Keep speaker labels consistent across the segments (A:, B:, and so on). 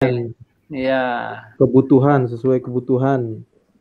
A: Ya.
B: Kebutuhan, sesuai kebutuhan.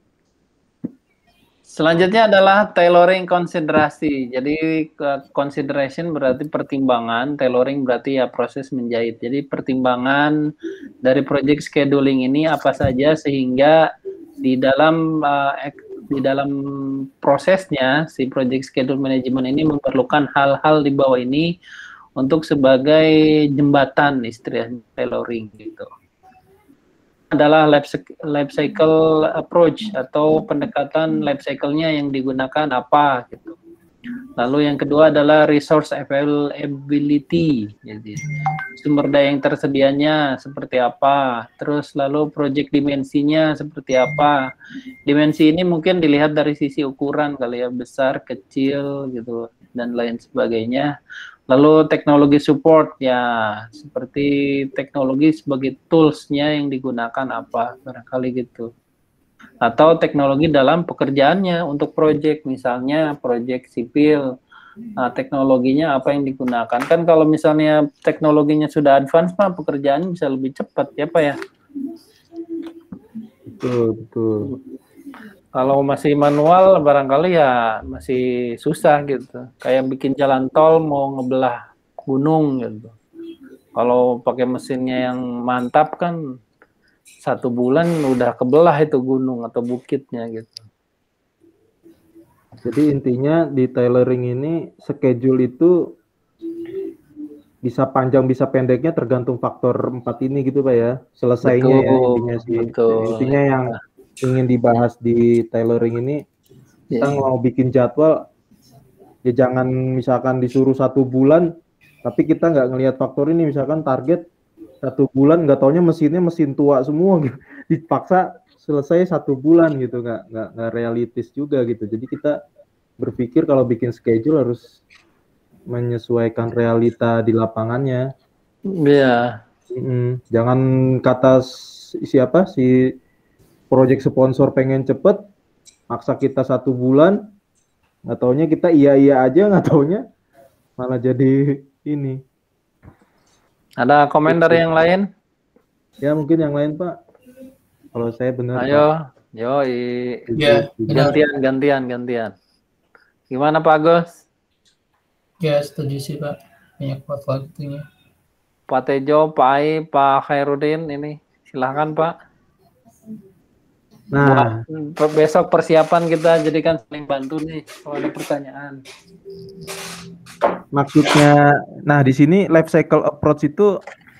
A: Selanjutnya adalah tailoring konsiderasi. Jadi consideration berarti pertimbangan, tailoring berarti ya proses menjahit. Jadi pertimbangan dari project scheduling ini apa saja sehingga di dalam prosesnya si project schedule management ini memerlukan hal-hal di bawah ini untuk sebagai jembatan istilah tailoring gitu. Adalah life cycle approach atau pendekatan life cycle-nya yang digunakan apa gitu. Lalu yang kedua adalah resource availability, jadi sumber daya yang tersedianya seperti apa. Terus lalu project dimensinya seperti apa. Dimensi ini mungkin dilihat dari sisi ukuran kali ya, besar, kecil gitu dan lain sebagainya. Lalu teknologi support ya, seperti teknologi sebagai tools-nya yang digunakan apa, barangkali gitu. Atau teknologi dalam pekerjaannya untuk project, misalnya project sipil, teknologinya apa yang digunakan. Kan kalau misalnya teknologinya sudah advance, mah pekerjaan bisa lebih cepat ya Pak ya?
B: Betul, betul.
A: Kalau masih manual barangkali ya masih susah gitu. Kayak bikin jalan tol mau ngebelah gunung gitu. Kalau pakai mesinnya yang mantap kan 1 bulan udah kebelah itu gunung atau bukitnya gitu.
B: Jadi intinya di tailoring ini schedule itu bisa panjang bisa pendeknya tergantung faktor 4 ini gitu Pak ya. Selesainya ya intinya sih.
A: Betul.
B: Intinya yang ingin dibahas di tailoring ini, kita mau bikin jadwal ya jangan misalkan disuruh 1 bulan tapi kita nggak ngelihat faktor ini, misalkan target 1 bulan nggak taunya mesinnya mesin tua semua gitu. Dipaksa selesai 1 bulan gitu, nggak realistis juga gitu. Jadi kita berpikir kalau bikin schedule harus menyesuaikan realita di lapangannya.
A: Iya.
B: Jangan kata siapa si project sponsor pengen cepet maksa kita 1 bulan, nggak taunya kita iya aja, nggak taunya malah jadi ini.
A: Ada komen dari yang lain?
B: Ya mungkin yang lain Pak. Kalau saya benar
A: Ayo,
B: Pak.
A: yoi.
C: Ya, benar.
A: Gantian. Gimana Pak Agus?
C: Ya, setuju sih Pak. Banyak waktunya.
A: Pak Tejo, Pak Ai, Pak Khairuddin ini. Silahkan Pak.
B: Nah,
A: buat besok persiapan kita jadikan saling bantu nih kalau ada pertanyaan.
B: maksudnya, nah di sini life cycle approach itu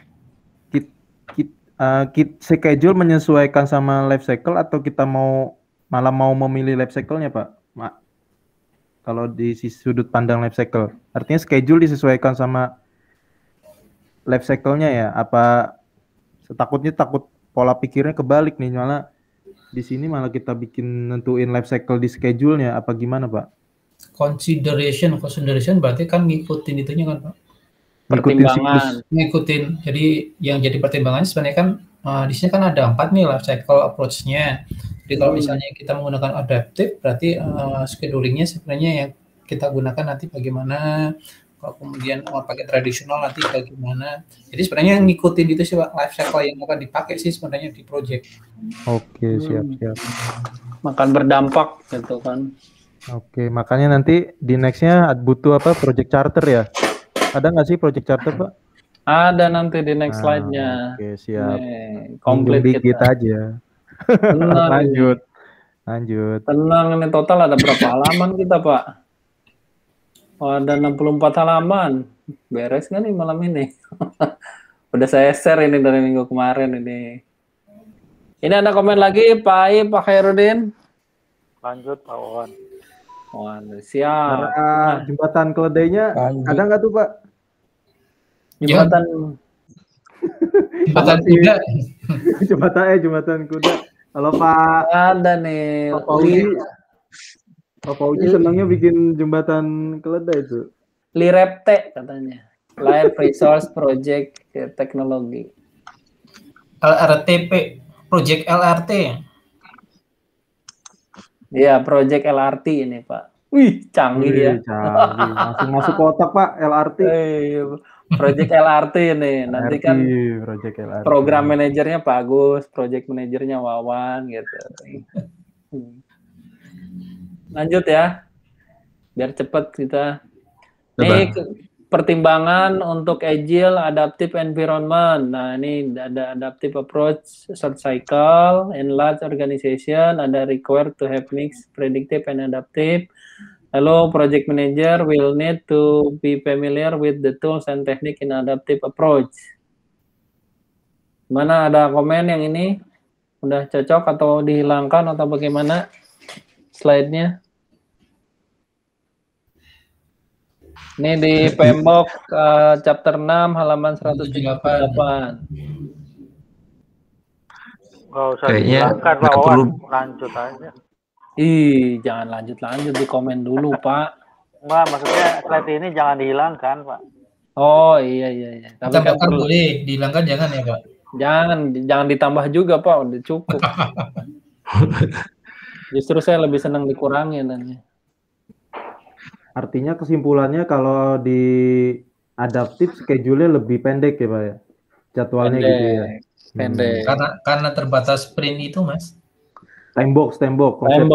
B: schedule menyesuaikan sama life cycle atau kita malah mau memilih life cycle-nya Pak? Kalau di sudut pandang life cycle, artinya schedule disesuaikan sama life cycle-nya ya? Apa takut pola pikirnya kebalik nih, malah di sini malah kita bikin nentuin life cycle di schedule-nya, apa gimana Pak?
C: Consideration berarti kan ngikutin itunya kan Pak?
A: Pertimbangan.
C: Ngikutin. Jadi yang jadi pertimbangan sebenarnya kan di sini kan ada 4 nih life cycle approach-nya. Jadi kalau misalnya kita menggunakan adaptive, berarti schedulingnya sebenarnya yang kita gunakan nanti bagaimana. Kalau kemudian pakai tradisional nanti bagaimana. Jadi sebenarnya yang ngikutin itu sih Pak, life cycle yang akan dipakai sih sebenarnya di project.
B: Oke, siap.
A: Makan berdampak gitu kan.
B: Oke, makanya nanti di next-nya butuh apa? Project charter ya? Ada nggak sih project charter Pak?
A: Ada nanti di next slide-nya.
B: Oke, siap.
A: Komplit
B: dikit
A: kita
B: aja.
A: Tenang.
B: Lanjut.
A: Tenang, ini total ada berapa halaman kita Pak? Oh, ada 64 halaman. Beres kan nih malam ini? Udah saya share ini dari minggu kemarin ini. Ini ada komen lagi Pak Ai, Pak Khairuddin.
D: Lanjut Pak Wawan.
A: Siap.
B: Jembatan keledainya ada nggak tuh Pak?
A: Jembatan
C: kuda.
B: Jembatan kuda. Kalau Pak
A: ada nih.
B: Pak Uji senangnya bikin jembatan keledai itu.
A: LIREPTE katanya. Life Resource Project Teknologi.
C: LRTP, Project LRT.
A: Iya, Project LRT ini Pak. Wih, canggih ya.
B: Canggih. Langsung masuk kotak Pak, LRT.
A: Project LRT nih. Nanti kan
B: Project LRT.
A: program manajernya Pak Agus, project manajernya Wawan gitu. Lanjut ya. Biar cepat kita. Ini pertimbangan untuk agile adaptive environment. Nah, ini ada adaptive approach, short cycle, in large organization, ada required to have mixed predictive and adaptive. Lalu project manager will need to be familiar with the tools and technique in adaptive approach. Mana ada komen yang ini? Udah cocok atau dihilangkan atau bagaimana slide-nya? Ini di PMBOK chapter 6 halaman 178.
D: Nggak usah dihilangkan, Pak Wawan. Lanjut aja.
A: Ih, jangan lanjut-lanjut, di komen dulu, Pak.
D: Mbak, maksudnya slide ini jangan dihilangkan, Pak.
A: Oh, iya. Tapi kan
C: Tambahkan boleh, dihilangkan jangan ya, Pak?
A: Jangan ditambah juga, Pak, udah cukup. Justru saya lebih senang dikurangin nanti.
B: Artinya kesimpulannya kalau di adaptif schedule-nya lebih pendek ya Pak ya? Jadwalnya
A: pendek,
B: gitu ya?
A: Pendek.
C: Karena terbatas sprint itu Mas.
B: Timebox.
C: Timebox.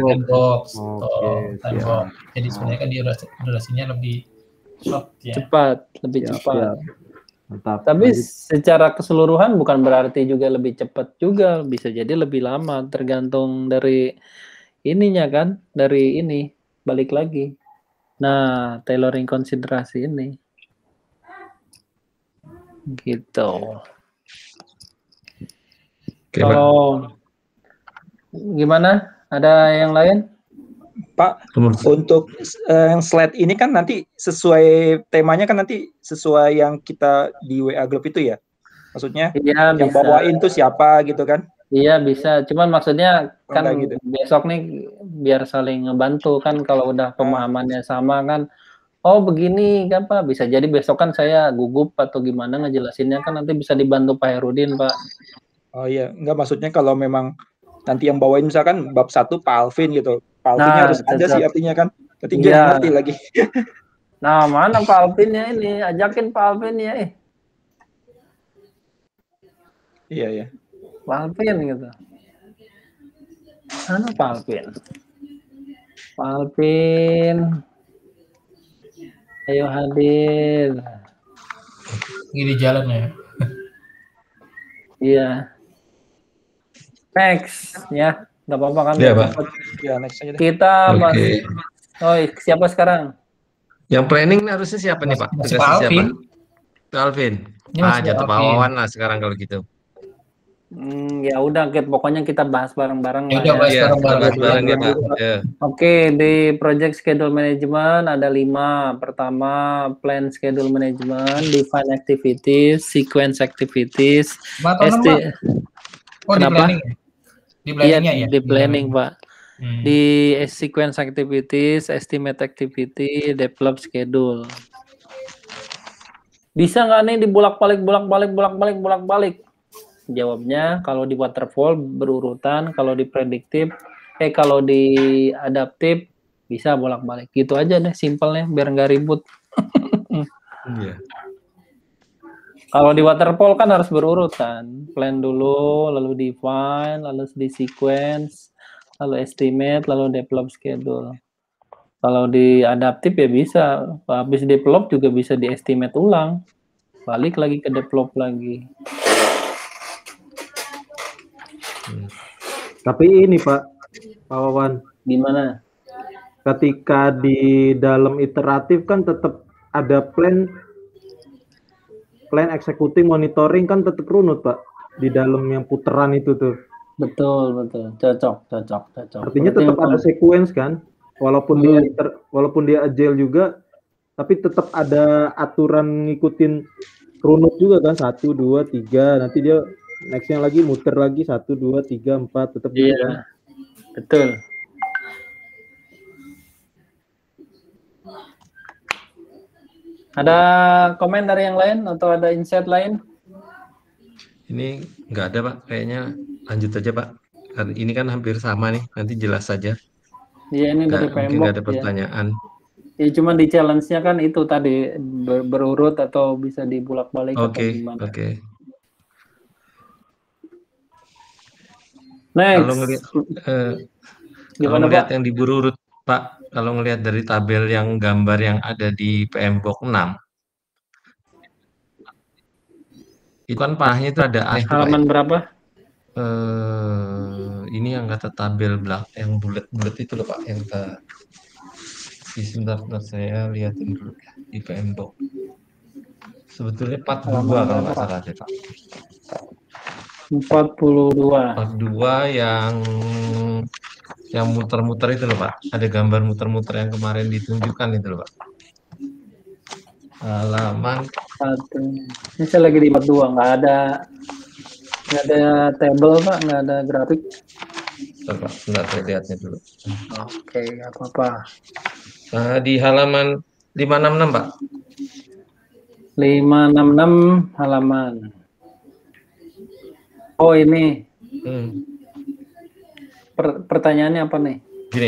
B: Oke,
C: Jadi sebenarnya kan durasinya lebih short ya.
A: Lebih cepat.
B: Mantap.
A: Tapi secara keseluruhan bukan berarti juga lebih cepat juga, bisa jadi lebih lama, tergantung dari ininya kan, dari ini balik lagi. Nah, tailoring konsiderasi ini. Gitu. Kalau gimana? Ada yang lain?
E: Pak, untuk yang slide ini kan nanti sesuai temanya kan nanti sesuai yang kita di WA group itu ya? Maksudnya
A: iya,
E: yang
A: bisa.
E: bawain tuh siapa gitu kan?
A: Iya bisa, cuman maksudnya kan
E: gitu.
A: Besok nih biar saling ngebantu kan kalau udah pemahamannya sama kan. Oh begini kan Pak, bisa jadi besok kan saya gugup atau gimana ngejelasinnya kan nanti bisa dibantu Pak Herudin Pak.
E: Oh iya, enggak maksudnya kalau memang nanti yang bawain misalkan bab 1 Pak Alvin gitu. Pak Alvinnya harus ada sih artinya kan. Ketiga
A: iya.
E: Ngerti lagi.
A: Nah mana Pak Alvinnya ini, ajakin Pak Alvin ya.
E: Iya.
A: Pak Alvin gitu. Mana Pak Alvin? Pak Alvin. Ayo hadir.
C: Ini di jalan ya.
A: Iya. Next ya, nggak apa-apa kan?
F: Iya Pak.
E: Ya next aja deh.
A: Kita masih. Oh siapa sekarang?
F: Yang planning harusnya siapa nih Pak?
C: Masih Pak Alvin.
F: Pak Alvin. Jatuh Pak Wawan lah sekarang kalau gitu.
A: Ya udah, pokoknya kita bahas bareng-bareng.
C: Ya udah, bahas bareng
F: ya Pak.
A: Oke, di project schedule management ada 5. Pertama, plan schedule management, define activities, sequence activities.
C: Oh,
A: kenapa?
C: Di planningnya ya?
A: Di planning Pak. Di sequence activities, estimate activity, develop schedule. Bisa nggak nih bolak-balik? Jawabnya kalau di waterfall berurutan, kalau di prediktif, kalau di adaptif bisa bolak-balik. Gitu aja deh, simpelnya biar nggak ribut.
F: Iya.
A: Kalau di waterfall kan harus berurutan, plan dulu, lalu define, lalu di sequence, lalu estimate, lalu develop schedule. Kalau di adaptif ya bisa, habis develop juga bisa di estimate ulang, balik lagi ke develop lagi.
B: Tapi ini Pak Wawan,
A: gimana?
B: Ketika di dalam iteratif kan tetap ada plan executing, monitoring kan tetap runut Pak di dalam yang puteran itu tuh.
A: Betul, cocok.
B: Artinya tetap ada sequence kan, walaupun dia agile juga, tapi tetap ada aturan ngikutin runut juga kan, 1, 2, 3, nanti dia nextnya lagi muter lagi 1, 2, 3, 4 tetap gitu kan.
A: Betul. Ada komen dari yang lain atau ada insight lain?
F: Ini nggak ada Pak, kayaknya lanjut aja Pak. Ini kan hampir sama nih, nanti jelas saja.
A: Iya ini dari
F: mungkin nggak ada pertanyaan.
A: Ya cuma di challenge-nya kan itu tadi berurut atau bisa dibulak-balik atau gimana.
F: Oke.
A: Next.
F: Kalau ngelihat yang diberurut Pak, kalau ngelihat dari tabel yang gambar yang ada di PMBOK 6, itu kan panahnya itu ada aneh tuh,
A: halaman
F: Pak, ya?
A: berapa?
F: Ini yang kata tabel yang bulat-bulat itu loh Pak, yang sebentar saya lihatin dulu ya di PMBOK. Sebetulnya 42 kalau nggak salah deh Pak.
A: 42
F: yang muter-muter itu loh Pak. Ada gambar muter-muter yang kemarin ditunjukkan itu loh Pak. Halaman
A: 1. Ini saya lagi di 42, nggak ada table Pak, nggak ada grafik.
F: Coba, nggak saya lihatnya dulu.
A: Oke, nggak apa-apa.
F: Di halaman 566 Pak.
A: 566 halaman. Oh ini. Pertanyaannya apa nih?
F: Gini,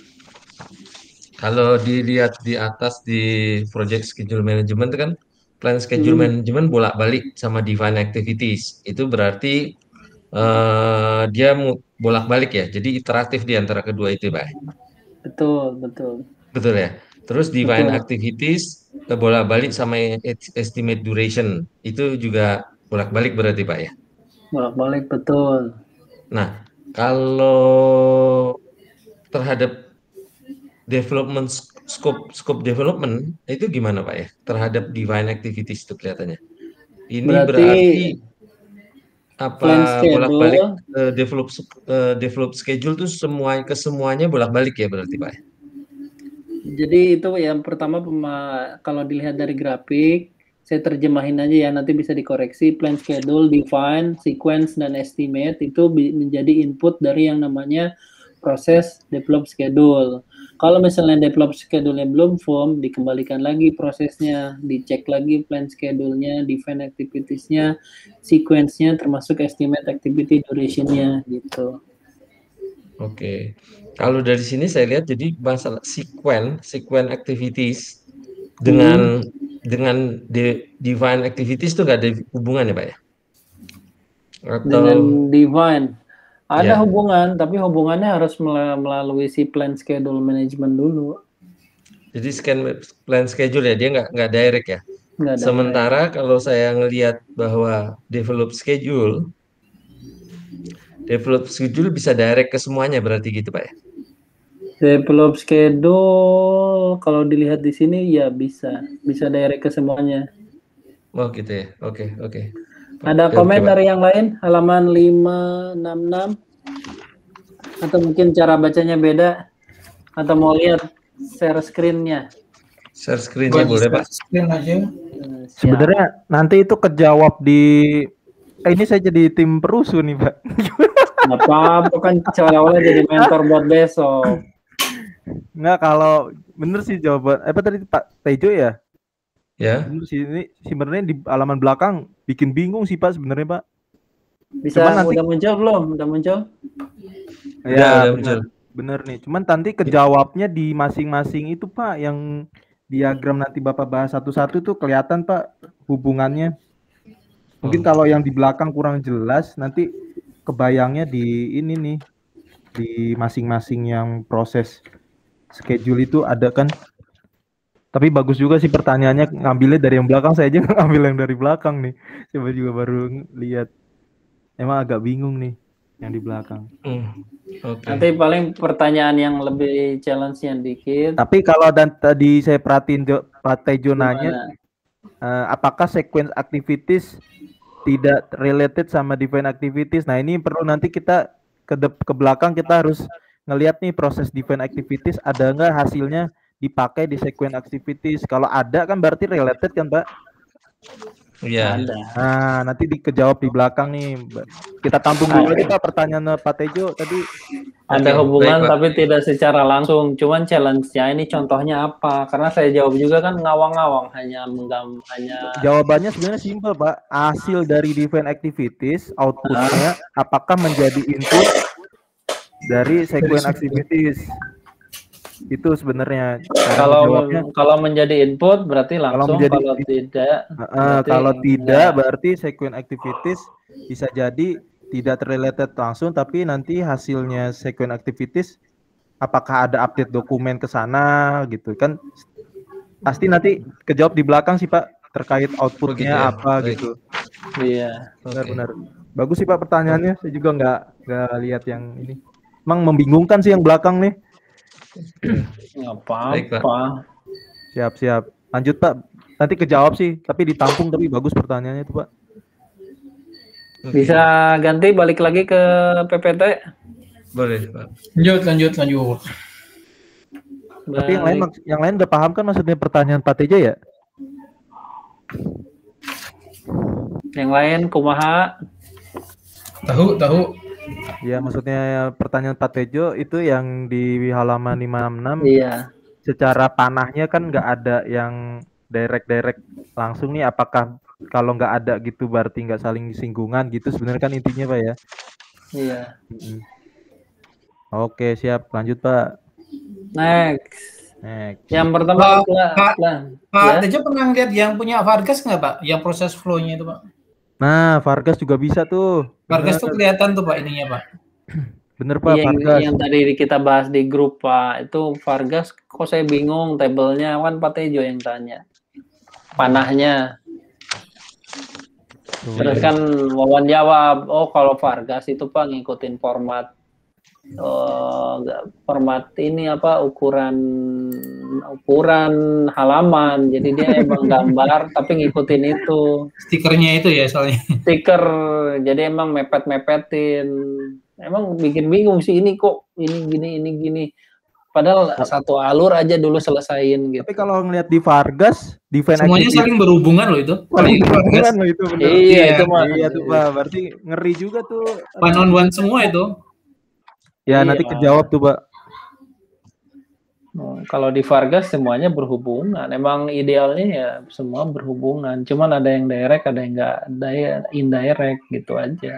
F: kalau dilihat di atas di project schedule management itu kan plan schedule management bolak-balik sama define activities. Itu berarti dia bolak-balik ya. Jadi iteratif di antara kedua itu, Pak.
A: Betul.
F: Betul ya. Terus define activities bolak-balik sama estimate duration. Itu juga bolak-balik berarti, Pak ya.
A: Bolak-balik betul.
F: Nah, kalau terhadap development scope development itu gimana Pak ya terhadap define activities itu kelihatannya? Ini berarti apa bolak-balik develop schedule tuh semuanya bolak-balik ya berarti Pak?
A: Jadi itu yang pertama kalau dilihat dari grafik, saya terjemahin aja ya, nanti bisa dikoreksi. Plan schedule, define, sequence, dan estimate itu menjadi input dari yang namanya proses develop schedule. Kalau misalnya develop schedule-nya belum form, dikembalikan lagi prosesnya, dicek lagi plan schedule-nya, define activities-nya, sequence-nya, termasuk estimate activity duration-nya gitu.
F: Oke. Kalau dari sini saya lihat jadi masalah sequence activities dengan define activities itu nggak ada hubungan ya Pak ya?
A: Atau dengan define ada hubungan, tapi hubungannya harus melalui si plan schedule management dulu.
F: Jadi plan schedule ya, dia nggak direct ya. Sementara kalau saya ngelihat bahwa develop schedule bisa direct ke semuanya berarti gitu Pak ya?
A: Develop schedule kalau dilihat di sini ya bisa direct ke semuanya.
F: Oh gitu ya, oke.
A: Ada komen dari yang lain halaman 566 atau mungkin cara bacanya beda atau mau lihat share screen-nya?
F: Share screen-nya boleh Pak.
C: Screen aja.
B: Sebenarnya nanti itu kejawab di ini saya jadi tim perusuh nih Pak.
A: Nggak apa-apa kan seolah-olah jadi mentor buat besok.
B: Nggak, kalau bener sih jawaban apa tadi Pak Tejo ya?
F: Ya.
B: Bener sih, ini sebenarnya di halaman belakang bikin bingung sih Pak sebenarnya Pak.
A: Bisa udah muncul belum? Udah muncul?
B: Ya, bener nih. Cuman nanti kejawabnya di masing-masing itu Pak, yang diagram nanti Bapak bahas satu-satu tuh kelihatan Pak hubungannya. Mungkin kalau yang di belakang kurang jelas, nanti kebayangnya di ini nih, di masing-masing yang proses schedule itu ada kan. Tapi bagus juga sih pertanyaannya, ngambilnya dari yang belakang, saya aja ngambil yang dari belakang nih. Coba juga baru lihat. Emang agak bingung nih yang di belakang.
F: Okay.
A: Nanti paling pertanyaan yang lebih challenge-nya dikit.
B: Tapi kalau tadi saya perhatiin Pak Tejo nanya, apakah sequence activities tidak related sama define activities? Nah ini perlu nanti kita ke belakang kita harus ngelihat nih proses define activities ada nggak hasilnya dipakai di sequence activities. Kalau ada kan berarti related kan Pak?
F: Iya.
B: Nah nanti dikejawab di belakang nih. Kita tampung dulu aja Pak pertanyaan Pak Tejo tadi.
A: Ada hubungan baik, tapi tidak secara langsung. Cuman challenge-nya ini contohnya apa? Karena saya jawab juga kan ngawang-ngawang hanya.
B: Jawabannya sebenarnya simpel Pak. Hasil dari define activities outputnya apakah menjadi input dari sequence activities? Itu sebenarnya
A: kalau menjadi input berarti langsung,
B: kalau tidak berarti sequence activities bisa jadi tidak related langsung, tapi nanti hasilnya sequence activities apakah ada update dokumen ke sana gitu kan, pasti nanti kejawab di belakang sih Pak terkait outputnya apa gitu.
A: Iya.
B: Benar-benar bagus sih Pak pertanyaannya, saya juga nggak lihat yang ini, emang membingungkan sih yang belakang nih.
A: Nggak apa-apa.
B: Siap. Lanjut Pak. Nanti kejawab sih, tapi ditampung, tapi bagus pertanyaannya itu Pak.
A: Bisa ganti balik lagi ke PPT?
F: Boleh Pak.
C: Lanjut.
B: Tapi yang lain udah paham kan maksudnya pertanyaan Pak Tejo ya?
A: Yang lain kumaha?
C: Tahu.
B: Ya maksudnya pertanyaan Pak Tejo itu yang di halaman 566.
A: Iya.
B: Secara panahnya kan nggak ada yang direct langsung nih, apakah kalau nggak ada gitu berarti nggak saling singgungan gitu sebenarnya kan intinya Pak ya?
A: Iya.
B: Oke siap, lanjut Pak.
A: Next. Yang pertama
C: Pak Tejo pernah lihat yang punya Vargas nggak Pak? Yang proses flow-nya itu Pak?
B: Nah, Vargas juga bisa tuh.
C: Vargas tuh kelihatan tuh Pak ininya Pak.
B: Bener Pak, Vargas.
A: Yang tadi kita bahas di grup Pak, itu Vargas kok saya bingung tabelnya, kan Pak Tejo yang tanya. Panahnya. Terus kan Wawan jawab, oh kalau Vargas itu Pak ngikutin format ini apa ukuran halaman, jadi dia emang gambar tapi ngikutin itu
C: stikernya itu ya, soalnya
A: stiker, jadi emang mepetin, emang bikin bingung sih, ini kok ini gini padahal satu alur aja dulu selesain gitu.
B: Tapi kalau ngeliat di Vargas
C: semuanya saling berhubungan loh itu.
B: Berhubungan loh itu bener.
A: Iya
B: tuh Pak, berarti ngeri juga tuh.
C: One on one semua itu.
B: Ya nanti kejawab tuh Pak.
A: Kalau di Vargas semuanya berhubungan. Emang idealnya ya semua berhubungan. Cuman ada yang direct, ada yang nggak indirect gitu aja.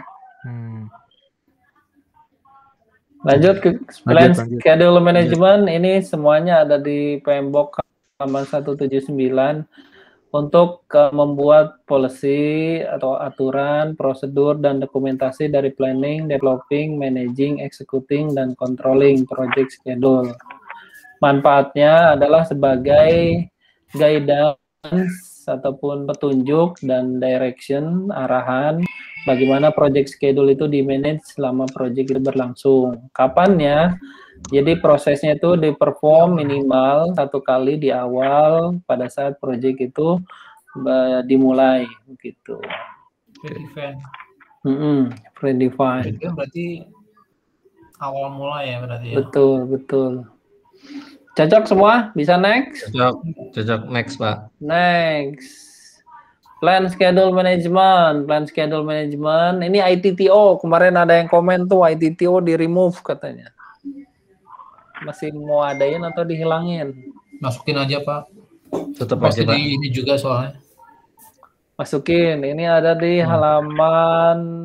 A: Lanjut ke plan schedule management. Ini semuanya ada di PMBOK halaman 179. Untuk membuat policy atau aturan, prosedur, dan dokumentasi dari planning, developing, managing, executing, dan controlling project schedule. Manfaatnya adalah sebagai guidance ataupun petunjuk dan direction, arahan, bagaimana project schedule itu di-manage selama project itu berlangsung. Kapannya? Jadi prosesnya itu di-perform minimal 1 kali di awal pada saat project itu dimulai begitu. Predefined.
C: Itu berarti awal mulai ya berarti ya.
A: Betul. Cocok semua? Bisa next?
F: Cocok next Pak.
A: Next. Plan schedule management. Ini ITTO. Kemarin ada yang komen tuh ITTO di remove katanya. Masih mau adain atau dihilangin?
C: Masukin aja Pak.
F: Tetap aja Pak.
C: Ini juga soalnya.
A: Masukin. Ini ada di halaman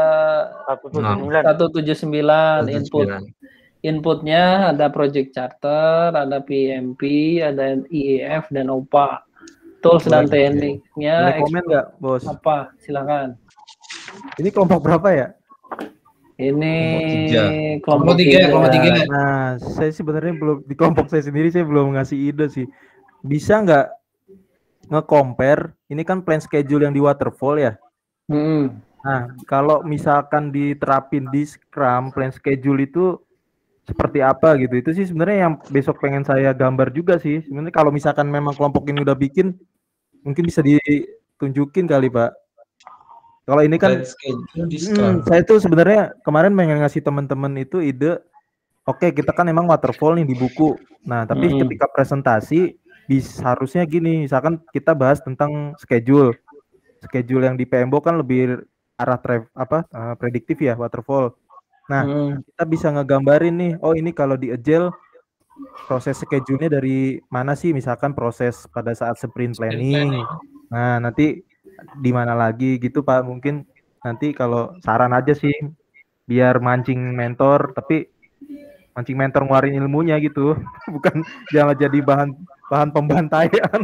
A: 179 input. Inputnya ada project charter, ada PMP, ada IEF dan OPA. Tools dan tekniknya.
B: Boleh komen nggak Bos?
A: Apa? Silakan.
B: Ini kelompok berapa ya?
A: Ini
C: kelompok 3.
B: Nah, saya sebenarnya belum di kelompok saya sendiri, saya belum ngasih ide sih. Bisa nggak nge-compare? Ini kan plan schedule yang di waterfall ya. Nah, kalau misalkan diterapin di Scrum, plan schedule itu seperti apa gitu? Itu sih sebenarnya yang besok pengen saya gambar juga sih. Sebenarnya kalau misalkan memang kelompok ini udah bikin, mungkin bisa ditunjukin kali Pak. Kalau ini kan saya tuh sebenarnya kemarin pengen ngasih teman-teman itu ide, oke, kita kan emang waterfall nih di buku. Nah, tapi ketika presentasi harusnya gini, misalkan kita bahas tentang schedule yang di PMBOK kan lebih arah prediktif ya, waterfall. Nah, kita bisa ngegambarin nih, oh ini kalau di Agile proses schedule-nya dari mana sih, misalkan proses pada saat sprint planning. Nah, nanti di mana lagi gitu Pak, mungkin nanti kalau saran aja sih biar mancing mentor, tapi mancing mentor ngeluarin ilmunya gitu. Bukan jangan jadi bahan pembantaian.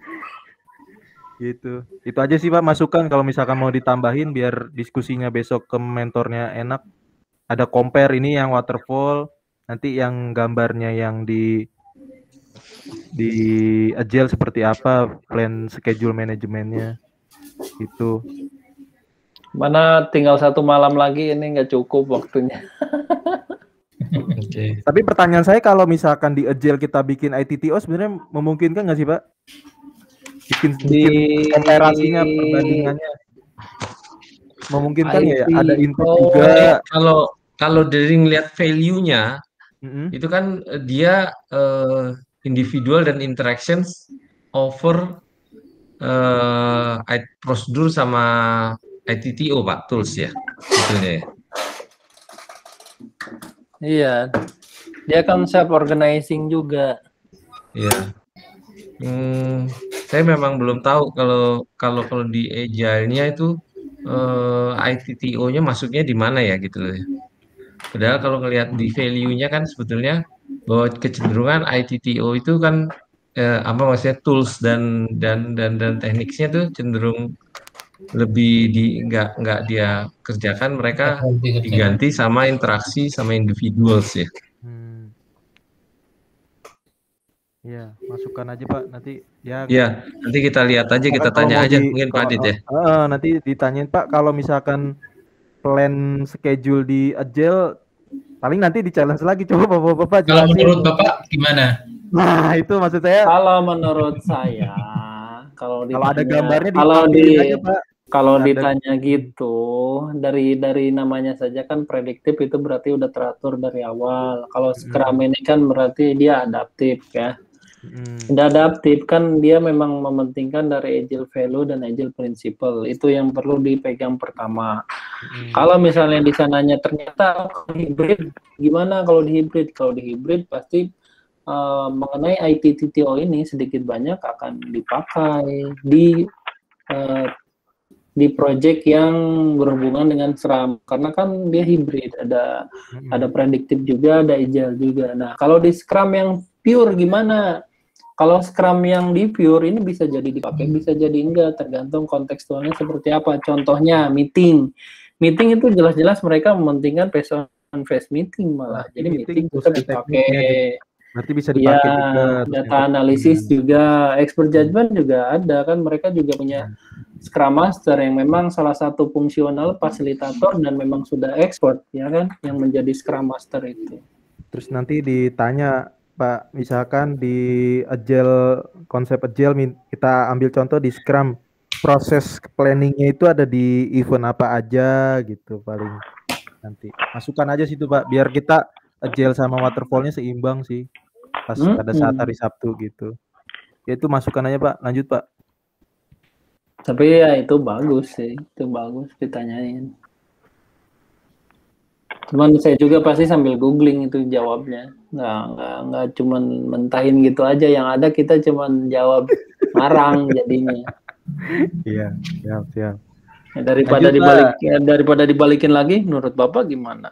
B: Gitu. Itu aja sih Pak masukan kalau misalkan mau ditambahin biar diskusinya besok ke mentornya enak. Ada compare ini yang waterfall, nanti yang gambarnya yang di agile seperti apa, plan schedule manajemennya itu.
A: Mana tinggal 1 malam lagi, ini nggak cukup waktunya.
F: Oke.
B: Tapi pertanyaan saya kalau misalkan di agile kita bikin ITTO sebenarnya memungkinkan nggak sih Pak? Bikin komparasinya, perbandingannya memungkinkan ya? Ada input juga.
F: Kalau dari ngelihat value-nya, itu kan dia individual dan interactions over prosedur sama ITTO Pak, tools ya, sebetulnya ya.
A: Iya, dia kan self organizing juga.
F: Iya. Saya memang belum tahu kalau di Agile-nya itu ITTO-nya masuknya di mana ya gitu loh. Padahal kalau ngelihat di value-nya kan sebetulnya bahwa kecenderungan ITTO itu kan maksudnya tools dan tekniknya tuh cenderung lebih nggak dia kerjakan, mereka diganti sama interaksi sama individuals ya.
B: Iya, masukkan aja Pak nanti ya.
F: Iya, nanti kita lihat aja, kita tanya aja mungkin Pak Adit ya.
B: Nanti ditanyain Pak kalau misalkan plan schedule di Agile paling nanti di challenge lagi, coba Bapak jelasin.
C: Kalau menurut Bapak gimana?
B: Nah, itu maksud saya.
A: Kalau menurut saya kalau
B: ada gambarnya
A: kalau ditanya gitu, dari namanya saja kan prediktif, itu berarti udah teratur dari awal. Kalau Scrum ini kan berarti dia adaptif ya. Udah adaptif kan, dia memang mementingkan dari agile value dan agile principle. Itu yang perlu dipegang pertama. Kalau misalnya di sananya ternyata hybrid, gimana kalau di hybrid? Kalau di hybrid pasti mengenai ITTO ini sedikit banyak akan dipakai di project yang berhubungan dengan Scrum, karena kan dia hybrid, ada prediktif juga, ada agile juga. Nah, kalau di Scrum yang pure gimana? Kalau Scrum yang di pure ini bisa jadi dipakai, bisa jadi enggak, tergantung kontekstualnya seperti apa. Contohnya meeting itu jelas-jelas mereka mementingkan face on face meeting malah. Jadi meeting bisa dipakai.
B: Berarti bisa dipakai juga.
A: Data analisis juga, expert judgment juga ada kan, mereka juga punya Scrum Master yang memang salah satu fungsional fasilitator dan memang sudah expert ya kan, yang menjadi Scrum Master itu.
B: Terus nanti ditanya Pak, misalkan di Agile, konsep Agile kita ambil contoh di Scrum, proses planningnya itu ada di event apa aja gitu paling nanti. Masukkan aja situ Pak, biar kita Agile sama waterfallnya seimbang sih pas pada saat hari Sabtu gitu. Ya itu masukkan aja Pak, lanjut Pak.
A: Tapi ya itu bagus sih, itu bagus ditanyain. Cuman saya juga pasti sambil googling itu jawabnya, nggak cuman mentahin gitu aja, yang ada kita cuman jawab ngarang jadinya.
B: Iya, siap.
A: Ya, daripada dibalikin lagi, menurut Bapak gimana?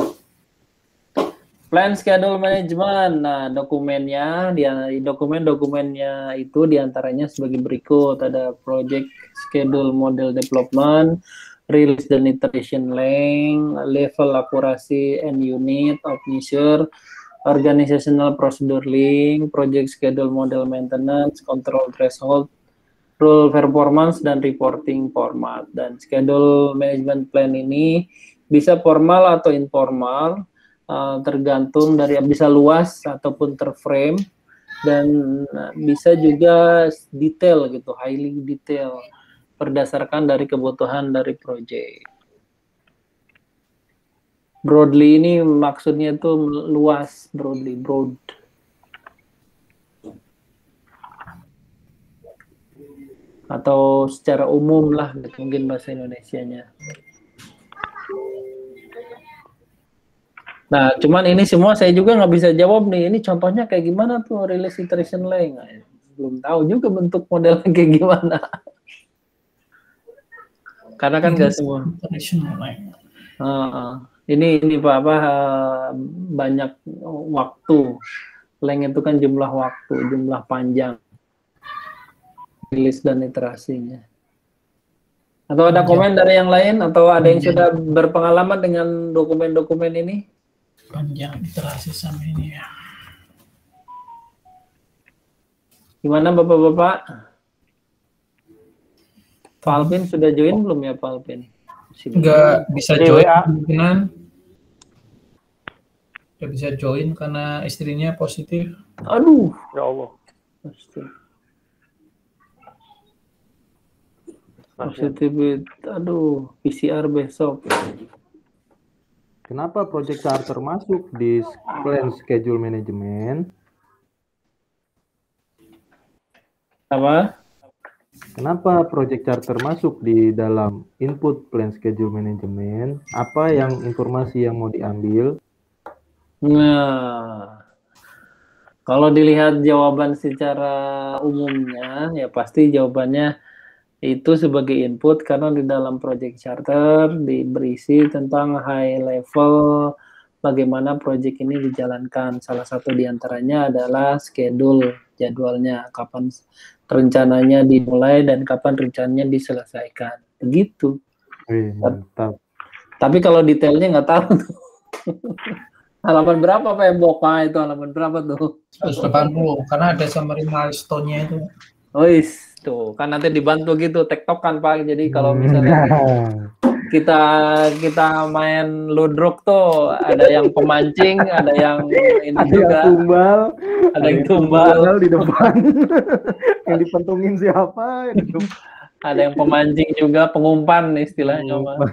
A: Plan schedule management. Nah, dokumennya dokumennya itu diantaranya sebagai berikut: ada project schedule model development, release dan iteration length, level akurasi and unit of measure, organizational procedure link, project schedule model maintenance, control threshold, rule performance, dan reporting format. Dan schedule management plan ini bisa formal atau informal, tergantung dari, bisa luas ataupun terframe, dan bisa juga detail gitu, highly detail, berdasarkan dari kebutuhan dari proyek. Broadly ini maksudnya itu luas, broad. Atau secara umum lah, mungkin bahasa Indonesianya. Nah, cuman ini semua saya juga nggak bisa jawab nih. Ini contohnya kayak gimana tuh release iteration length? Belum tahu juga bentuk modelnya kayak gimana. Karena kan nggak semua. Ini Pak apa banyak waktu. Length itu kan jumlah waktu, jumlah panjang rilis dan iterasinya. Atau ada komen dari yang lain atau ada yang sudah berpengalaman dengan dokumen-dokumen ini?
C: Panjang iterasi sama ini ya.
A: Gimana Bapak-bapak? Pak Alvin sudah join belum ya Pak Alvin?
C: Enggak bisa join kemungkinan. Enggak bisa join karena istrinya positif.
A: Aduh,
D: Ya Allah.
A: Positif, aduh, PCR besok.
B: Kenapa project charter masuk di plan schedule management?
A: Apa?
B: Kenapa project charter masuk di dalam input plan schedule management? Apa yang informasi yang mau diambil?
A: Nah, kalau dilihat jawaban secara umumnya, ya pasti jawabannya itu sebagai input karena di dalam project charter berisi tentang high level bagaimana project ini dijalankan. Salah satu diantaranya adalah schedule, jadwalnya, kapan rencananya dimulai dan kapan rencananya diselesaikan. Begitu.
B: Mantap.
A: Tapi kalau detailnya nggak tahu tuh. Halaman berapa Pak Boka itu? Halaman berapa tuh?
C: 180 karena ada summary milestone-nya itu.
A: Ois. Tuh, kan nanti dibantu gitu, tektok kan Pak. Jadi kalau misalnya kita main ludruk tuh, ada yang pemancing, ada yang ini
B: ada
A: juga.
B: Yang tumbal,
A: ada yang tumbal
B: di depan. Yang dipentungin siapa?
A: Ada yang pemancing juga, pengumpan istilahnya Pak.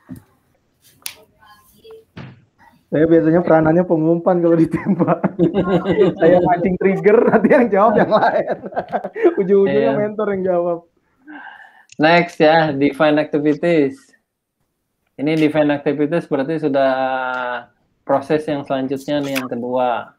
B: Saya biasanya peranannya pengumpan kalau ditembak. Saya mancing trigger, nanti yang jawab yang lain. Ujung-ujungnya mentor yang jawab.
A: Next ya, define activities. Ini define activities berarti sudah proses yang selanjutnya nih yang kedua.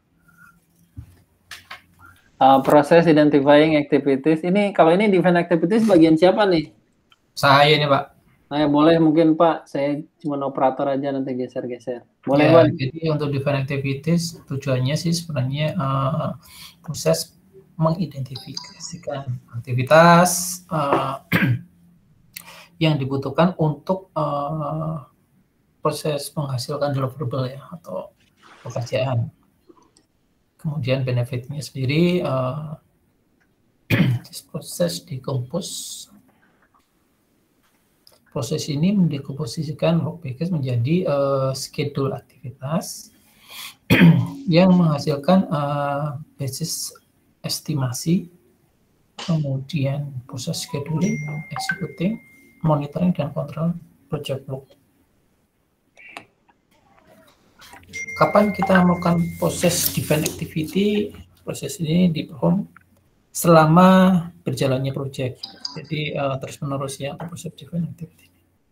A: Proses identifying activities. Ini kalau ini define activities bagian siapa nih?
C: Saya nih Pak.
A: Nah, boleh mungkin Pak, saya cuma operator aja nanti geser-geser. Boleh
C: ya,
A: Pak?
C: Jadi untuk define activities tujuannya sih sebenarnya proses mengidentifikasikan aktivitas yang dibutuhkan untuk proses menghasilkan deliverable ya atau pekerjaan. Kemudian benefitnya sendiri proses decompose. Proses ini mendekomposisikan work package menjadi schedule aktivitas yang menghasilkan basis estimasi, kemudian proses scheduling, executing, monitoring, dan kontrol project work. Kapan kita melakukan proses define activity? Proses ini diperform selama berjalannya project. Jadi terus-menerus ya proses define activity.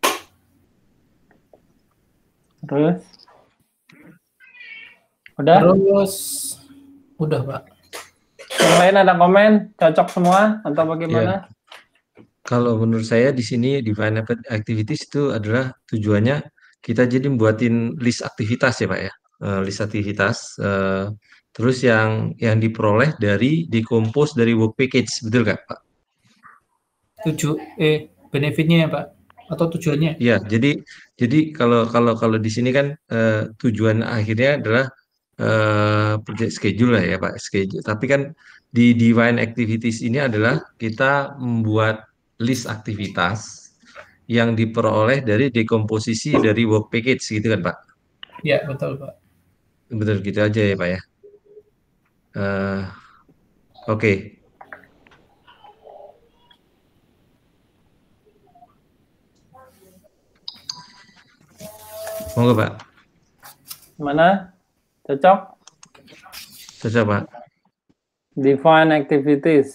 A: Terus? Udah?
C: Terus udah Pak.
A: Yang lain ada komen? Cocok semua atau bagaimana?
F: Ya. Kalau menurut saya di sini define activities itu adalah tujuannya kita jadi membuatin list aktivitas ya Pak ya. List aktivitas. Terus yang diperoleh dari decompose dari work package, betul nggak Pak?
C: Benefitnya ya Pak atau tujuannya?
F: Iya, jadi kalau di sini kan tujuan akhirnya adalah project schedule lah ya Pak, schedule. Tapi kan di define activities ini adalah kita membuat list aktivitas yang diperoleh dari dekomposisi dari work package gitu kan Pak?
C: Iya betul Pak.
F: Betul gitu aja ya Pak ya. Oke. Monggo Pak.
A: Mana? Cocok?
F: Cocok Pak.
A: Define activities.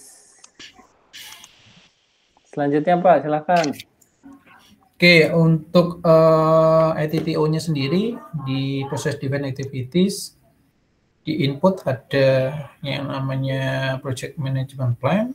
A: Selanjutnya Pak, silakan.
C: Oke, untuk ATTO-nya sendiri di proses define activities di input ada yang namanya project management plan.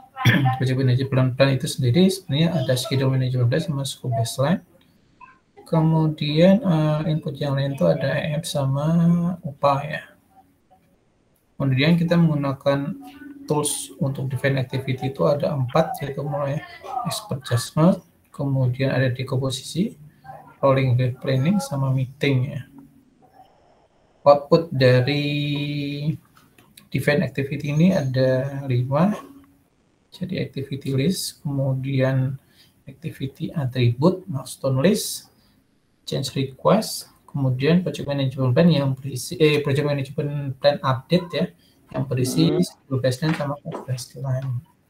C: Project management plan itu sendiri sebenarnya ada schedule management plan sama scope baseline. Kemudian input yang lain itu ada EF sama upah ya. Kemudian kita menggunakan tools untuk define activity itu ada 4, yaitu mulai expert judgment, kemudian ada decomposition, rolling wave planning, sama meeting ya. Output dari define activity ini ada 5. Jadi activity list, kemudian activity attribute, milestone list, change request, kemudian project management plan yang berisi project management plan update ya, yang berisi schedule baseline sama cost baseline.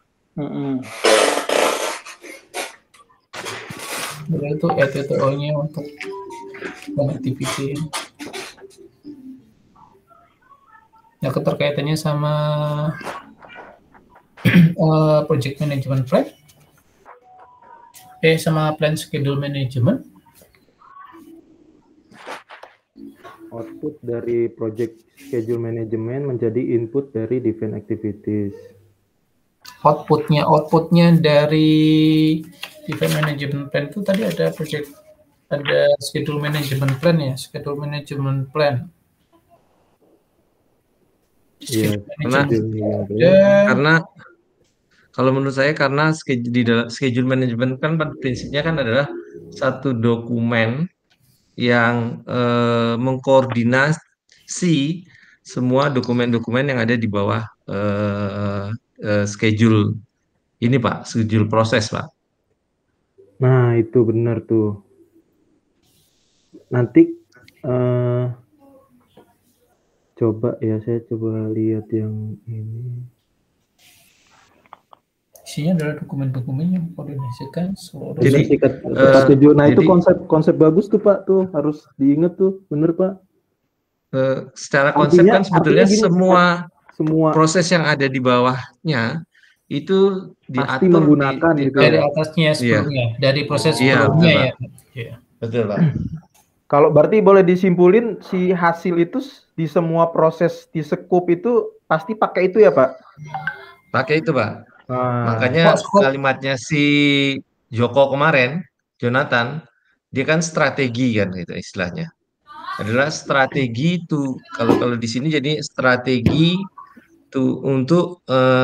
C: Itu ETTO-nya untuk activity. Yang keterkaitannya sama project management plan, sama plan schedule management.
B: Output dari project schedule management menjadi input dari define activities.
C: Outputnya dari define management plan itu tadi ada schedule management plan ya, schedule management plan.
B: Iya,
F: karena kalau menurut saya karena di dalam schedule management kan pada prinsipnya kan adalah satu dokumen yang mengkoordinasi semua dokumen-dokumen yang ada di bawah schedule ini Pak, schedule proses Pak.
B: Nah itu benar tuh. Nanti coba ya, saya coba lihat yang ini.
C: Isinya adalah dokumen-dokumen yang koordinasikan seluruh.
B: Jadi nah itu konsep bagus tuh Pak, tuh harus diingat tuh, bener Pak.
F: Secara konsep kan sebetulnya gini, semua proses yang ada di bawahnya itu
B: pasti menggunakan
C: dari atasnya sebelumnya, dari proses sebelumnya ya.
F: Betul Pak.
B: Kalau berarti boleh disimpulin si hasil itu di semua proses di scope itu pasti pakai itu ya Pak?
F: Pakai itu Pak. Makanya kalimatnya si Joko kemarin, Jonathan, dia kan strategi kan itu istilahnya. Adalah strategi itu kalau di sini jadi strategi tuh untuk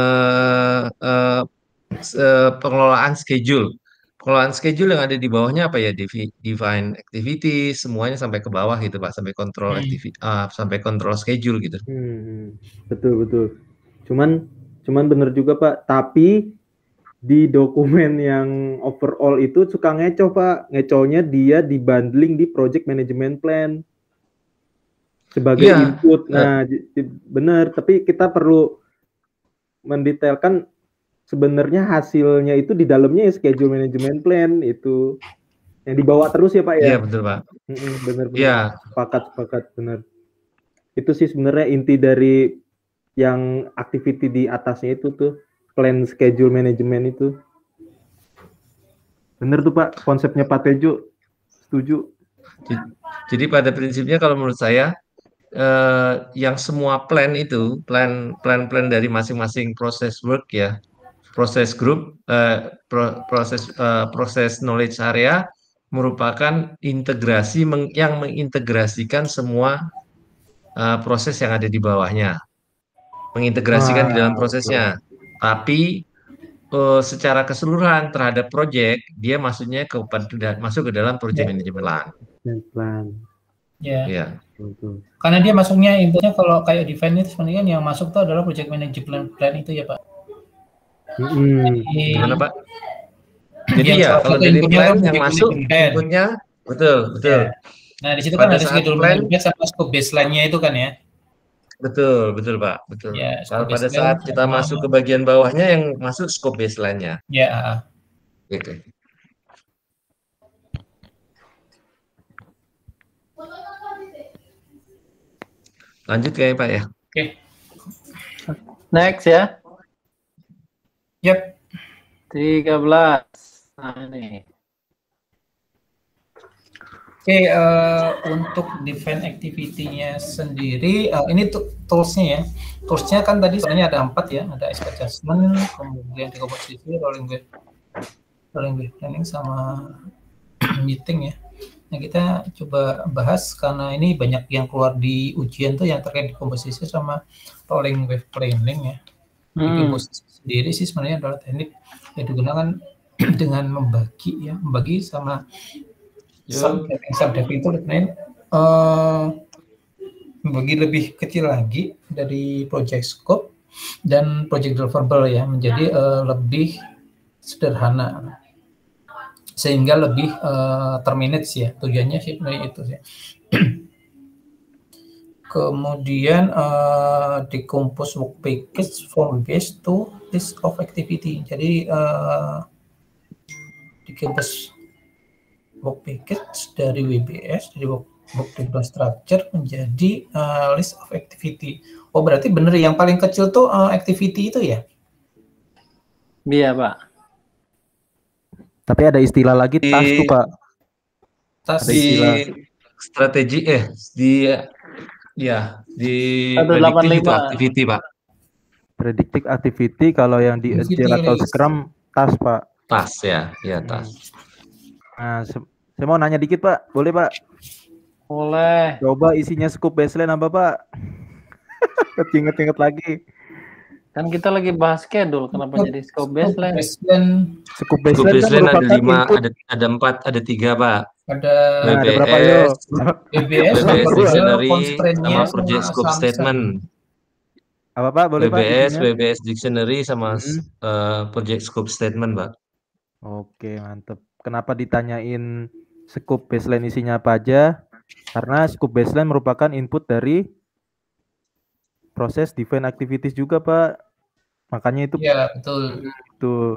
F: pengelolaan schedule. Pengelolaan schedule yang ada di bawahnya apa ya? Define activity, semuanya sampai ke bawah gitu Pak, sampai kontrol sampai kontrol schedule gitu.
B: Betul. Cuman bener juga Pak, tapi di dokumen yang overall itu suka ngecoh Pak. Ngecohnya dia dibundling di project management plan sebagai input. Nah, bener, tapi kita perlu mendetailkan sebenarnya hasilnya itu di dalamnya ya schedule management plan itu yang dibawa terus ya Pak ya.
F: Iya betul Pak.
B: Bener. Iya. Sepakat bener. Itu sih sebenarnya inti dari yang activity di atasnya itu tuh plan schedule management itu. Bener tuh Pak, konsepnya Pak Tejo. Setuju.
F: Jadi pada prinsipnya kalau menurut saya yang semua plan itu plan dari masing-masing proses work ya, proses group, proses knowledge area merupakan integrasi yang mengintegrasikan semua proses yang ada di bawahnya. Mengintegrasikan di dalam prosesnya, tapi secara keseluruhan terhadap project dia masuk ke dalam project management plan.
C: Ya. Karena dia masuknya intinya kalau kayak define itu sebenarnya yang masuk itu adalah project management plan itu ya Pak.
F: Gimana Pak? Jadi ya kalau dari plan yang masuk inputnya betul. Ya.
C: Nah di situ kan ada schedule management sama scope baseline-nya itu kan ya.
F: Betul Pak, betul. Ya, kalau pada saat kita masuk ke bagian bawahnya yang masuk scope baseline-nya.
C: Ya.
F: Gitu. Lanjut ya Pak ya.
C: Oke.
A: Next ya.
C: Yep.
A: 13. Nah ini.
C: Oke, untuk define activity-nya sendiri, ini tools-nya ya. Tools-nya kan tadi sebenarnya ada 4 ya, ada expert judgment, kemudian decomposition, rolling wave planning sama meeting ya. Nah, kita coba bahas karena ini banyak yang keluar di ujian tuh yang terkait komposisi sama rolling wave planning ya. Di komposisi sendiri sih sebenarnya adalah teknik yang digunakan dengan membagi sama subdep itu membagi lebih kecil lagi dari project scope dan project deliverable ya menjadi lebih sederhana sehingga lebih terminate ya, tujuannya sih sebenarnya itu ya. Kemudian decompose work package from base to list of activity. Jadi decompose work package dari WBS dari work table structure menjadi list of activity. Oh berarti bener yang paling kecil tuh activity itu ya?
A: Iya Pak.
B: Tapi ada istilah lagi task tuh Pak.
C: Task
F: di strategi di predictive itu activity Pak.
B: Predictive activity kalau yang di Agile atau Scrum task Pak.
F: Task ya task.
B: Nah, saya mau nanya dikit Pak, boleh Pak?
A: Boleh.
B: Coba isinya scope baseline apa Pak? Ingat-ingat lagi.
A: Kan kita lagi bahas schedule, kenapa jadi scope baseline?
B: Scope baseline
F: ada 5, ada 4, ada 3 Pak.
C: Ada
F: WBS dictionary sama project scope statement.
B: Apa Pak? Boleh Pak?
F: WBS dictionary sama project scope statement Pak.
B: Oke, mantep. Kenapa ditanyain scope baseline isinya apa aja? Karena scope baseline merupakan input dari proses define activities juga Pak. Makanya itu.
C: Iya betul.
B: Tuh.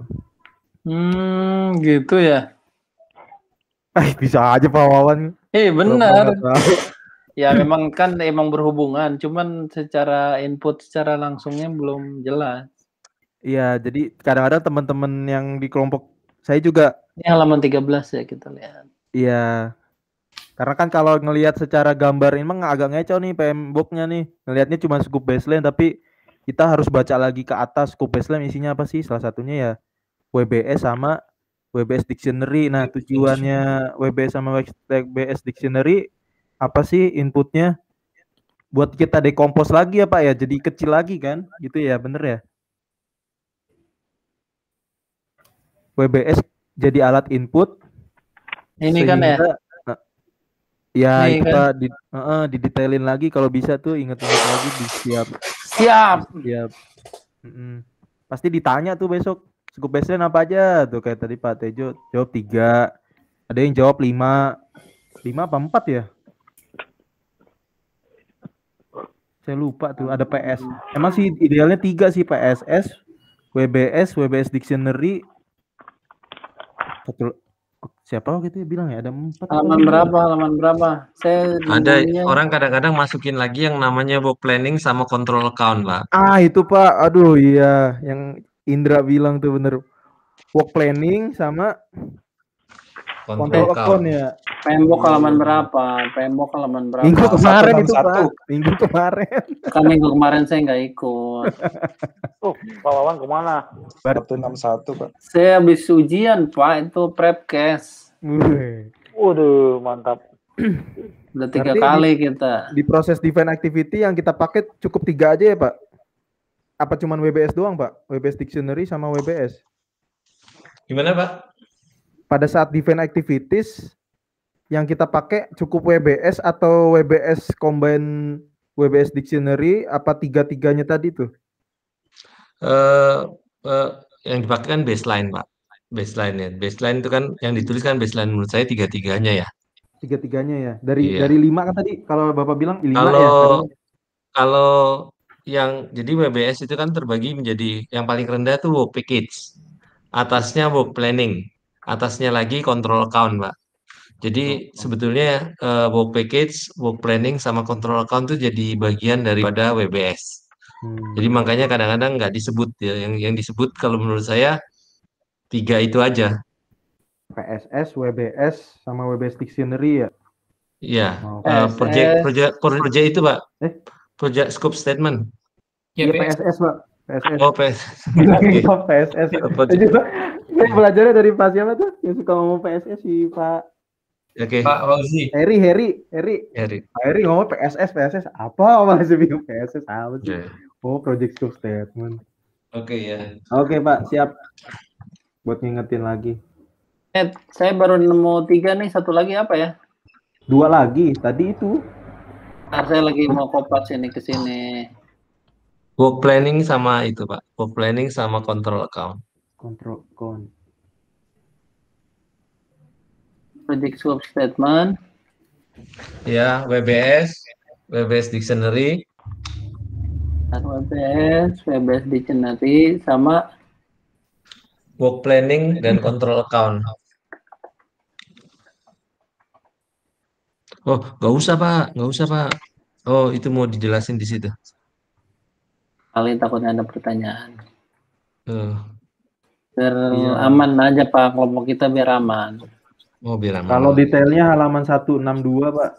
A: Gitu ya.
B: Bisa aja Pak Wawan.
A: Benar. Ya memang kan berhubungan, cuman secara input secara langsungnya belum jelas.
B: Iya, jadi kadang-kadang teman-teman yang di kelompok saya juga.
A: Ini halaman 13 ya kita lihat.
B: Iya. Karena kan kalau ngelihat secara gambar emang agak ngecoh nih PMBOK-nya nih. Ngelihatnya cuma scope baseline tapi kita harus baca lagi ke atas scope baseline isinya apa sih? Salah satunya ya WBS sama WBS dictionary. Nah, tujuannya WBS sama WBS dictionary apa sih inputnya? Buat kita decompose lagi ya Pak ya, jadi kecil lagi kan? Gitu ya, bener ya? WBS jadi alat input.
A: Ini kan ya?
B: Ya itu kan? Pak didetailin lagi kalau bisa tuh inget-inget lagi
A: Siap.
B: Pasti ditanya tuh besok scope baseline apa aja tuh kayak tadi Pak Tejo jawab 3, ada yang jawab 5 apa 4 ya? Saya lupa tuh ada PS. Emang sih idealnya 3 sih PSS, WBS dictionary. Siapa gitu ya bilang ya ada 4.
A: Halaman berapa? Saya
F: ada orang kadang-kadang masukin lagi yang namanya work planning sama control account Pak.
B: Itu Pak, aduh iya yang Indra bilang tuh bener. Work planning sama control account ya.
A: PMBOK halaman berapa?
B: Minggu kemarin itu Pak. Minggu kemarin.
A: Kan minggu kemarin saya nggak ikut.
D: Pak Wawan kemana?
E: 161 Pak.
A: Saya habis ujian Pak, itu prep case.
D: Waduh, mantap.
A: Udah 3 kali kita.
B: Di proses define activity yang kita pakai cukup 3 aja ya Pak? Apa cuman WBS doang Pak? WBS dictionary sama WBS?
F: Gimana Pak?
B: Pada saat define activities yang kita pakai cukup WBS atau WBS combine WBS dictionary apa 3-3-nya tadi tuh?
F: Yang dipakai kan baseline Pak. Baseline itu kan yang dituliskan baseline menurut saya 3-3-nya ya.
B: 3-3-nya ya. Dari 5 kan tadi kalau Bapak bilang 5
F: Kalau yang jadi WBS itu kan terbagi menjadi yang paling rendah tuh work package. Atasnya work planning. Atasnya lagi control account, Pak. Jadi sebetulnya work package, work planning sama control account itu jadi bagian daripada WBS. Jadi makanya kadang-kadang nggak disebut ya. Yang disebut kalau menurut saya 3 itu aja.
B: PSS, WBS, sama WBS dictionary ya?
F: Iya. Project itu Pak. Project scope statement.
B: Iya PSS Pak. PSS.
F: Oh PSS.
B: PSS. Saya belajarnya dari Pak siapa tuh? Yang suka ngomong PSS si Pak
F: Oke.
C: Pak Fauzi.
B: Heri ngomong PSS apa masih bingung PSS apa sih? Oh, project scope statement.
F: Oke ya.
B: Oke Pak, siap. Buat ngingetin lagi.
A: Saya baru nemu 3 nih, satu lagi apa ya?
B: 2 lagi, tadi itu.
A: Nah, saya lagi mau kopas ini ke sini.
F: Work planning sama itu Pak. Work planning sama control account.
B: Control account.
A: Project scope statement.
F: Ya, WBS Dictionary.
A: WBS Dictionary sama
F: Work planning dan control account. Oh, nggak usah Pak. Oh, itu mau dijelasin di situ.
A: Kali takutnya ada pertanyaan. Biar
B: Iya.
A: aman aja Pak, kelompok kita biar aman.
F: Oh, biar aman.
B: Kalau detailnya halaman 162 Pak.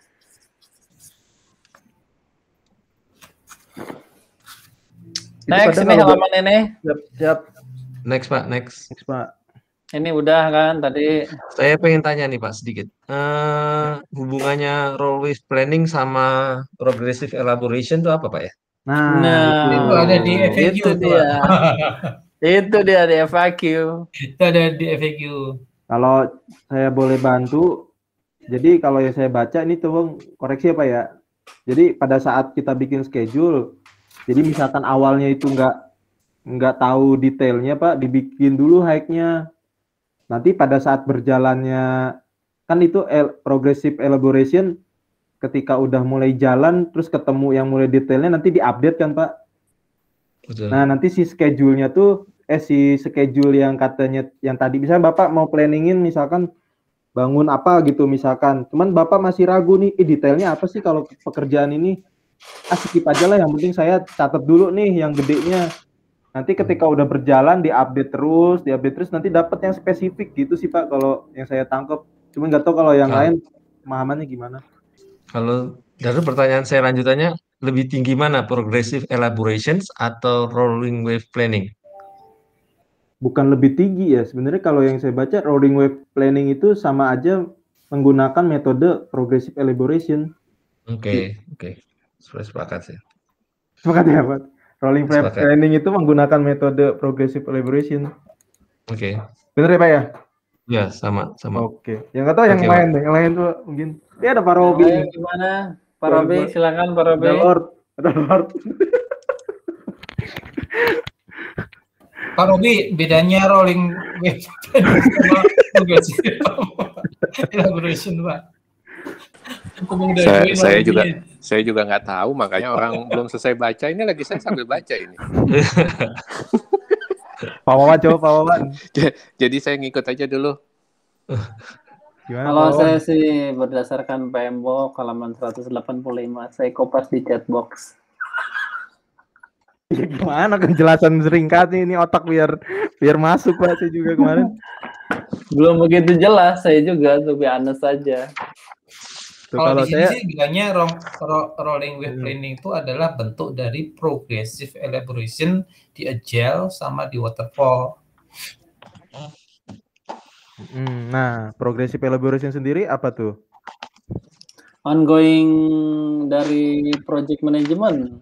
A: Next ini halaman ini.
B: Siap.
F: Next Pak.
A: Ini udah kan tadi.
F: Saya pengen tanya nih Pak sedikit. Hubungannya role with planning sama progressive elaboration itu apa Pak ya?
A: Nah,
C: itu ada di FAQ.
A: Itu dia. Itu dia di FAQ.
C: Itu ada di FAQ.
B: Kalau saya boleh bantu, jadi kalau yang saya baca ini tolong koreksi apa ya. Jadi pada saat kita bikin schedule, jadi misalkan awalnya itu nggak tahu detailnya Pak, dibikin dulu hike-nya. Nanti pada saat berjalannya kan itu progressive elaboration, ketika udah mulai jalan terus ketemu yang mulai detailnya nanti diupdate kan Pak.
F: Betul.
B: Nah nanti si schedule-nya tuh si schedule yang katanya yang tadi misalnya Bapak mau planningin misalkan bangun apa gitu misalkan, cuman Bapak masih ragu nih detailnya apa sih kalau pekerjaan ini, skip aja lah, yang penting saya catat dulu nih yang gedenya. Nanti ketika udah berjalan diupdate terus nanti dapat yang spesifik gitu sih Pak kalau yang saya tangkap. Cuma nggak tahu kalau yang lain pemahamannya gimana.
F: Kalau dari pertanyaan saya lanjutannya, lebih tinggi mana, progressive elaborations atau rolling wave planning?
B: Bukan lebih tinggi ya, sebenarnya kalau yang saya baca rolling wave planning itu sama aja menggunakan metode progressive elaboration.
F: Oke. Sepakat sih.
B: Sepakat ya Pak? Rolling wave planning itu menggunakan metode progressive elaboration.
F: Oke.
B: Bener ya Pak ya?
F: Ya, sama.
B: Oke. Yang nggak tahu yang lain tuh mungkin. Ini ada Pak Robi.
A: Gimana? Pak Robi, silakan Pak Robi.
B: Ada Lord.
C: Pak Robi, bedanya rolling wave sama progressive elaboration Pak.
G: Saya juga nggak tahu, makanya orang belum selesai baca. Ini lagi saya sambil baca ini.
B: Pak Wawan.
G: Jadi saya ngikut aja dulu.
B: Gimana,
A: kalau saya sih berdasarkan PMBOK halaman 185, saya kopas di chatbox.
B: Ya gimana penjelasan ringkasnya ini otak biar masuk Pak, saya juga kemarin.
A: Belum begitu jelas saya juga, to be honest saja.
C: Kalau di sini sih bilangnya rolling wave planning itu adalah bentuk dari progressive elaboration di agile sama di waterfall.
B: Nah, progressive elaboration sendiri apa tuh?
A: Ongoing dari project management.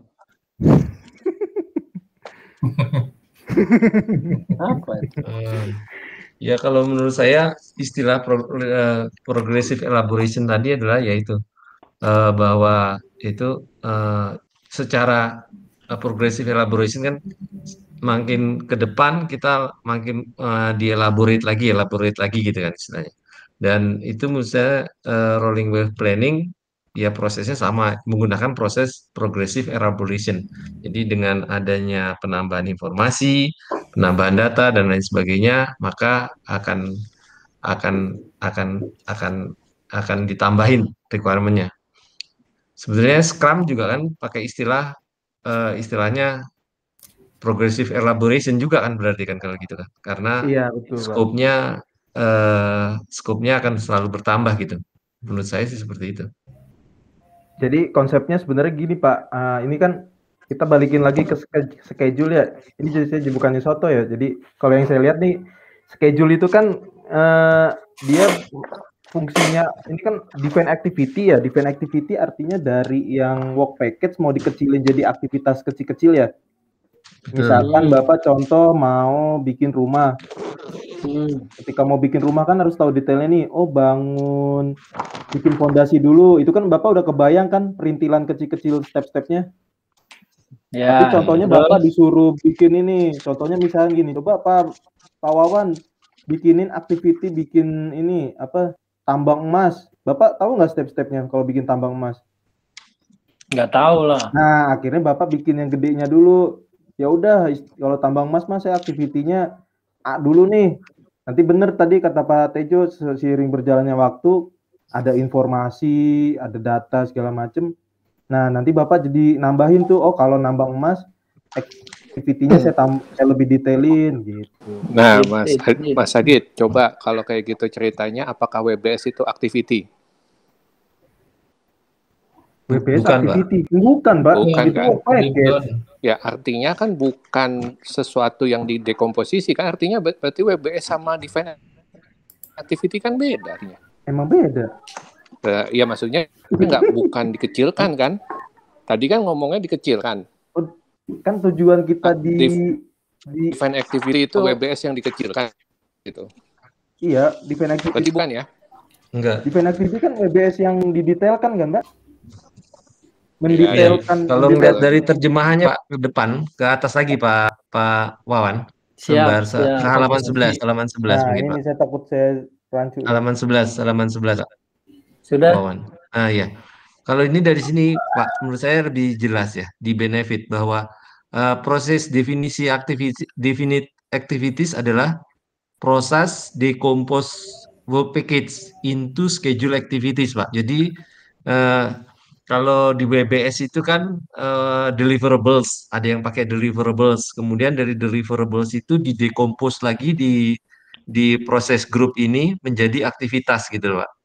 A: Apa itu?
F: Ya kalau menurut saya istilah progressive elaboration tadi adalah yaitu bahwa itu secara progressive elaboration kan makin ke depan kita makin dielaborate lagi gitu kan istilahnya. Dan itu menurut saya rolling wave planning ya prosesnya sama, menggunakan proses progressive elaboration. Jadi dengan adanya penambahan informasi, penambahan data dan lain sebagainya, maka akan ditambahin requirement-nya. Sebenarnya Scrum juga kan pakai istilahnya progressive elaboration juga kan berarti kan kalau gitu kan, karena
B: iya, betul,
F: skopnya akan selalu bertambah gitu. Menurut saya sih seperti itu.
B: Jadi konsepnya sebenarnya gini Pak, ini kan kita balikin lagi ke schedule ya. Ini jadi saya bukannya soto ya. Jadi kalau yang saya lihat nih schedule itu kan dia fungsinya ini kan define activity ya. Define activity artinya dari yang work package mau dikecilin jadi aktivitas kecil-kecil ya. Misalkan Bapak contoh mau bikin rumah. Ketika mau bikin rumah kan harus tahu detailnya nih. Oh, bangun, bikin fondasi dulu. Itu kan Bapak udah kebayang kan perintilan kecil-kecil step-stepnya.
A: Ya,
B: Tapi contohnya Bapak disuruh bikin ini. Contohnya misalnya gini, coba Pak Wawan bikinin activity bikin ini apa tambang emas. Bapak tahu nggak step-stepnya kalau bikin tambang emas?
A: nggak tahu lah.
B: Nah, akhirnya Bapak bikin yang gedenya dulu. Ya udah, kalau tambang emas saya aktivitinya A dulu nih. Nanti bener tadi kata Pak Tejo, seiring berjalannya waktu ada informasi, ada data segala macem. Nah, nanti Bapak jadi nambahin tuh, oh kalau nambang emas aktivitinya saya lebih detailin gitu.
G: Nah, Mas Adit, coba kalau kayak gitu ceritanya, apakah WBS itu activity?
B: WBS
F: Bukan,
B: activity? Bukan, Pak.
G: Bukan,
B: itu
G: kan?
B: package.
G: Ya, artinya kan bukan sesuatu yang didekomposisi, kan artinya berarti WBS sama define activity kan beda artinya.
B: Emang beda?
G: Ya maksudnya bukan dikecilkan kan? Tadi kan ngomongnya dikecilkan.
B: Kan tujuan kita di
G: define activity itu WBS yang dikecilkan gitu.
B: Iya, define activity.
G: Berarti bukan ya?
F: Enggak.
B: Define activity kan WBS yang didetailkan kan, Mbak? Mendetailkan.
F: Ya. Kalau ngeliat dari terjemahannya Pak ke depan, ke atas lagi Pak Wawan.
A: Siap.
F: Halaman 11
B: nah,
F: mungkin
B: ini
F: Pak.
B: saya takut saya rancu.
F: Halaman 11
A: Sudah.
F: Wawan. Ya. Kalau ini dari sini Pak, menurut saya lebih jelas ya di benefit bahwa proses definisi definite activities adalah proses decompose work package into schedule activities Pak. Jadi kalau di WBS itu kan deliverables, ada yang pakai deliverables. Kemudian dari deliverables itu didecompose lagi di proses grup ini menjadi aktivitas gitu Pak.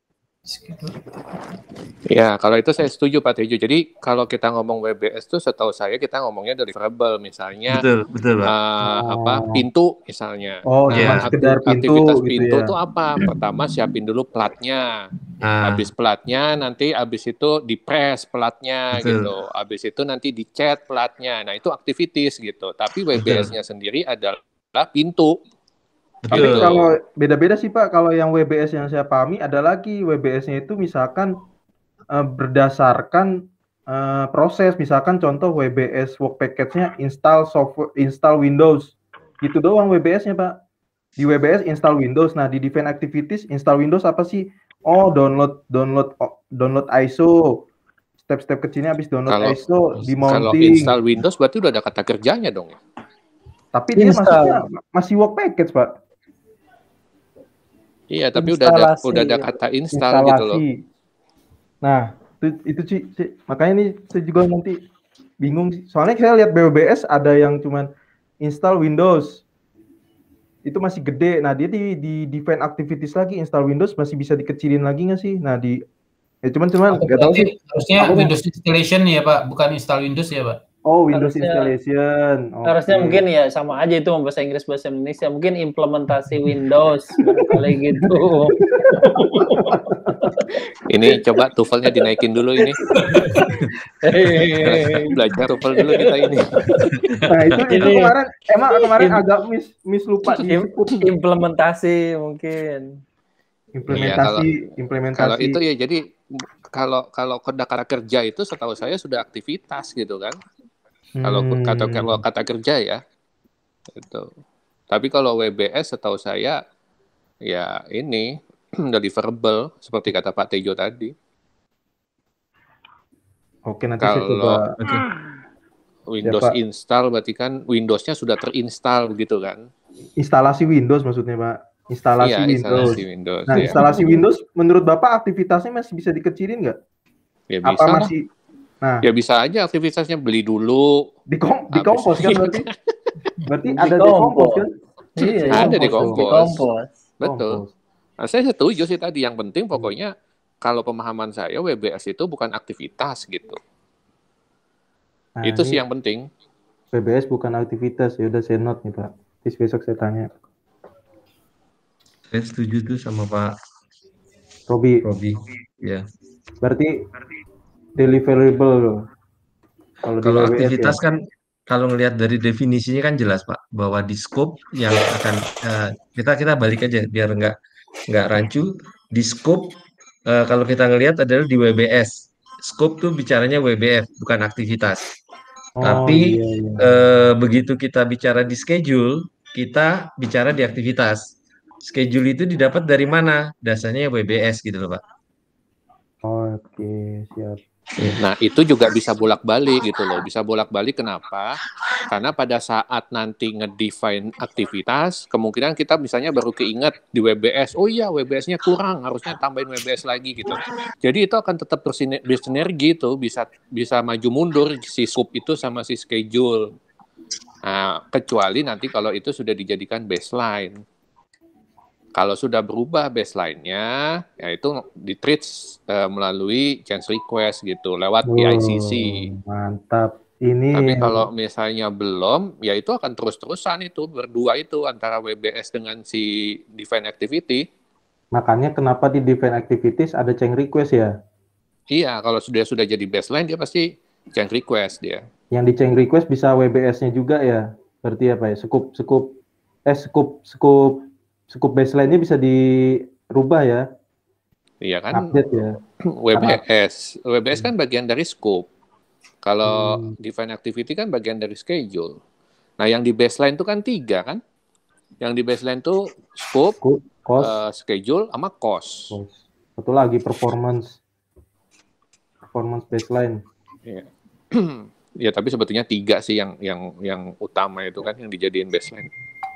G: Ya, kalau itu saya setuju Pak Tejo. Jadi kalau kita ngomong WBS itu setahu saya kita ngomongnya deliverable, misalnya
F: betul Pak.
G: Pintu misalnya.
B: Aktivitas
G: pintu itu apa? Pertama siapin dulu platnya. Habis platnya nanti itu di-press platnya gitu. Habis itu nanti dicat platnya. Nah, itu activities gitu. Tapi WBS-nya sendiri adalah pintu.
B: Tapi kalau beda-beda sih Pak, kalau yang WBS yang saya pahami ada lagi WBS-nya itu misalkan berdasarkan proses, misalkan contoh WBS work package-nya install Windows, gitu doang WBS-nya Pak. Di WBS install Windows, nah di define activities install Windows apa sih? Oh download ISO, step-step kecilnya habis download ISO, di mounting.
G: Kalau install Windows berarti udah ada kata kerjanya dong ya?
B: Tapi dia masih work package Pak.
G: Iya, tapi udah ada kata install gitu loh.
B: Nah, itu sih makanya ini saya juga nanti bingung sih. Soalnya saya lihat WBS ada yang cuman install Windows. Itu masih gede. Nah, dia di define activities lagi install Windows masih bisa dikecilin lagi nggak sih? Nah, cuman nggak tahu sih.
C: Harusnya Windows installation ya, Pak, bukan install Windows ya, Pak.
B: Oh, Windows installation.
A: Harusnya mungkin ya sama aja itu bahasa Inggris bahasa Indonesia. Mungkin implementasi Windows kali gitu.
G: Ini coba TOEFL-nya dinaikin dulu ini. Belajar TOEFL dulu kita ini.
B: Nah, itu kemarin agak miss lupa disebut
A: implementasi mungkin.
B: Implementasi.
G: Kalau itu ya jadi kalau kata kerja itu setahu saya sudah aktivitas gitu kan. Kalau kata kerja ya. Itu. Tapi kalau WBS setahu saya ya ini deliverable seperti kata Pak Tejo tadi.
B: Oke, nanti saya coba.
G: Windows install berarti kan Windows-nya sudah terinstall gitu kan.
B: Instalasi Windows maksudnya, Pak. Instalasi Windows. Nah,
G: ya.
B: Instalasi Windows menurut Bapak aktivitasnya masih bisa dikecilin nggak?
G: Ya bisa. Apa masih? Nah, ya bisa aja aktivitasnya beli dulu.
B: Dikompos kan berarti? Berarti ada dikompos kan?
G: Iya, ada dikompos. Betul. Nah, saya setuju sih tadi. Yang penting pokoknya kalau pemahaman saya WBS itu bukan aktivitas gitu. Nah, itu sih yang penting.
B: WBS bukan aktivitas. Ya udah saya note nih Pak. Terus besok saya tanya.
F: Saya setuju tuh sama Pak
B: Robi.
F: Ya.
B: Berarti deliverable.
F: Kalau aktivitas ya? Kan kalau ngelihat dari definisinya kan jelas Pak bahwa di scope yang akan kita balik aja biar nggak rancu. Di scope kalau kita ngelihat adalah di WBS. Scope tuh bicaranya WBF bukan aktivitas. Tapi begitu kita bicara di schedule, kita bicara di aktivitas. Schedule itu didapat dari mana? Dasarnya WBS gitu loh Pak.
B: Oke, siap.
G: Nah, itu juga bisa bolak-balik gitu loh. Bisa bolak-balik kenapa? Karena pada saat nanti ngedefine aktivitas, kemungkinan kita misalnya baru keinget di WBS, oh iya WBS-nya kurang, harusnya tambahin WBS lagi gitu. Jadi itu akan tetap bersinergi tuh, bisa maju mundur si sub itu sama si schedule. Nah, kecuali nanti kalau itu sudah dijadikan baseline. Kalau sudah berubah baseline-nya, ya itu di-treat melalui change request gitu, lewat PICC.
B: Mantap. Ini.
G: Tapi kalau misalnya belum, ya itu akan terus-terusan itu, berdua itu antara WBS dengan si define activity.
B: Makanya kenapa di define activities ada change request ya?
G: Iya, kalau sudah jadi baseline, dia pasti change request dia.
B: Yang di change request bisa WBS-nya juga ya? Berarti apa ya? Scope baseline-nya bisa dirubah ya?
G: Iya kan?
B: Update ya?
G: WBS kan bagian dari scope. Kalau define activity kan bagian dari schedule. Nah, yang di baseline itu kan 3 kan? Yang di baseline itu scope, cost, schedule, sama cost.
B: Satu lagi performance baseline.
G: Iya. Ya, tapi sebetulnya 3 sih yang utama itu kan yang dijadiin baseline.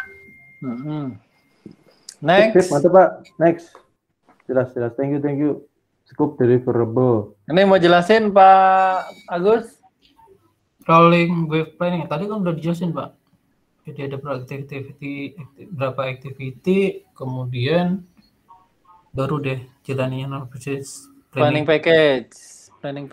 B: Next. Mantap Pak. Next. Jelas. Thank you. Scope deliverable.
A: Ini mau jelasin Pak Agus?
C: Rolling wave planning. Tadi kan udah dijelasin Pak. Jadi ada berapa activity, kemudian baru deh jalannya non-process
A: planning package.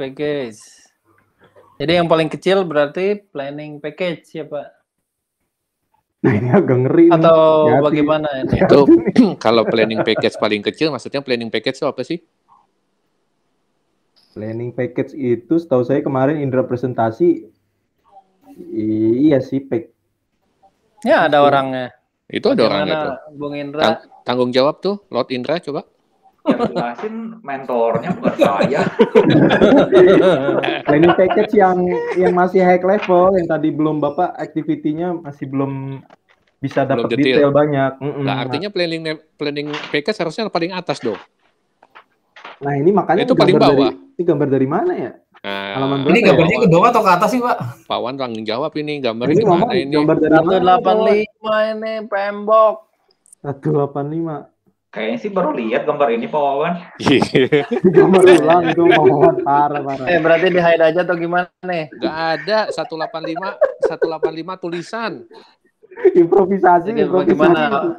A: Jadi yang paling kecil berarti planning package ya Pak?
B: Nah ini agak ngeri.
A: Atau bagaimana ini?
G: Itu kalau planning package paling kecil, maksudnya planning package itu apa sih?
B: Planning package itu setahu saya kemarin Indra presentasi, iya sih
A: Ya ada orangnya.
G: Itu ada orangnya tuh.
A: Bung Indra.
G: Tanggung jawab tuh, Lord Indra coba.
H: Yang jelasin mentornya bukan saya.
B: Planning package yang masih high level, yang tadi belum Bapak activity-nya masih belum bisa dapat detail banyak.
G: Nah, artinya planning package harusnya paling atas dong.
B: Nah, ini makanya
G: itu paling bawah.
B: Ini gambar dari mana ya?
G: Nah,
C: ini gambarnya ke bawah atau ke atas sih, Pak?
G: Pak Wan tanggung jawab ini gambarnya di mana ini?
B: Gambar dari
A: 185 ini Pembok.
B: 185.
H: Kayaknya sih baru lihat gambar ini Pak Wawan.
B: Gambar ulang itu Pak Wawan parah.
A: Berarti di hide aja atau gimana nih?
G: Gak ada 185 tulisan.
B: Improvisasi.
A: Gimana?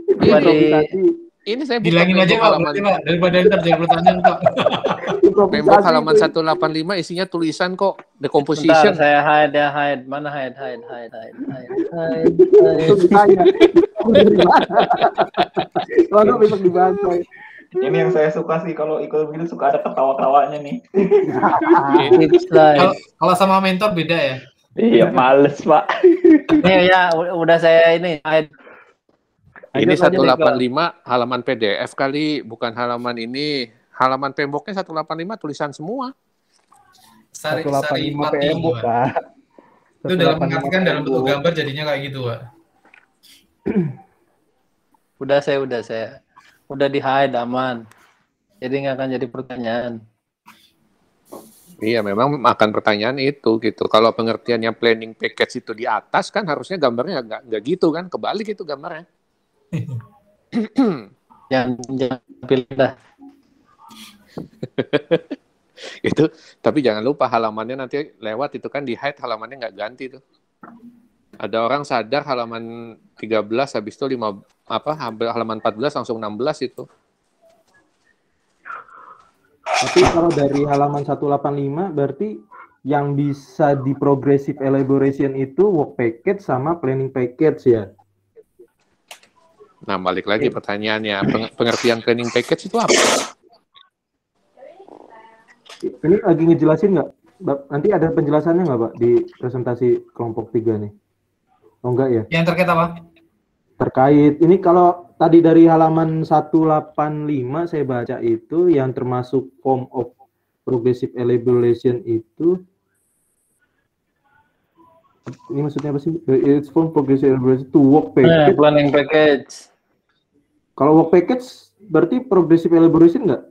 G: Ini saya
C: bilangin aja Pak, daripada ntar jadi pertanyaan Pak.
G: Pembok halaman 185 isinya tulisan kok, decomposition.
A: Bentar, saya hide. Mana hide.
B: Itu ditanya. Lalu besok dibantu.
H: Ini yang saya suka sih, kalau ikut begitu suka ada ketawa-tawanya nih.
C: Kalau sama mentor beda ya?
H: Iya, males Pak.
A: Nih ya, udah saya ini hide.
G: Ini 185 halaman PDF kali, bukan halaman ini. Halaman Pemboknya 185 tulisan semua.
B: 185 Pembok, Pak.
C: Itu dalam mengartikan dalam bentuk gambar jadinya kayak gitu, Pak.
A: Udah saya. Udah di-hide aman. Jadi nggak akan jadi pertanyaan.
G: Iya, memang akan pertanyaan itu gitu. Kalau pengertiannya planning package itu di atas kan harusnya gambarnya nggak gitu kan, kebalik itu gambarnya.
A: Jangan pilih dah.
G: Itu, tapi jangan lupa halamannya nanti lewat itu kan di hide halamannya nggak ganti tuh. Ada orang sadar halaman 13 habis itu halaman 14 langsung 16 itu.
B: Tapi kalau dari halaman 185 berarti yang bisa di progressive elaboration itu work package sama planning package ya.
G: Nah, balik lagi pertanyaannya, pengertian planning package itu apa?
B: Ini lagi ngejelasin nggak? Nanti ada penjelasannya nggak Pak di presentasi kelompok 3 nih? Oh enggak ya?
C: Yang terkait apa?
B: Terkait ini kalau tadi dari halaman 185 saya baca itu yang termasuk form of progressive elaboration itu, ini maksudnya apa sih? It's form progressive elaboration to work package.
A: Planning package.
B: Kalau work package berarti progressive elaboration nggak?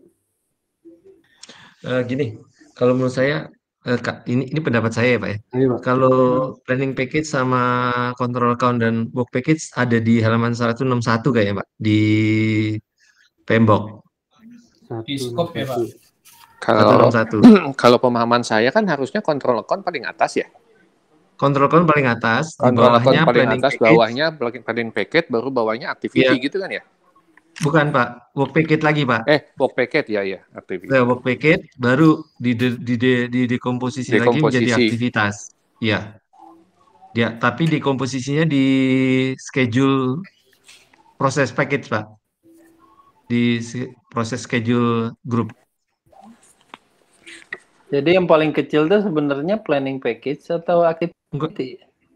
F: Gini, kalau menurut saya ini pendapat saya ya Pak ya.
B: Ayo, Pak.
F: Kalau planning package sama control account dan work package ada di halaman 161 kayaknya Pak di Pembok.
C: Di scope ya Pak.
G: Kalau pemahaman saya kan harusnya control account paling atas ya.
F: Control account paling atas, di
G: Control account
F: bawahnya
G: paling
F: planning
G: atas,
F: package.
G: bawahnya planning package, baru bawahnya activity
F: Iya.
G: gitu kan ya?
F: Bukan Pak, work package lagi Pak.
G: Work package ya, activity.
F: Work package baru di dekomposisi lagi menjadi aktivitas. Iya. Ya, tapi dekomposisinya di schedule proses package Pak. Di proses schedule group.
A: Jadi yang paling kecil itu sebenarnya planning package atau activity?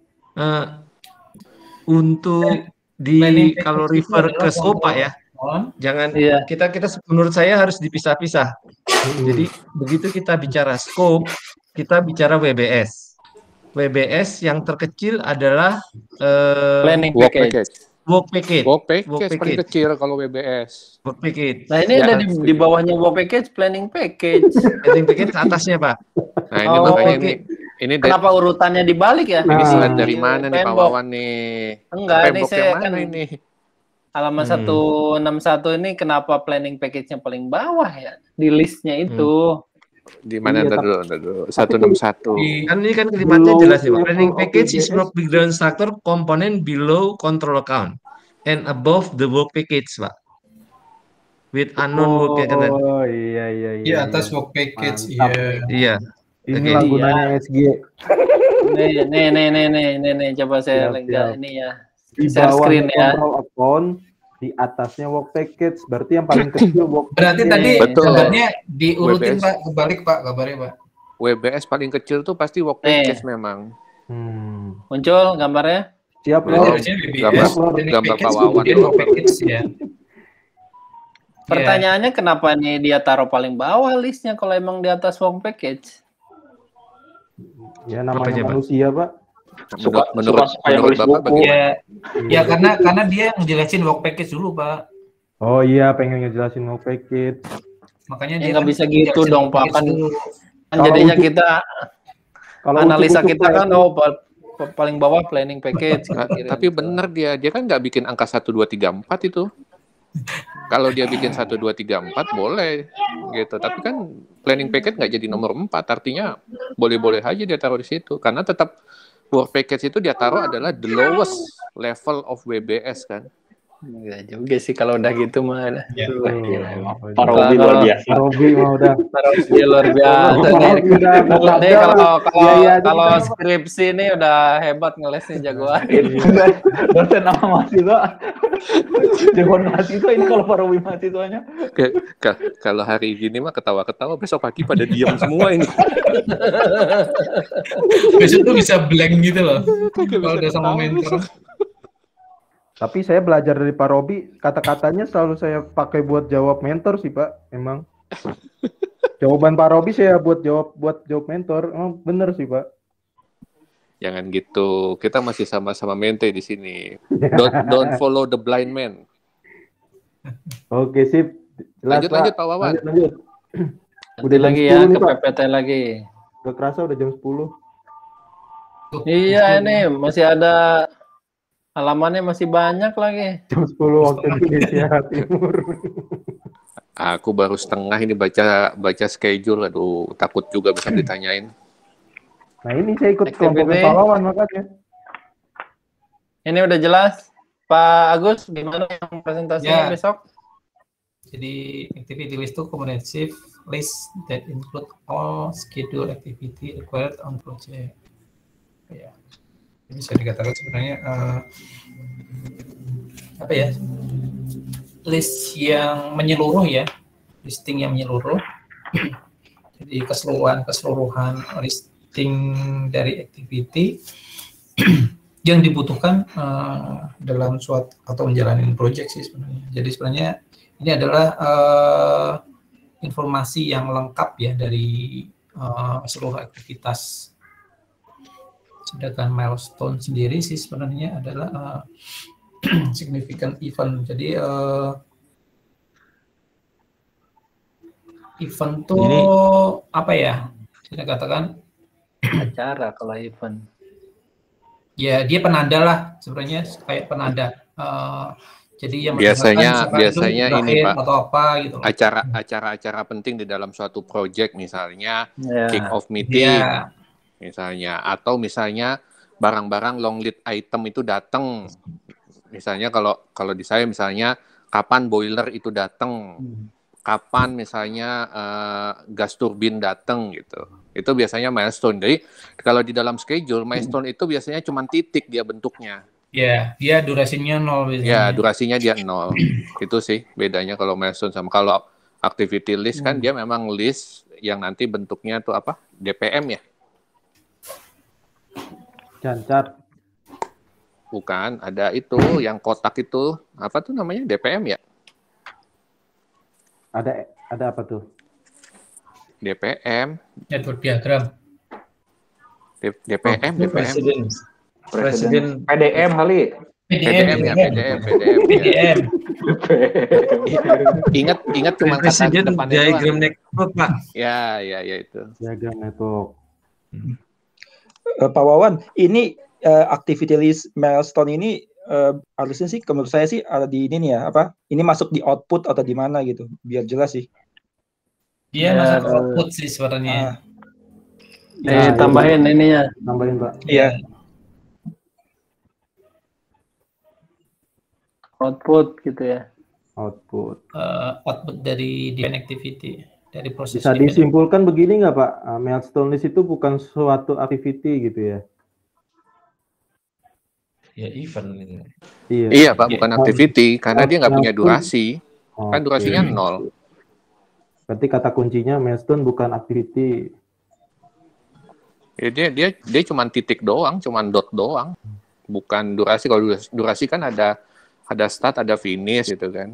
F: Untuk kalau refer ke scope Pak ya. Jangan kita menurut saya harus dipisah-pisah. Jadi begitu kita bicara scope, kita bicara WBS. WBS yang terkecil adalah
A: planning package.
G: Work package paling kecil kalau WBS.
F: Work package.
A: Nah ini ada di bawahnya work package, planning package.
F: Planning package atasnya Pak.
G: Nah ini makanya ini
A: kenapa urutannya dibalik ya?
G: Ini slide dari mana nih Pak Wawan nih?
A: Enggak, ini saya kan
G: ini.
A: Halaman 161 ini kenapa planning package-nya paling bawah ya? Di listnya itu.
G: Di mana dulu? 161.
F: Kan ini kan kalimatnya jelas ya, Pak. Planning package is work background structure component below control account and above the work package, Pak. With unknown work package.
B: Oh iya.
C: Di atas work package,
F: iya.
B: Ini gunanya SG.
A: Nih, coba saya lihat ini ya.
B: Di
A: Share
B: bawah
A: screen ya.
B: control account, di atasnya work package. Berarti yang paling kecil work
C: Berarti
B: package.
C: tadi kabarnya diurutin Pak, kebalik Pak kabarnya Pak.
G: WBS paling kecil tuh pasti work package memang.
A: Muncul gambarnya?
B: Siap
G: Lor. Gambar Pak Wawan
C: work package ya.
A: Pertanyaannya kenapa nih dia taruh paling bawah listnya kalau emang di atas work package?
B: Ya namanya manusia Pak.
G: Menurut Bapak bagaimana?
C: Ya karena dia ngejelasin work package dulu Pak.
B: Oh iya, pengen ngejelasin work package.
C: Makanya
A: dia nggak bisa gitu dong Pak, kan jadinya kita analisa kita kan paling bawah planning package.
G: Tapi bener dia kan nggak bikin angka 1, 2, 3, 4 itu. Kalau dia bikin 1, 2, 3, 4 boleh gitu. Tapi kan planning package nggak jadi nomor 4, artinya boleh-boleh aja dia taruh di situ. Karena tetap work package itu dia taruh adalah the lowest level of WBS kan.
A: Enggak juga sih kalau udah gitu mah.
H: Parobi luar biasa.
B: Parobi mah udah.
A: Parobi luar biasa. Nih kalau skripsi nih udah hebat ngelesnya jagoan.
H: Dosen sama mahasiswa. Jagoan mahasiswa ini kalau Parobi mahasiswanya.
G: Kalau hari gini mah ketawa-ketawa, besok pagi pada diam semua ini.
C: Besok tuh bisa blank gitu loh. Kalau udah sama mentor.
B: Tapi saya belajar dari Pak Robi, kata-katanya selalu saya pakai buat jawab mentor sih Pak, emang. Jawaban Pak Robi saya buat jawab mentor, emang bener sih Pak.
G: Jangan gitu, kita masih sama-sama mente di sini. Don't follow the blind man.
B: Oke sip. Jelas,
G: lanjut Pak Wawan.
B: Lanjut.
A: Udah lagi ya ke PPT lagi.
B: Udah kerasa udah jam 10.
A: Iya ini masih ada. Halamannya masih banyak lagi.
B: Jam 10 waktu Indonesia Timur.
G: Aku baru setengah ini baca schedule. Aduh, takut juga bisa ditanyain.
B: Nah ini saya ikut kelompoknya Pak Wawan makanya.
A: Ini udah jelas. Pak Agus, gimana yang presentasinya besok?
C: Jadi activity list itu comprehensive list that include all schedule activity required on project. Ya. Bisa dikatakan sebenarnya list yang menyeluruh ya, listing yang menyeluruh Jadi keseluruhan listing dari activity yang dibutuhkan dalam suatu atau menjalani project sih sebenarnya. Jadi sebenarnya ini adalah informasi yang lengkap ya dari seluruh aktivitas. Sedangkan milestone sendiri sih sebenarnya adalah significant event. Jadi event tuh
F: Ini,
C: apa ya? Kita katakan
A: acara kalau event.
C: Ya dia penanda lah sebenarnya, kayak penanda. Jadi yang
G: biasanya ini Pak,
C: atau apa gitu.
G: Acara-acara penting di dalam suatu project, misalnya kick off meeting, misalnya, atau misalnya barang-barang long lead item itu datang. Misalnya kalau di saya misalnya kapan boiler itu datang, kapan misalnya gas turbin datang gitu. Itu biasanya milestone. Jadi kalau di dalam schedule milestone itu biasanya cuma titik dia bentuknya.
C: Ya, dia durasinya 0 biasanya.
G: Ya, durasinya dia 0. Itu sih bedanya kalau milestone sama kalau activity list kan dia memang list yang nanti bentuknya tuh apa? DPM ya?
B: Cancat.
G: Bukan, ada itu yang kotak itu apa tuh namanya? DPM ya?
B: Ada apa tuh?
G: DPM.
C: Network diagram.
G: DPM.
H: Presiden PDM kali.
G: PDM. Ingat cuma kata depannya
F: diagram network, Pak.
G: Ya itu.
B: Diagram network.
E: Pak Wawan, ini activity list milestone ini harusnya sih menurut saya sih ada di ini nih ya, apa? Ini masuk di output atau di mana gitu, biar jelas sih.
C: Dia masuk output sih sebenarnya.
A: Tambahin ininya.
B: Tambahin, Pak.
E: Iya.
A: Output gitu ya.
B: Output
C: dari event activity, dari proses.
B: Bisa disimpulkan begini nggak Pak? Milestone list itu bukan suatu activity gitu ya?
F: Ya event ini.
G: Iya Pak, bukan activity karena dia nggak punya durasi. Kan durasinya 0.
B: Berarti kata kuncinya milestone bukan activity.
G: Ya, dia cuma titik doang, cuma dot doang. Bukan durasi. Kalau durasi kan ada start, ada finish gitu kan.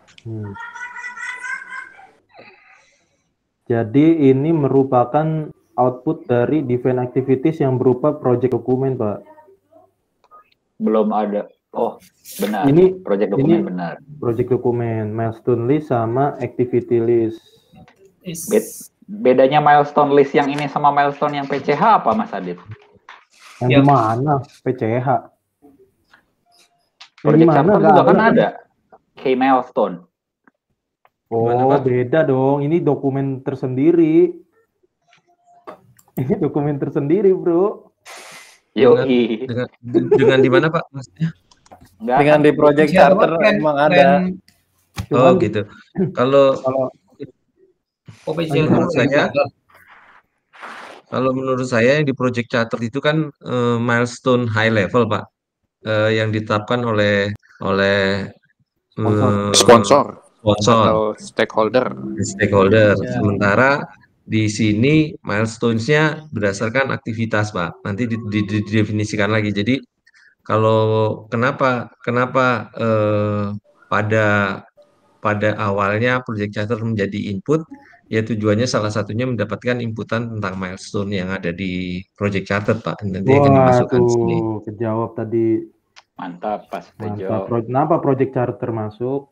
B: Jadi ini merupakan output dari define activities yang berupa project dokumen, Pak.
H: Belum ada. Oh, benar.
B: Ini
H: project dokumen benar.
B: Project dokumen, milestone list sama activity list.
H: Bedanya milestone list yang ini sama milestone yang PCH apa, Mas Adit?
B: Yang mana? PCH.
H: Project charter juga kan ada. Key milestone.
B: Oh, beda dong. Ini dokumen tersendiri. Ini dokumen tersendiri, Bro.
F: Yoi. Dengan di mana, Pak? Maksudnya?
A: Dengan di project charter emang ada.
F: Oh, gitu. Kalau menurut saya yang di project charter itu kan milestone high level, Pak. Yang ditetapkan oleh
G: sponsor
F: atau
G: stakeholder.
F: Sementara di sini milestones-nya berdasarkan aktivitas, Pak. Nanti didefinisikan lagi. Jadi kalau kenapa pada awalnya project charter menjadi input, ya tujuannya salah satunya mendapatkan inputan tentang milestone yang ada di project charter, Pak. Nanti akan dimasukkan sini.
B: Kejawab tadi.
H: Mantap, Pas.
B: Kenapa project charter masuk?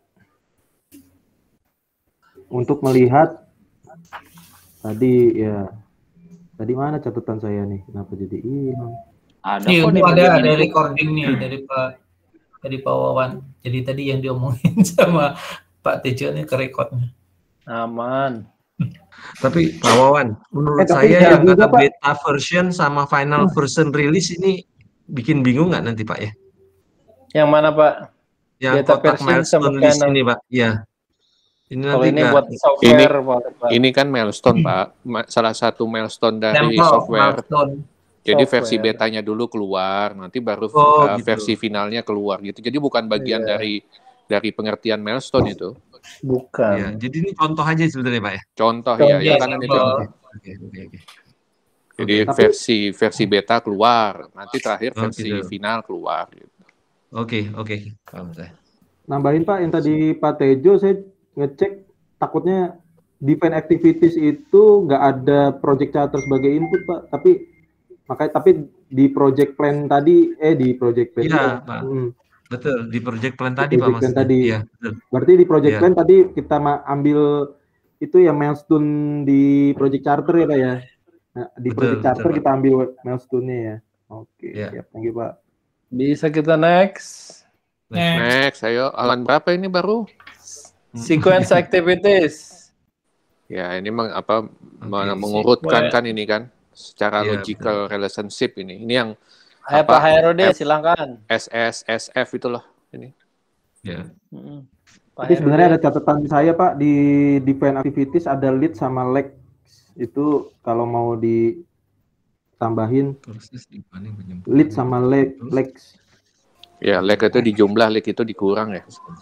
B: Untuk melihat tadi mana catatan saya nih? Kenapa jadi hilang?
C: Ada recording nih dari Pak Wawan. Jadi tadi yang diomongin sama Pak Tejo nih ke recordnya.
A: Aman.
F: Tapi Pak Wawan, menurut saya yang ada beta version sama final version release ini bikin bingung nggak nanti, Pak ya?
A: Yang mana, Pak?
F: Yang kotak milestone list ini, Pak. Ya.
A: Ini nanti buat software, Pak.
G: Ini kan milestone, Pak. Salah satu milestone dari software. Jadi versi betanya dulu keluar, nanti baru versi finalnya keluar gitu. Jadi bukan bagian dari pengertian milestone itu.
A: Bukan.
F: Ya, jadi ini contoh aja sebenarnya Pak ya.
G: Contoh ya, yang kanan itu.
F: Oke.
G: Jadi versi beta keluar, nanti terakhir versi final keluar. Gitu.
F: Oke. Paham saya.
B: Nambahin Pak, yang tadi Pak Tejo saya ngecek takutnya define activities itu nggak ada project charter sebagai input Pak, tapi di project plan tadi di project plan.
F: Iya Pak. Betul, di project plan tadi Pak maksudnya.
B: Tadi.
F: Iya, betul.
B: Berarti di project plan tadi kita ambil itu ya milestone di project charter ya Pak ya. Nah, di project charter kita ambil milestone-nya ya. Oke, siap. Thank you Pak.
A: Bisa kita next.
G: Next, ayo. Halaman berapa ini baru?
A: Sequence activities.
G: Ya, ini mengurutkan kan ini kan secara logical relationship ini. Ini yang
A: Pak Herode silakan.
G: SF itu loh ini.
F: Ya.
B: Tapi sebenarnya ada catatan saya Pak di define activities ada lead sama lag. Itu kalau mau ditambahin lead sama legs.
G: Ya, lag itu dijumlah, lag itu dikurang ya.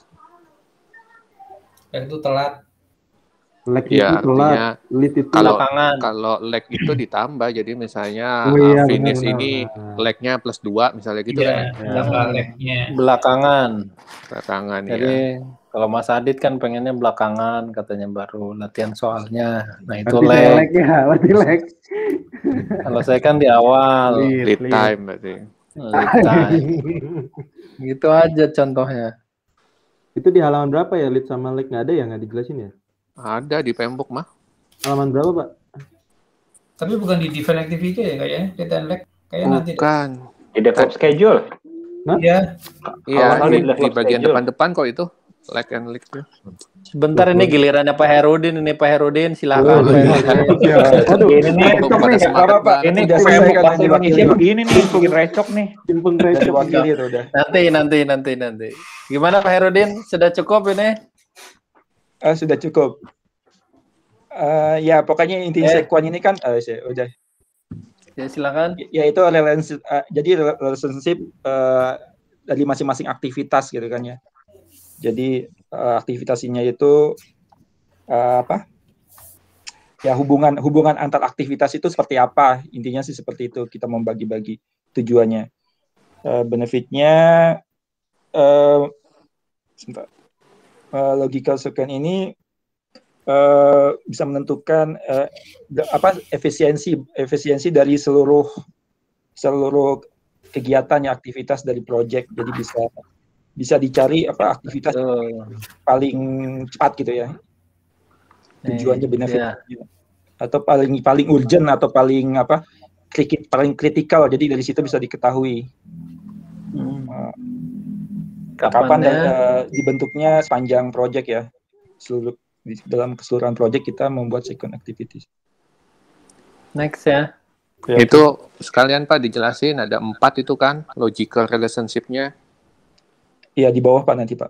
C: Lag itu telat.
B: Lag itu telat, lead itu
G: kalau lag itu ditambah, jadi misalnya finish ini lagnya +2 misalnya gitu kan.
A: Belakangan.
G: Jadi
A: kalau Mas Adit kan pengennya belakangan katanya baru latihan soalnya. Nah itu
B: lag ya, lag.
A: Kalau saya kan di awal.
G: Lead time berarti.
A: Gitu aja contohnya.
B: Itu di halaman berapa ya lead sama lag? Nggak ada ya, nggak dijelasin ya?
G: Ada di Pembok mah.
B: Halaman berapa Pak?
C: Tapi bukan di define activity ya kayaknya, lead and lag kayak nanti.
G: Bukan.
H: Di DevOps schedule.
C: Iya.
G: Iya, di bagian depan-depan kok itu. Lag and lag tuh.
A: Sebentar ini gilirannya Pak Herudin, silakan.
H: Aduh, ini nih recok nih, Pak. Ini udah selesai bahasa Indonesia begini nih, bikin recok nih.
B: Timpeng recok
H: wakili itu udah.
A: Nanti. Gimana Pak Herudin? Sudah cukup ini?
E: Sudah cukup. Ya pokoknya inti sekuen ini kan udah.
A: Ya silakan.
E: Ya itu jadi relationship dari masing-masing aktivitas gitu kan ya. Jadi aktivitasnya itu ya hubungan antar aktivitas itu seperti apa, intinya sih seperti itu, kita membagi-bagi tujuannya. Benefitnya logical sequence ini bisa menentukan efisiensi dari seluruh kegiatan ya, aktivitas dari project. Jadi bisa dicari aktivitas paling cepat gitu ya, tujuannya benefit atau paling urgent atau paling kritikal, jadi dari situ bisa diketahui kapan dibentuknya sepanjang project ya. Dalam keseluruhan project kita membuat sequence activities.
A: Next ya.
G: Itu sekalian Pak dijelasin, ada 4 itu kan logical relationship-nya.
E: Iya, di bawah Pak nanti Pak.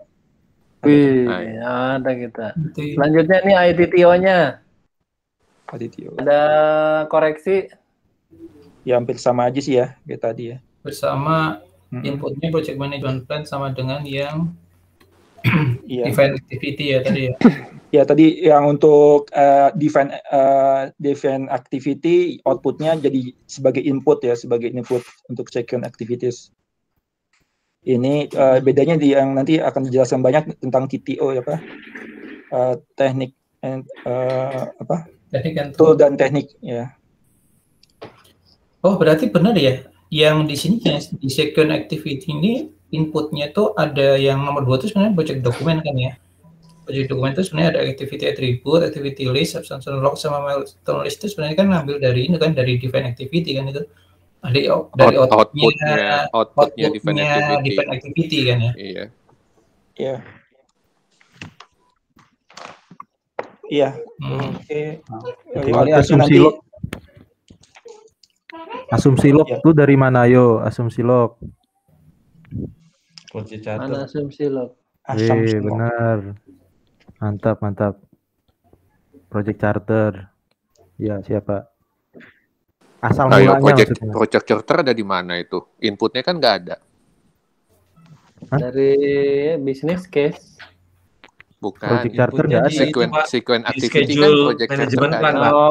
A: Ada kita. Selanjutnya nih ITTO-nya. Ada koreksi?
E: Ya hampir sama aja sih ya kayak tadi ya.
C: Bersama inputnya project management plan sama dengan yang define activity ya tadi ya.
E: Ya tadi yang untuk define activity outputnya jadi sebagai input untuk second activities. Ini bedanya yang nanti akan dijelaskan banyak tentang TTO ya Pak. Teknik tool dan teknik ya.
C: Oh berarti benar ya, yang di sini di second activity ini inputnya tuh ada yang nomor 2 itu sebenarnya project dokumen kan ya. Project dokumen itu sebenarnya ada activity attribute, activity list, substantial log sama milestone list itu sebenarnya kan ngambil dari ini kan, dari define activity kan itu. Dari outputnya define activity kan ya.
G: Iya.
E: Iya. Iya.
B: Oke. Asumsi log itu dari mana yo? Asumsi log.
A: Mana asumsi log?
B: Benar. Mantap. Project charter. Ya, siapa? Asal mulanya
G: project charter ada di mana itu? Inputnya kan nggak ada.
A: Dari business case.
G: Bukan.
B: Project charter nggak ada.
G: Sequence
F: di
G: activity kan
F: schedule
G: project charter
F: management
G: nggak
F: plan,
G: ada.
F: Pak.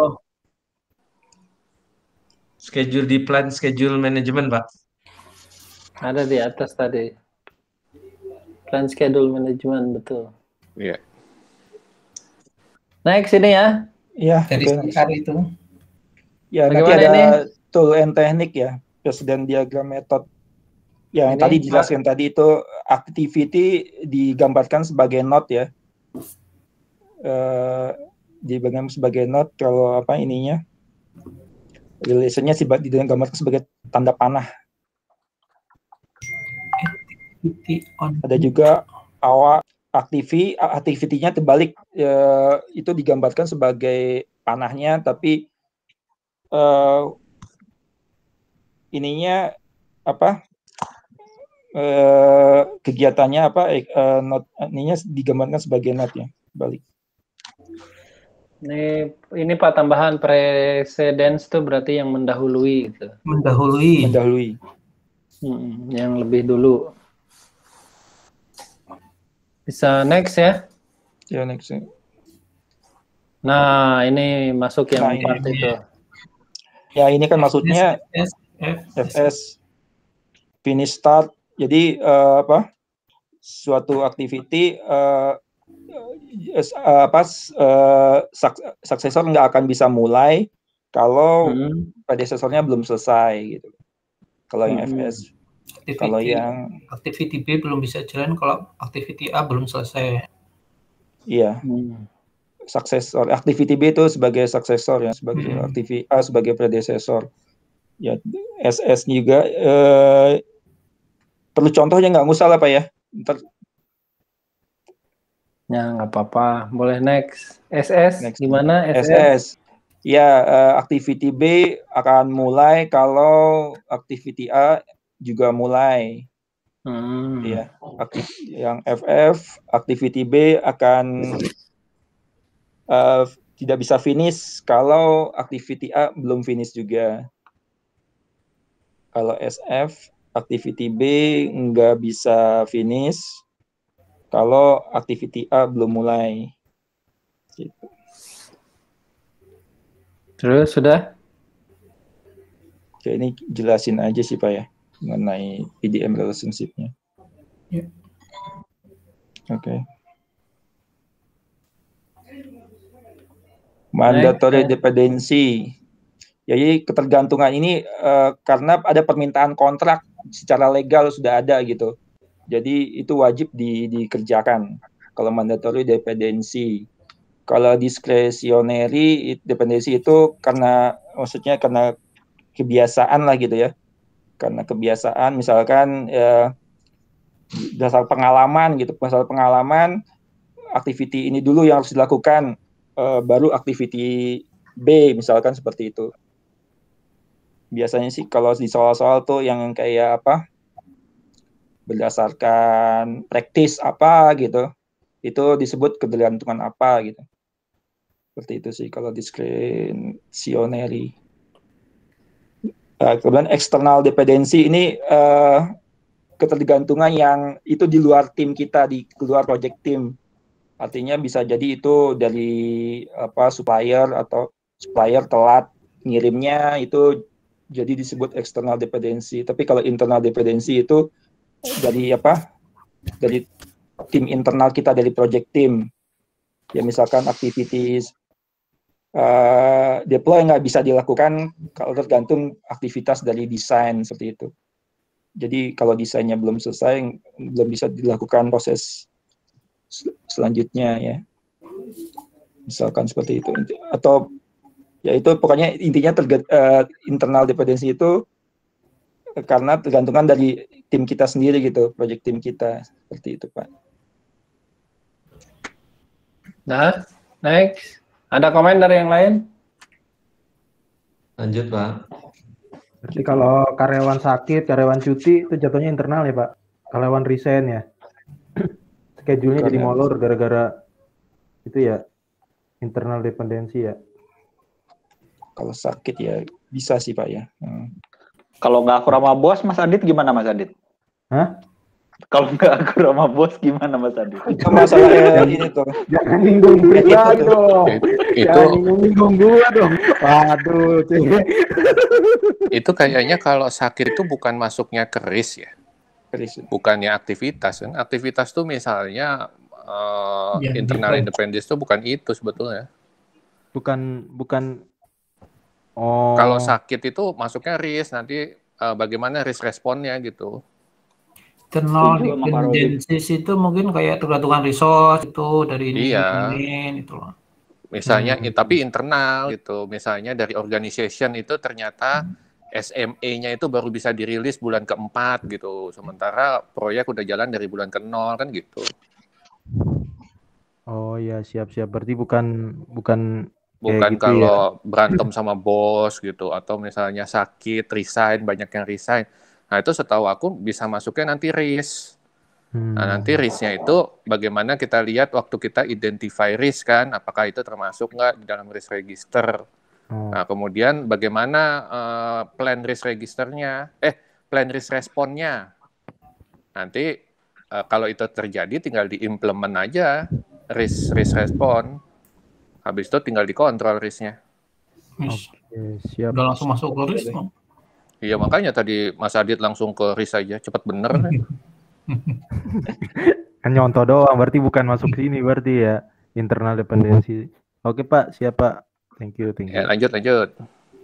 F: Schedule di plan schedule management, Pak.
A: Ada di atas tadi. Plan schedule management, betul.
G: Iya.
A: Next ini ya.
E: Iya,
C: Dari
E: oke.
C: CR itu.
E: Ya, nanti
A: Bagaimana
E: ada
A: ini?
E: tool and teknik ya, presiden diagram method. Ya, yang
A: Ini,
E: tadi dijelaskan tadi itu activity digambarkan sebagai node ya. Digambarkan sebagai node, kalau apa ininya, relation-nya digambarkan sebagai tanda panah. Ada juga activity-nya terbalik, itu digambarkan sebagai panahnya, tapi ininya apa, kegiatannya apa, ininya digambarkan sebagai node ya, balik.
A: Ini Pak, tambahan precedence itu berarti yang mendahului gitu.
E: Mendahului.
A: Yang lebih dulu. Bisa next ya?
E: Ya, next.
A: Nah, ini masuk yang 4 itu.
E: Ya, ini kan maksudnya FS finish start. Jadi suatu activity suksesor nggak akan bisa mulai kalau predecessornya belum selesai gitu. Kalau yang FS. Kalau yang
C: activity B belum bisa jalan kalau activity A belum selesai.
E: Iya. Successor, activity B itu sebagai successor ya, sebagai activity A sebagai predecessor. Ya, SS juga perlu contohnya nggak usah lah Pak ya.
A: Ya nggak apa-apa, boleh next. SS gimana?
E: SS. Ya, activity B akan mulai kalau activity A juga mulai. Ya, yang FF activity B akan tidak bisa finish kalau activity A belum finish juga. Kalau SF activity B nggak bisa finish kalau activity A belum mulai. Gitu.
A: Terus sudah?
E: Oke, ini jelasin aja sih Pak ya mengenai PDM relationship-nya.
C: Ya.
E: Oke. Mandatory dependency. Jadi ketergantungan ini karena ada permintaan kontrak secara legal sudah ada gitu. Jadi itu wajib dikerjakan kalau mandatory dependency. Kalau discretionary dependency itu karena maksudnya karena kebiasaan lah gitu ya. Karena kebiasaan misalkan dasar pengalaman gitu, masalah pengalaman activity ini dulu yang harus dilakukan, baru activity B misalkan seperti itu. Biasanya sih kalau di soal-soal tuh yang kayak apa berdasarkan praktis apa gitu, itu disebut ketergantungan apa gitu. Seperti itu sih kalau discretionary. Kemudian external dependency ini ketergantungan yang itu di luar tim kita, di luar project team. Artinya bisa jadi itu dari supplier atau supplier telat ngirimnya, itu jadi disebut external dependency. Tapi kalau internal dependency itu dari dari tim internal kita, dari project team. Ya misalkan activities deploy nggak bisa dilakukan kalau tergantung aktivitas dari desain seperti itu. Jadi kalau desainnya belum selesai, belum bisa dilakukan proses selanjutnya ya. Misalkan seperti itu. Atau ya itu pokoknya intinya internal dependency itu karena tergantungan dari tim kita sendiri gitu, project tim kita, seperti itu Pak.
A: Nah, next. Ada komen dari yang lain?
F: Lanjut Pak.
B: Berarti kalau karyawan sakit, karyawan cuti itu jatuhnya internal ya Pak? Karyawan resign ya? Schedule-nya jadi molor gara-gara itu ya, internal dependency ya?
E: Kalau sakit ya bisa sih Pak ya.
H: Kalau nggak akur sama bos, Mas Adit gimana Mas Adit?
B: Hah?
H: Kalau nggak akur sama bos gimana Mas Adi?
E: Itu masalah ini tuh.
B: Jangan ninggung gua dong.
G: Itu
B: Jangan ninggung gua dong. Waduh, cewek.
G: itu kayaknya kalau sakit itu bukan masuknya ke risk ya. Bukannya aktivitas kan. Aktivitas tuh misalnya internal independence tuh bukan itu sebetulnya.
B: Bukan. Oh.
G: Kalau sakit itu masuknya risk, nanti bagaimana risk responnya gitu.
C: Internal dependencies itu mungkin kayak tergantungan resource itu dari ini itu loh.
G: Misalnya tapi internal gitu. Misalnya dari organization itu ternyata SME-nya itu baru bisa dirilis bulan ke-4 gitu. Sementara proyek udah jalan dari bulan ke-0 kan gitu.
B: Oh ya, siap-siap. Berarti bukan
G: Bukan
B: gitu
G: kalau berantem sama bos gitu, atau misalnya sakit, resign, banyak yang resign. Nah itu setahu aku bisa masuknya nanti risk. Nah nanti risknya itu bagaimana kita lihat waktu kita identify risk kan, apakah itu termasuk nggak di dalam risk register. Nah kemudian bagaimana plan risk registernya, plan risk responnya. Nanti kalau itu terjadi tinggal diimplement aja risk respon. Habis itu tinggal dikontrol risknya.
B: Oke, siap.
C: Udah langsung masuk ke risk.
G: Iya makanya tadi Mas Adit langsung ke risk aja, cepat bener.
B: Kan nyontoh doang, berarti bukan masuk sini berarti ya, internal dependency. Oke Pak, siap Pak. Thank you.
G: Ya, lanjut.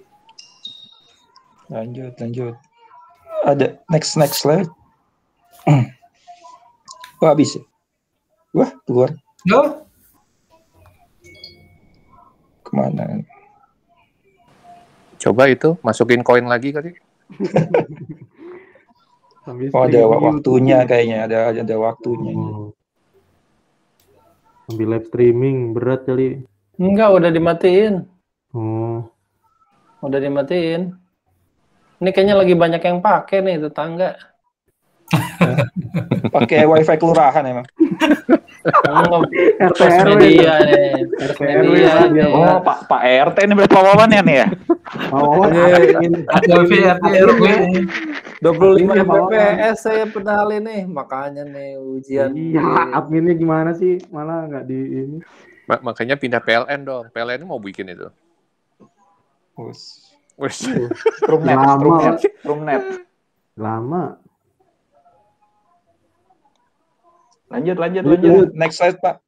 E: Lanjut. Ada next slide. Wah, habis ya? Wah, keluar.
C: Ya.
E: Kemana?
G: Coba itu masukin koin lagi kali.
E: Oh, ada waktunya kayaknya, ada waktunya.
B: Sambil live streaming berat kali.
A: Enggak, udah dimatiin.
B: Udah
A: dimatiin. Ini kayaknya lagi banyak yang pakai nih tetangga.
E: Pakai wifi kelurahan emang.
A: RT media nih. RT media.
H: Oh, Pak RT ini berapa Wawan ya nih ya?
B: Wawan
C: RT
A: 25 Mbps saya padahal ini, makanya nih ujian.
B: Iya, adminnya gimana sih? Malah nggak di ini.
G: Makanya pindah PLN dong. PLN mau bikin itu.
H: Roomnet.
B: Lama.
E: Lanjut. Next slide, Pak.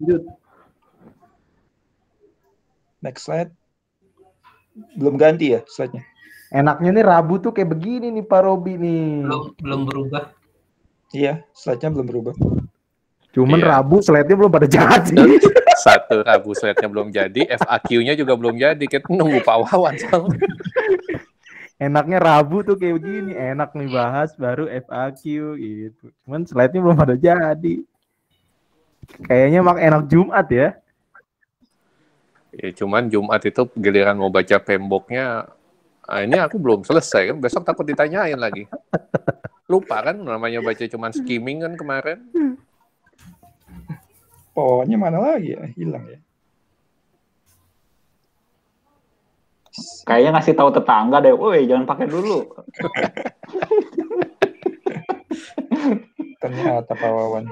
E: Next slide. Belum ganti ya slide-nya?
B: Enaknya nih Rabu tuh kayak begini nih Pak Robi nih.
C: Belum berubah.
E: Iya, slide-nya belum berubah.
B: Cuman Rabu slide-nya belum pada jadi.
G: Satu Rabu slide-nya belum jadi, FAQ-nya juga belum jadi. Kita nunggu Pak Wawan.
B: Enaknya Rabu tuh kayak begini, enak nih bahas baru FAQ gitu. Cuman slide-nya belum pada jadi. Kayaknya enak Jumat ya.
G: Ya cuman Jumat itu giliran mau baca pemboknya, ini aku belum selesai kan, besok takut ditanyain lagi. Lupa kan namanya baca cuman skimming kan kemarin.
E: Pohonnya mana lagi ya? Hilang ya.
H: Kayaknya ngasih tahu tetangga deh, woi jangan pakai dulu.
E: Ternyata Pak Wawan.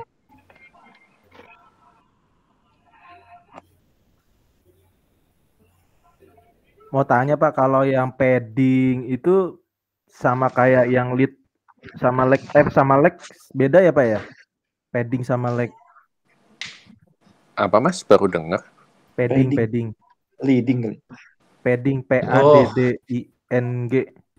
B: Mau tanya Pak, kalau yang padding itu sama kayak yang lead sama leg sama leg beda ya Pak ya? Padding sama leg.
G: Apa Mas? Baru dengar.
B: Padding.
E: Leading kali.
B: Padding PADDING.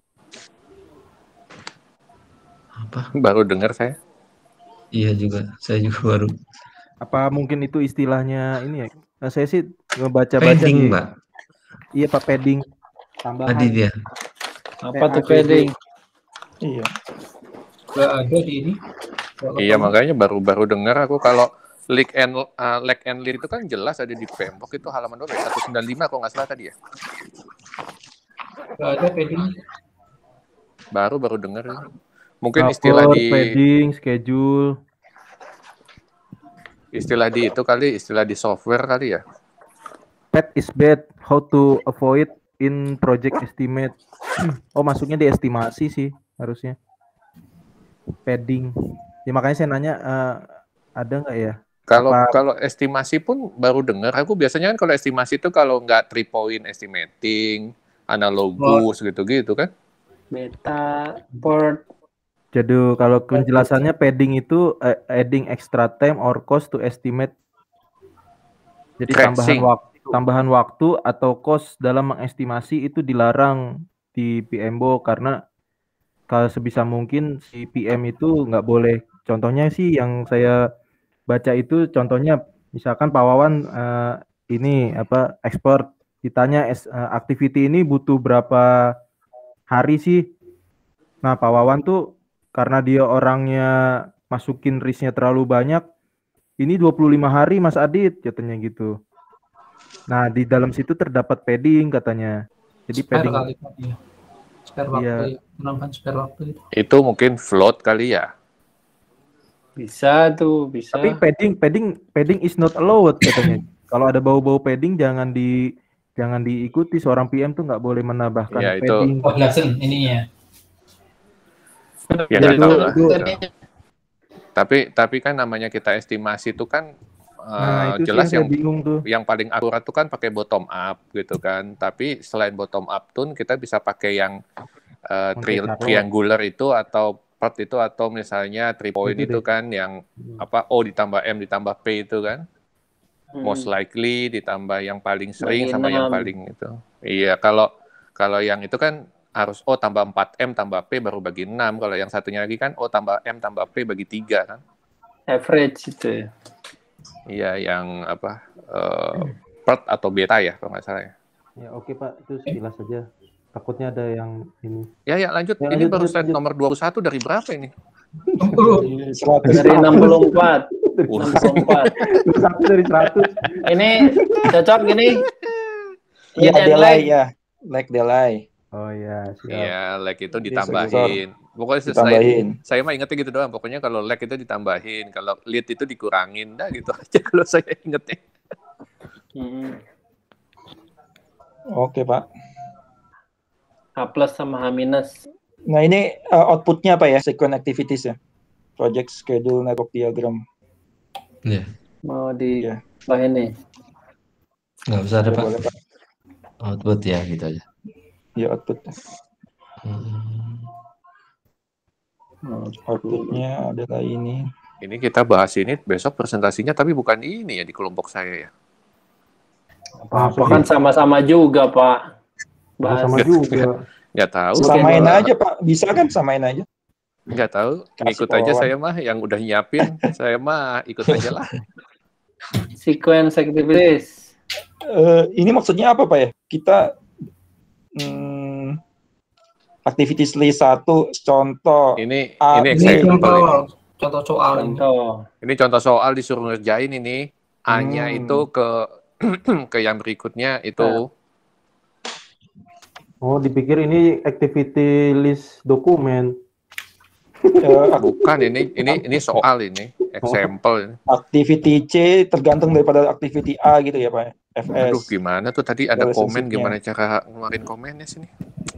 F: Apa?
G: Baru dengar saya.
F: Iya juga, saya juga baru.
B: Apa mungkin itu istilahnya ini ya? Nah, saya sih ngebaca-baca
F: padding, Mbak.
B: Iya Pak, padding. Tambahan.
F: Tadi dia.
A: Apa tuh padding?
E: Iya.
C: Nggak ada di ini.
G: Iya makanya baru dengar aku kalau leg and lead itu kan jelas ada di Pembok itu halaman 195 kalau nggak salah tadi ya.
C: Nggak ada padding.
G: Baru dengar. Mungkin istilah di
B: padding, schedule.
G: Istilah di itu kali, istilah di software kali ya.
B: Pad is bad, how to avoid in project estimate. Oh, masuknya di estimasi sih harusnya. Padding. Ya makanya saya nanya ada nggak ya?
G: Kalau estimasi pun baru dengar. Aku biasanya kan kalau estimasi itu kalau nggak 3-point estimating, analogus gitu-gitu kan.
A: Beta, port.
B: Jadi kalau penjelasannya padding itu adding extra time or cost to estimate. Jadi tambahan waktu atau cost dalam mengestimasi itu dilarang di PMBOK karena kalau sebisa mungkin si PM itu nggak boleh. Contohnya sih yang saya baca itu contohnya misalkan Pak Wawan ini ekspor ditanya activity ini butuh berapa hari sih. Nah Pak Wawan tuh karena dia orangnya masukin risknya terlalu banyak, ini 25 hari Mas Adit katanya gitu. Nah di dalam situ terdapat padding katanya. Jadi padding
C: spare waktu menambahkan spare waktu itu.
G: Itu mungkin float kali ya.
A: Bisa tuh, bisa.
B: Tapi padding is not allowed katanya. Kalau ada bau-bau padding jangan diikuti, seorang PM tuh nggak boleh menambahkan padding.
C: Oh, Blackson ininya.
G: Ya nggak tahu lah. Tapi kan namanya kita estimasi itu kan jelas yang paling akurat tuh kan pakai bottom up gitu kan. Tapi selain bottom up tuh kita bisa pakai yang triangular itu atau part itu atau misalnya 3-point itu kan yang O ditambah M ditambah P itu kan. Most likely ditambah yang paling sering sama yang paling itu. Iya, kalau yang itu kan harus O tambah 4M tambah P baru bagi 6. Kalau yang satunya lagi kan O tambah M tambah P bagi 3 kan.
A: Average itu ya.
G: Iya, yang part atau beta ya kalau nggak salah ya.
B: Ya oke Pak, itu sekilas saja. Takutnya ada yang ini.
G: Ya lanjut. Ya, ini baru slide nomor 21 dari berapa ini?
A: Dari 64.
B: 64. Dari 100.
A: Ini cocok gini.
E: Iya, delay ya. Lag delay.
B: Oh iya, siap.
G: Iya, lag itu ditambahin. Pokoknya saya mah ingetnya gitu doang. Pokoknya kalau lag itu ditambahin, kalau lead itu dikurangin. Dah gitu aja kalau saya ingetnya.
E: Oke, Pak.
A: H plus sama H minus.
E: Nah ini outputnya apa ya? Sequence activities ya? Project schedule network diagram.
F: Iya.
A: Mau ditambahin nih?
F: Nggak usah ada Pak. Output ya gitu aja.
E: Ya output. Outputnya adalah ini.
G: Ini kita bahas ini besok presentasinya tapi bukan ini ya di kelompok saya ya.
A: Apa kan sama-sama juga Pak.
B: Sama juga.
G: Nggak tahu.
E: Samain aja Pak. Bisa kan samain aja.
G: Nggak tahu. Ikut aja saya mah yang udah nyiapin. Saya mah ikut aja lah.
A: Sequence activities.
E: Ini maksudnya apa Pak ya? Kita activities list 1 contoh.
G: Ini example.
C: Contoh soal.
G: Ini contoh soal disuruh ngerjain ini. A-nya itu ke yang berikutnya itu.
B: Oh, dipikir ini activity list dokumen.
G: Bukan, ini soal ini, example ini.
E: Activity C tergantung daripada activity A gitu ya Pak. FS.
G: Aduh, gimana tuh tadi ada komen, gimana cara ngeluarin komennya sini?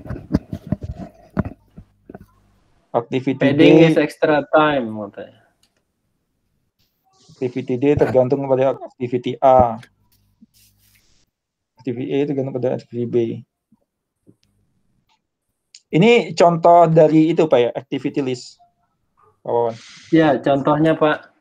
E: Activity
A: padding
E: D
A: is extra time katanya.
E: Activity D tergantung pada activity A. Activity A tergantung pada activity B. Ini contoh dari itu Pak ya, activity list.
A: Ya, contohnya Pak.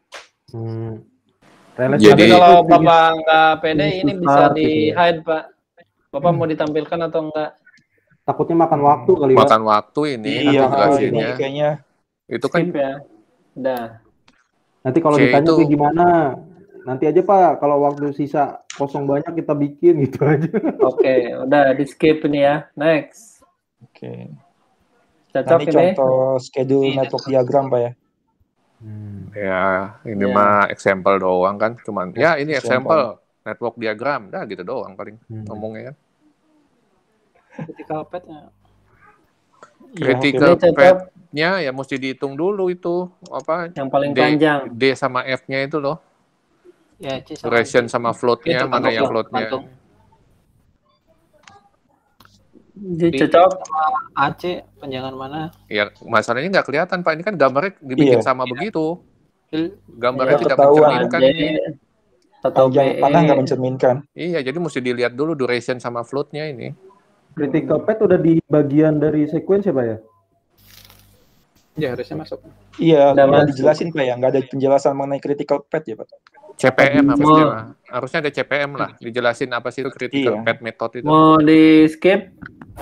G: Jadi
A: kalau Bapak nggak pede ini bisa di-hide Pak. Bapak mau ditampilkan atau enggak?
B: Takutnya makan waktu kali Pak.
G: Makan waktu ini.
E: Iya, ini kayaknya.
G: Itu kan
A: ya. Udah.
B: Nanti kalau ditanya kayak gimana? Nanti aja Pak, kalau waktu sisa kosong banyak kita bikin gitu aja.
A: Oke, udah di skip ini ya. Next.
E: Oke.
A: Cocok
E: ini contoh schedule network diagram Pak ya.
G: Ya, ini mah example doang kan, cuman ya ini example network diagram, dah gitu doang paling ngomongnya kan.
A: Critical path-nya.
G: Critical path-nya ya mesti dihitung dulu itu apa?
A: Yang paling panjang.
G: D sama F-nya itu loh.
A: Ya,
G: duration sama float-nya, mana yang float-nya.
A: Cocok sama AC panjangan mana?
G: Ya masalahnya nggak kelihatan Pak, ini kan gambarnya dibikin sama begitu. Gambarnya
E: Ya,
G: tidak
E: ketahuan.
G: mencerminkan ini.
E: Panjang panah nggak mencerminkan.
G: Iya, jadi mesti dilihat dulu duration sama floatnya ini.
B: Critical path udah di bagian dari sequence ya Pak ya?
C: Ya harusnya masuk.
E: Iya, udah dijelasin Pak ya, nggak ada penjelasan mengenai critical path ya Pak.
G: CPM harusnya ada CPM lah, dijelasin apa sih itu critical path method itu.
A: Mau di skip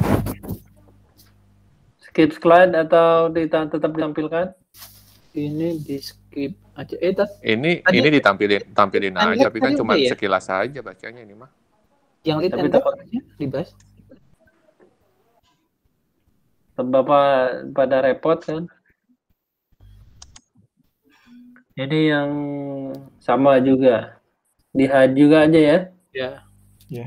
A: slide atau tetap ditampilkan? Ini di skip aja.
G: Ini ditampilin aja, tapi kan cuma sekilas aja bacanya ini mah.
C: Yang lead and backnya dibahas.
A: Bapak pada repot kan? Jadi yang sama juga, di-hide juga aja ya?
E: Ya.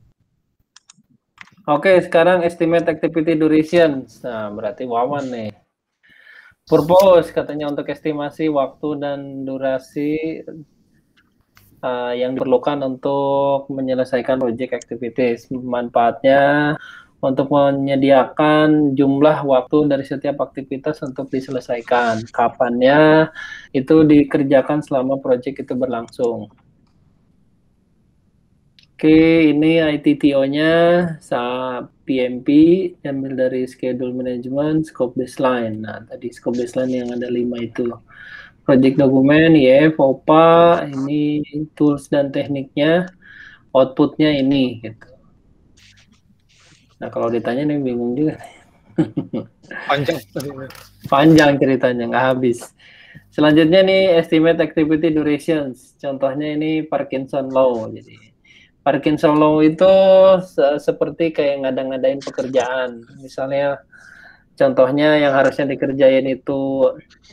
A: Oke, sekarang estimate activity duration. Nah, berarti Wawan nih. Purpose katanya untuk estimasi waktu dan durasi yang diperlukan untuk menyelesaikan project activities. Manfaatnya untuk menyediakan jumlah waktu dari setiap aktivitas untuk diselesaikan. Kapannya itu dikerjakan selama project itu berlangsung. Oke, ini ITTO-nya PMP, ambil dari Schedule Management, Scope Baseline. Nah, tadi Scope Baseline yang ada 5 itu. Project Dokumen, OPA, ini tools dan tekniknya, output-nya ini, gitu. Nah, kalau ditanya nih bingung juga. Panjang ceritanya, nggak habis. Selanjutnya nih, estimate activity durations. Contohnya ini Parkinson Law. Jadi, Parkinson Law itu seperti kayak ngada-ngadain pekerjaan. Misalnya, contohnya yang harusnya dikerjain itu,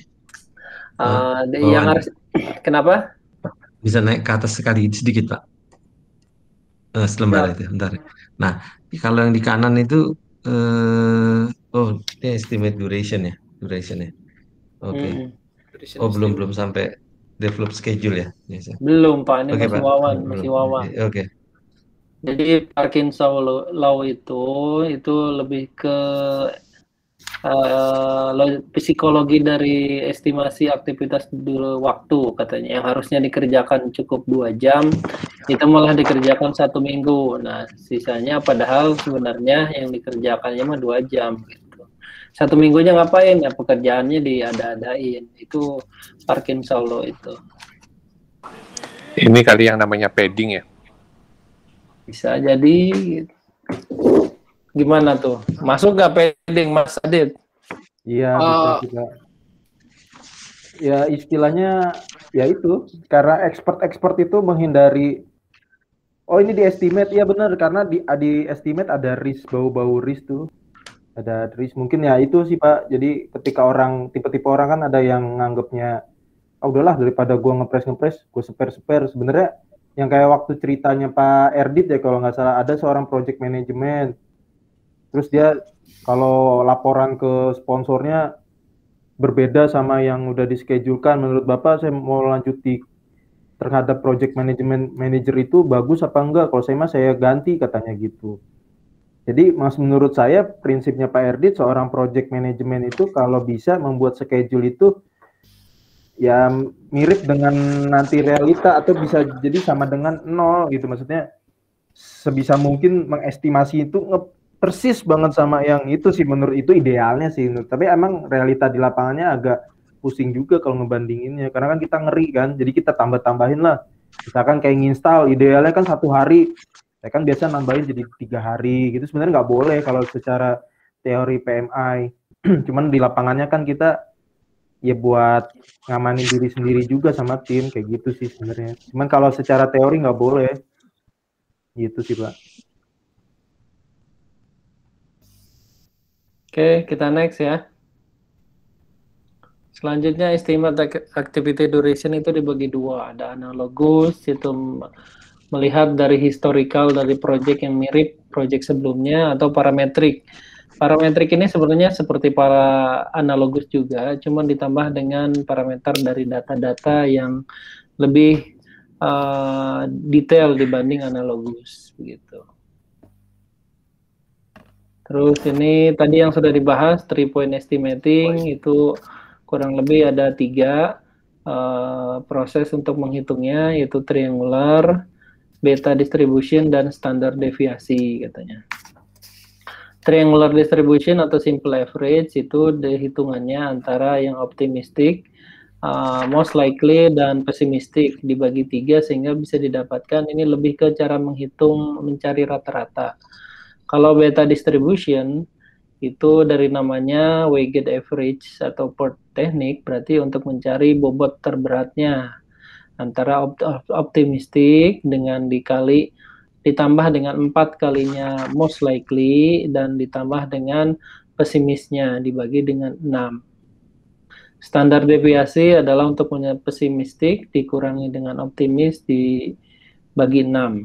A: yang harus, kenapa?
F: Bisa naik ke atas sekali sedikit, Pak. Selembar itu, bentar. Nah, kalau yang di kanan itu, ini estimate duration ya. Oke. Belum sampai develop schedule ya?
A: Belum Pak, ini masih Wawan.
F: Oke.
A: Jadi Parkinson Law itu lebih ke psikologi dari estimasi aktivitas dulu waktu katanya, yang harusnya dikerjakan cukup 2 jam itu malah dikerjakan 1 minggu. Nah, sisanya padahal sebenarnya yang dikerjakannya mah 2 jam gitu. 1 minggunya ngapain ya, pekerjaannya diada-adain. Itu Parkinson Law itu.
G: Ini kali yang namanya padding ya.
A: Bisa jadi. Gimana tuh? Masuk nggak padding, Mas Adit?
B: Iya, bisa juga. Ya istilahnya ya itu, karena expert itu menghindari, ini di estimate, ya benar, karena di estimate ada risk, bau-bau risk tuh. Ada risk, mungkin ya itu sih Pak. Jadi ketika tipe-tipe orang kan ada yang nganggapnya, udahlah daripada gua ngepres, gua seper. Sebenarnya yang kayak waktu ceritanya Pak Erdit ya kalau nggak salah, ada seorang project management. Terus dia kalau laporan ke sponsornya berbeda sama yang udah dischedulekan. Menurut Bapak, saya mau lanjuti terhadap project management manager itu bagus apa enggak? Kalau saya ganti katanya gitu. Jadi menurut saya prinsipnya Pak Erdit, seorang project management itu kalau bisa membuat schedule itu ya mirip dengan nanti realita atau bisa jadi sama dengan 0 gitu. Maksudnya sebisa mungkin mengestimasi itu persis banget sama yang itu sih, menurut itu idealnya sih. Tapi emang realita di lapangannya agak pusing juga kalau ngebandinginnya, karena kan kita ngeri kan, jadi kita tambah-tambahin lah. Misalkan kayak nginstal, idealnya kan 1 hari, saya kan biasa nambahin jadi 3 hari gitu. Sebenarnya nggak boleh kalau secara teori PMI. Cuman di lapangannya kan kita ya buat ngamanin diri sendiri juga sama tim, kayak gitu sih sebenarnya. Cuman kalau secara teori nggak boleh, gitu sih Pak.
A: Oke, kita next ya. Selanjutnya estimate activity duration itu dibagi 2. Ada analogus, itu melihat dari historical dari project yang mirip project sebelumnya, atau parametrik. Parametrik ini sebenarnya seperti para analogus juga, cuma ditambah dengan parameter dari data-data yang lebih detail dibanding analogus begitu. Terus ini tadi yang sudah dibahas 3-point estimating itu kurang lebih ada 3 proses untuk menghitungnya, yaitu triangular, beta distribution, dan standar deviasi katanya. Triangular distribution atau simple average itu hitungannya antara yang optimistic, most likely, dan pessimistic dibagi 3 sehingga bisa didapatkan ini lebih ke cara menghitung mencari rata-rata. Kalau beta distribution itu dari namanya weighted average atau PERT teknik, berarti untuk mencari bobot terberatnya antara optimistik dengan ditambah dengan 4 kalinya most likely dan ditambah dengan pesimisnya dibagi dengan 6. Standar deviasi adalah untuk punya pesimistik dikurangi dengan optimis dibagi 6.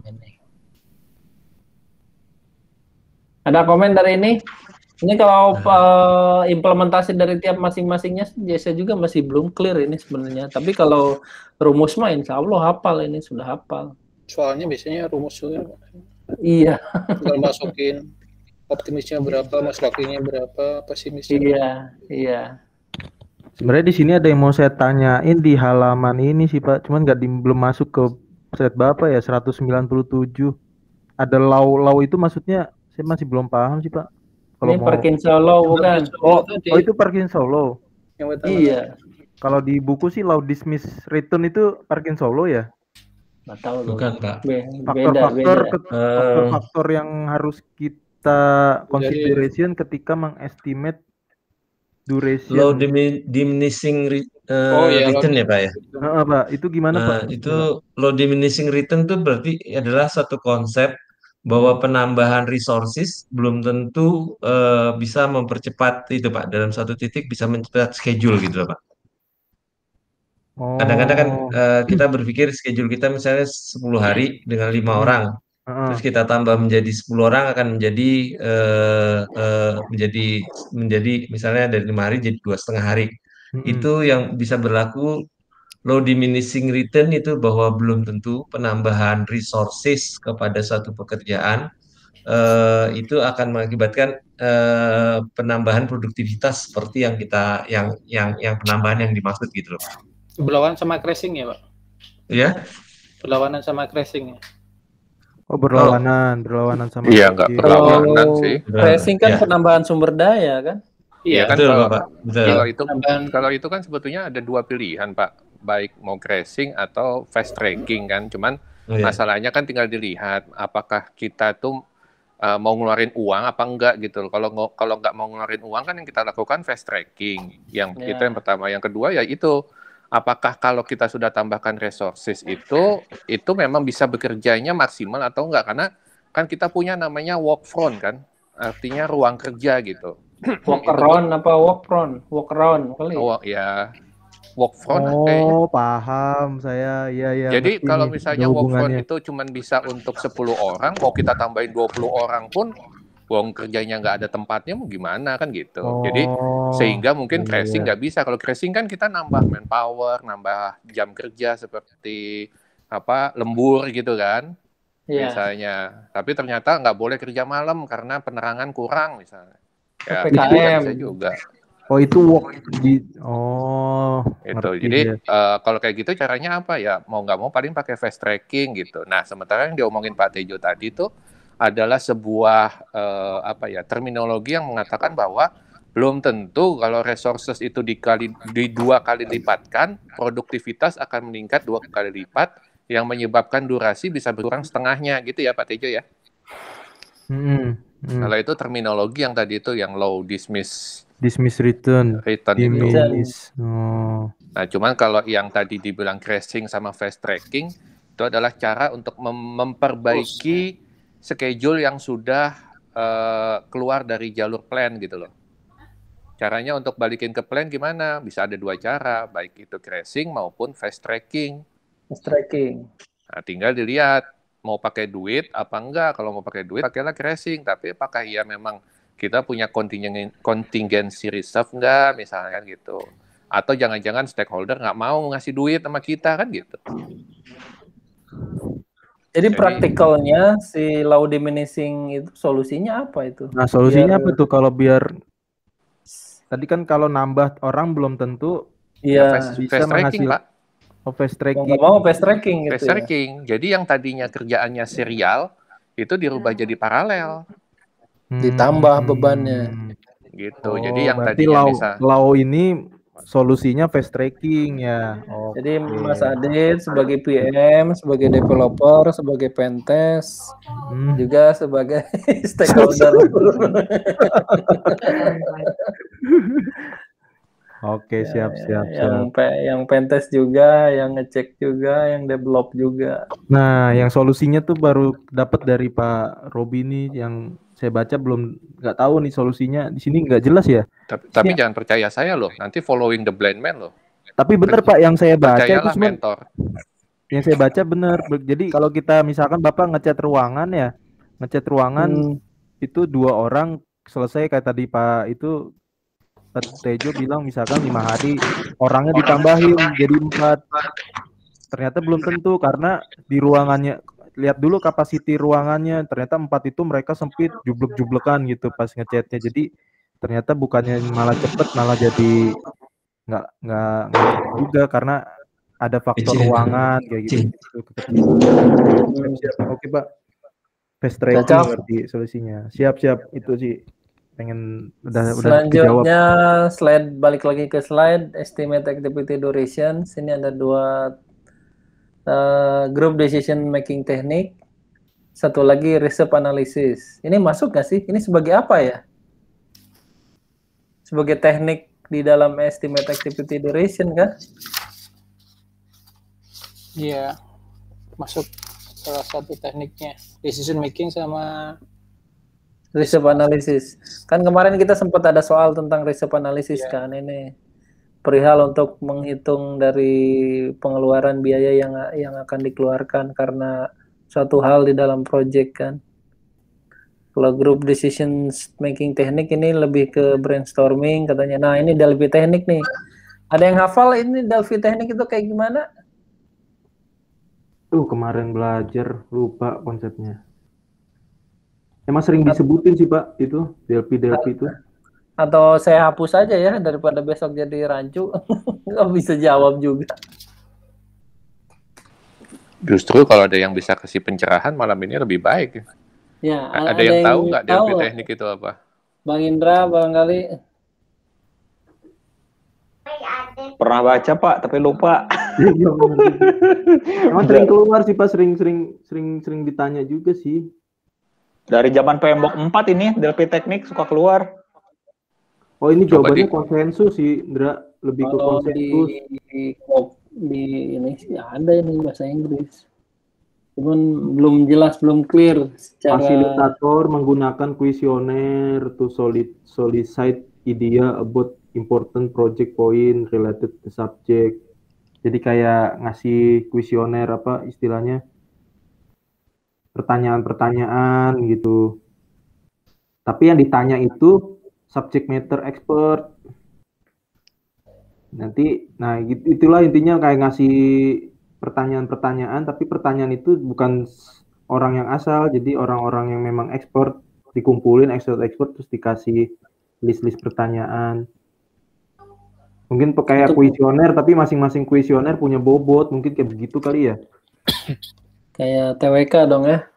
A: Ada komen dari ini? Ini kalau implementasi dari tiap masing-masingnya saya juga masih belum clear ini sebenarnya. Tapi kalau rumus mah insya Allah hafal, ini sudah hafal.
C: Soalnya biasanya rumus juga.
A: Iya.
C: Tinggal masukin optimisnya berapa, mas lakinya berapa, pesimisnya.
A: Iya.
B: Sebenarnya di sini ada yang mau saya tanyain di halaman ini sih Pak, cuman belum masuk ke slide Bapak ya, 197. Ada law itu maksudnya saya masih belum paham sih Pak.
A: Ini Parkinson Law bukan?
B: Oh itu Parkinson Law.
A: Iya.
B: Kalau di buku sih law dismiss return itu Parkinson Law ya?
A: Nggak tahu.
F: Bukan Pak.
B: Faktor-faktor yang harus kita consideration ketika mengestimate duration.
F: Low diminishing return ya Pak ya?
B: Pak, itu gimana Pak?
F: Itu low diminishing return itu berarti adalah satu konsep bahwa penambahan resources belum tentu bisa mempercepat itu Pak, dalam satu titik bisa mempercepat schedule gitu Pak. Kadang-kadang kan kita berpikir schedule kita misalnya 10 hari dengan 5 orang, terus kita tambah menjadi 10 orang akan menjadi misalnya dari 5 hari jadi 2,5 hari. Itu yang bisa berlaku. Low diminishing return itu bahwa belum tentu penambahan resources kepada satu pekerjaan itu akan mengakibatkan penambahan produktivitas seperti yang penambahan yang dimaksud gitu loh.
C: Berlawanan sama crashing ya Pak?
F: Ya?
C: Berlawanan sama crashing ya?
B: Oh berlawanan sama.
G: Iya nggak berlawanan sih.
A: Crashing kan penambahan sumber daya kan?
G: Iya kan
F: betul, Pak.
G: Kalau itu kan sebetulnya ada 2 pilihan Pak, baik mau crashing atau fast tracking kan. Cuman masalahnya kan tinggal dilihat apakah kita tuh mau ngeluarin uang apa enggak gitu. Kalau nggak mau ngeluarin uang kan yang kita lakukan fast tracking. Itu yang pertama. Yang kedua ya itu apakah kalau kita sudah tambahkan resources itu memang bisa bekerjanya maksimal atau enggak, karena kan kita punya namanya work front kan, artinya ruang kerja gitu.
A: Walk around apa walk around kali.
G: Oh ya, work front.
B: Paham saya. Iya.
G: Jadi kalau misalnya work front itu cuma bisa untuk 10 orang, mau kita tambahin 20 orang pun uang kerjanya nggak ada tempatnya, mau gimana kan gitu. Jadi sehingga mungkin crashing nggak bisa. Kalau crashing kan kita nambah manpower, nambah jam kerja seperti lembur gitu kan. Misalnya. Tapi ternyata nggak boleh kerja malam karena penerangan kurang misalnya. Ya,
A: PPKM
G: bisa juga.
B: Oh itu work di
G: itu. Jadi kalau kayak gitu caranya apa ya? Mau nggak mau paling pakai fast tracking gitu. Nah sementara yang diomongin Pak Tejo tadi tuh adalah sebuah terminologi yang mengatakan bahwa belum tentu kalau resources itu di 2 kali lipatkan, produktivitas akan meningkat 2 kali lipat, yang menyebabkan durasi bisa berkurang setengahnya gitu ya Pak Tejo ya. Kalau itu terminologi yang tadi itu yang low dismiss
B: return
G: itu. Nah, cuman kalau yang tadi dibilang crashing sama fast tracking itu adalah cara untuk memperbaiki schedule yang sudah keluar dari jalur plan gitu loh. Caranya untuk balikin ke plan gimana? Bisa ada 2 cara, baik itu crashing maupun fast tracking. Nah, tinggal dilihat mau pakai duit apa enggak. Kalau mau pakai duit pakailah crashing, tapi apakah ya memang kita punya contingency reserve enggak misalnya kan gitu. Atau jangan-jangan stakeholder nggak mau ngasih duit sama kita kan gitu.
A: Jadi praktikalnya si low diminishing itu solusinya apa itu?
B: Nah, solusinya apa tuh kalau biar tadi kan kalau nambah orang belum tentu
G: fast
B: bisa
G: tracking, Pak.
B: Fast tracking.
A: Nggak mau fast tracking gitu.
G: Fast tracking. Jadi yang tadinya kerjaannya serial itu dirubah jadi paralel.
A: Ditambah bebannya.
G: Gitu. Jadi yang tadinya bisa
B: low ini solusinya fast tracking ya.
A: Jadi Mas Adit sebagai PM, sebagai developer, sebagai pentest, juga sebagai stakeholder.
B: Oke, siap.
A: Yang pentest juga, yang ngecek juga, yang develop juga.
B: Nah, yang solusinya tuh baru dapat dari Pak Robi nih, yang saya baca belum nggak tahu nih solusinya di sini nggak jelas ya.
G: Tapi jangan percaya saya loh, nanti following the blind man loh.
B: Tapi benar Pak, yang saya baca
G: percayalah
B: itu
G: mentor.
B: Yang saya baca benar. Jadi kalau kita misalkan Bapak ngecat ruangan itu 2 orang selesai kayak tadi Pak itu Tejo bilang misalkan 5 hari, orangnya ditambahin jadi 4. Ternyata belum tentu karena di ruangannya, lihat dulu kapasiti ruangannya, ternyata 4 itu mereka sempit, jublek-jublekan gitu pas ngechatnya. Jadi ternyata bukannya malah cepet, malah jadi nggak juga karena ada faktor ruangan kayak gitu. Siap. Oke Pak, fast tracking berarti solusinya. Siap itu sih. Pengen udah
A: selanjutnya slide, balik lagi ke slide estimate activity duration. Sini ada 2 group decision making technique, satu lagi reserve analysis. Ini masuk nggak sih? Ini sebagai apa ya? Sebagai teknik di dalam estimate activity duration kan?
C: Iya, masuk salah satu tekniknya decision making sama
A: reserve analysis. Kan kemarin kita sempat ada soal tentang reserve analysis kan, ini perihal untuk menghitung dari pengeluaran biaya yang akan dikeluarkan karena suatu hal di dalam project kan. Kalau group decision making teknik ini lebih ke brainstorming katanya. Nah, ini Delphi teknik nih. Ada yang hafal ini Delphi teknik itu kayak gimana?
B: Kemarin belajar lupa konsepnya. Emang sering disebutin sih Pak itu Delphi itu.
A: Atau saya hapus aja ya daripada besok jadi rancu. Nggak bisa jawab juga.
G: Justru kalau ada yang bisa kasih pencerahan malam ini lebih baik.
A: Ya,
G: ada yang tahu nggak Delphi teknik itu apa?
A: Bang Indra barangkali.
H: Pernah baca Pak, tapi lupa.
B: Emang sering keluar sih Pak, sering ditanya juga sih.
H: Dari zaman PMBOK 4 ini Delphi teknik suka keluar.
B: Oh, ini jawabannya konsensus sih, Indra, lebih ke konsensus.
A: Di ini sih ada ini bahasa Inggris. Cuman belum jelas, belum clear secara
B: fasilitator menggunakan kuesioner to solicit idea about important project point related to subject. Jadi kayak ngasih kuesioner apa istilahnya? Pertanyaan-pertanyaan gitu. Tapi yang ditanya itu subject matter expert. Nanti, nah itulah intinya kayak ngasih pertanyaan-pertanyaan, tapi pertanyaan itu bukan orang yang asal, jadi orang-orang yang memang expert dikumpulin expert terus dikasih list-list pertanyaan. Mungkin kayak kuesioner, tapi masing-masing kuesioner punya bobot, mungkin kayak begitu kali ya.
A: Kayak TWK dong ya.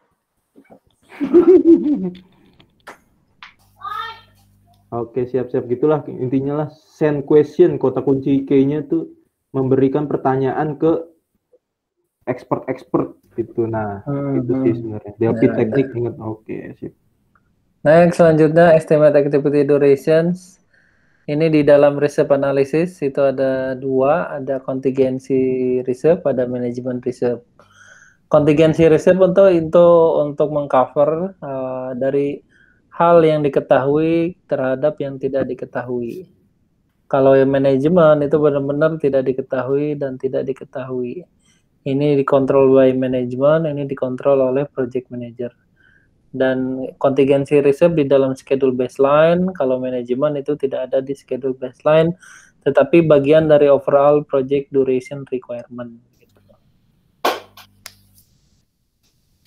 B: Oke, siap-siap gitulah intinya lah. Send question, kota kunci key-nya tuh memberikan pertanyaan ke expert gitu. Nah, itu sih sebenarnya. Delphi teknik ingat. Oke, sip.
A: Next, selanjutnya estimate activity durations. Ini di dalam reserve analysis itu ada 2, ada contingency reserve, ada management reserve. Contingency reserve untuk mengcover dari hal yang diketahui terhadap yang tidak diketahui. Kalau yang manajemen itu benar-benar tidak diketahui dan tidak diketahui. Ini dikontrol by manajemen, ini dikontrol oleh project manager. Dan contingency reserve di dalam schedule baseline, kalau manajemen itu tidak ada di schedule baseline, tetapi bagian dari overall project duration requirement.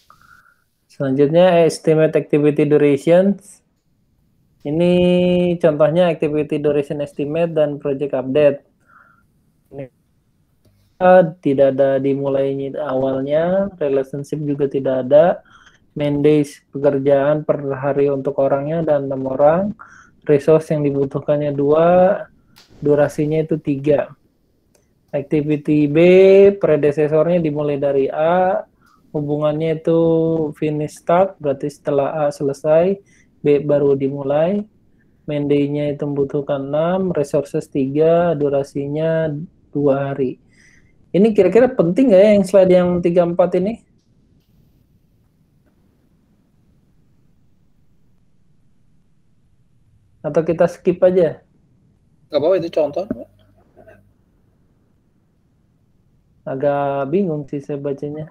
A: Selanjutnya estimate activity duration. Ini contohnya activity duration estimate dan project update. Ini tidak ada dimulainya awalnya, relationship juga tidak ada, main days pekerjaan per hari untuk orangnya dan 6 orang, resource yang dibutuhkannya 2, durasinya itu 3. Activity B, predecesornya dimulai dari A, hubungannya itu finish start, berarti setelah A selesai, B baru dimulai, main day-nya itu membutuhkan 6, resources 3, durasinya 2 hari. Ini kira-kira penting nggak ya yang slide yang 3-4 ini? Atau kita skip aja?
C: Nggak apa-apa, itu contoh.
A: Agak bingung sih saya bacanya.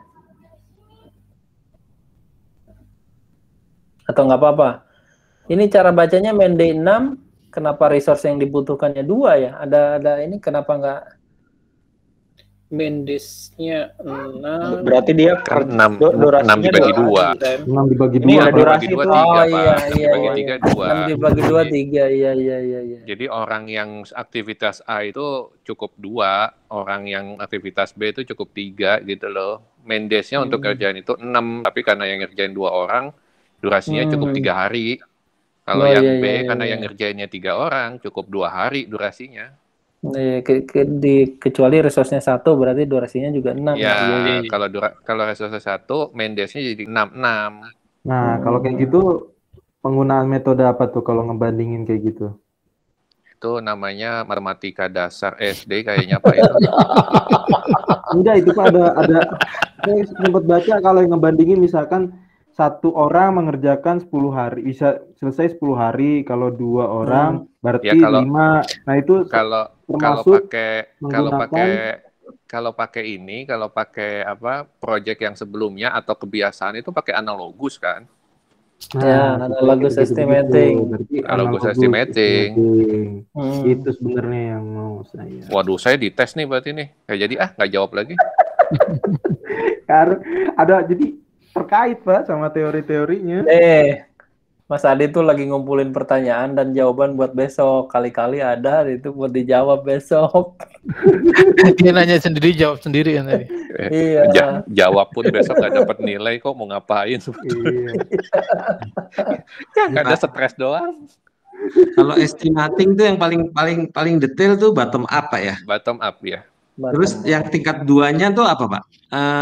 A: Atau nggak apa-apa? Ini cara bacanya main day 6, kenapa resource yang dibutuhkannya 2 ya? Ada ini kenapa nggak?
C: Main days-nya 6.
E: Berarti dia
G: Kan 6 dibagi 2.
B: 6 dibagi 2.
E: Ini ada durasi
G: dibagi 2
E: tuh.
G: 3,
A: Oh
G: Pak.
A: iya,
G: 6
A: iya,
G: dibagi
A: iya.
G: 3 2.
A: 6 dibagi 2 3. Iya.
G: Jadi orang yang aktivitas A itu cukup 2, orang yang aktivitas B itu cukup 3 gitu loh. Main days-nya untuk kerjaan itu 6, tapi karena yang ngerjain 2 orang, durasinya cukup 3 hari. Kalau
A: Oh,
G: yang
A: iya,
G: B
A: iya,
G: karena
A: iya.
G: yang ngerjainnya 3 orang, cukup 2 hari durasinya.
A: Kecuali resource-nya 1 berarti durasinya juga 6.
G: Ya,
A: Iya.
G: kalau resource 1, main days-nya jadi 6.
B: Nah, kalau kayak gitu penggunaan metode apa tuh kalau ngebandingin kayak gitu?
G: Itu namanya matematika dasar SD kayaknya Pak itu.
B: Enggak, itu Pak ada saya sempat baca kalau yang ngebandingin misalkan 1 orang mengerjakan 10 hari, bisa selesai 10 hari, kalau 2 orang berarti
G: Ya, kalau
B: 5. Nah, itu
G: kalau
B: termasuk
G: pakai apa project yang sebelumnya atau kebiasaan itu pakai analogus kan?
A: Ya, analogus estimating.
B: Berarti
G: Analogus estimating.
B: Itu sebenarnya yang mau saya.
G: Waduh, saya dites nih berarti nih. Kayak jadi nggak jawab lagi.
B: Karena ada jadi terkait Pak sama teori-teorinya.
A: Mas Adi tuh lagi ngumpulin pertanyaan dan jawaban buat besok. Kali-kali ada itu buat dijawab besok.
C: Dia nanya sendiri, jawab sendiri kan tadi.
A: Iya.
G: Jawab pun besok nggak dapat nilai, kok mau ngapain sebetulnya. Nggak ada stres doang.
F: Kalau estimating tuh yang paling detail tuh bottom up Pak ya.
G: Bottom up ya.
F: Terus yang tingkat 2-nya tuh apa Pak?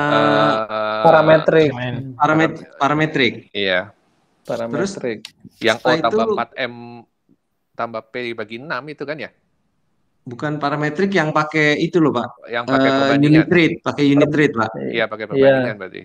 A: Parametrik.
F: Parametrik.
G: Iya.
A: Parametrik.
G: Yang O tambah 4M tambah P bagi 6 itu kan ya?
F: Bukan parametrik yang pakai itu loh Pak.
G: Yang pakai perbandingan.
F: Unit rate Pak.
G: Iya, pakai perbandingan berarti.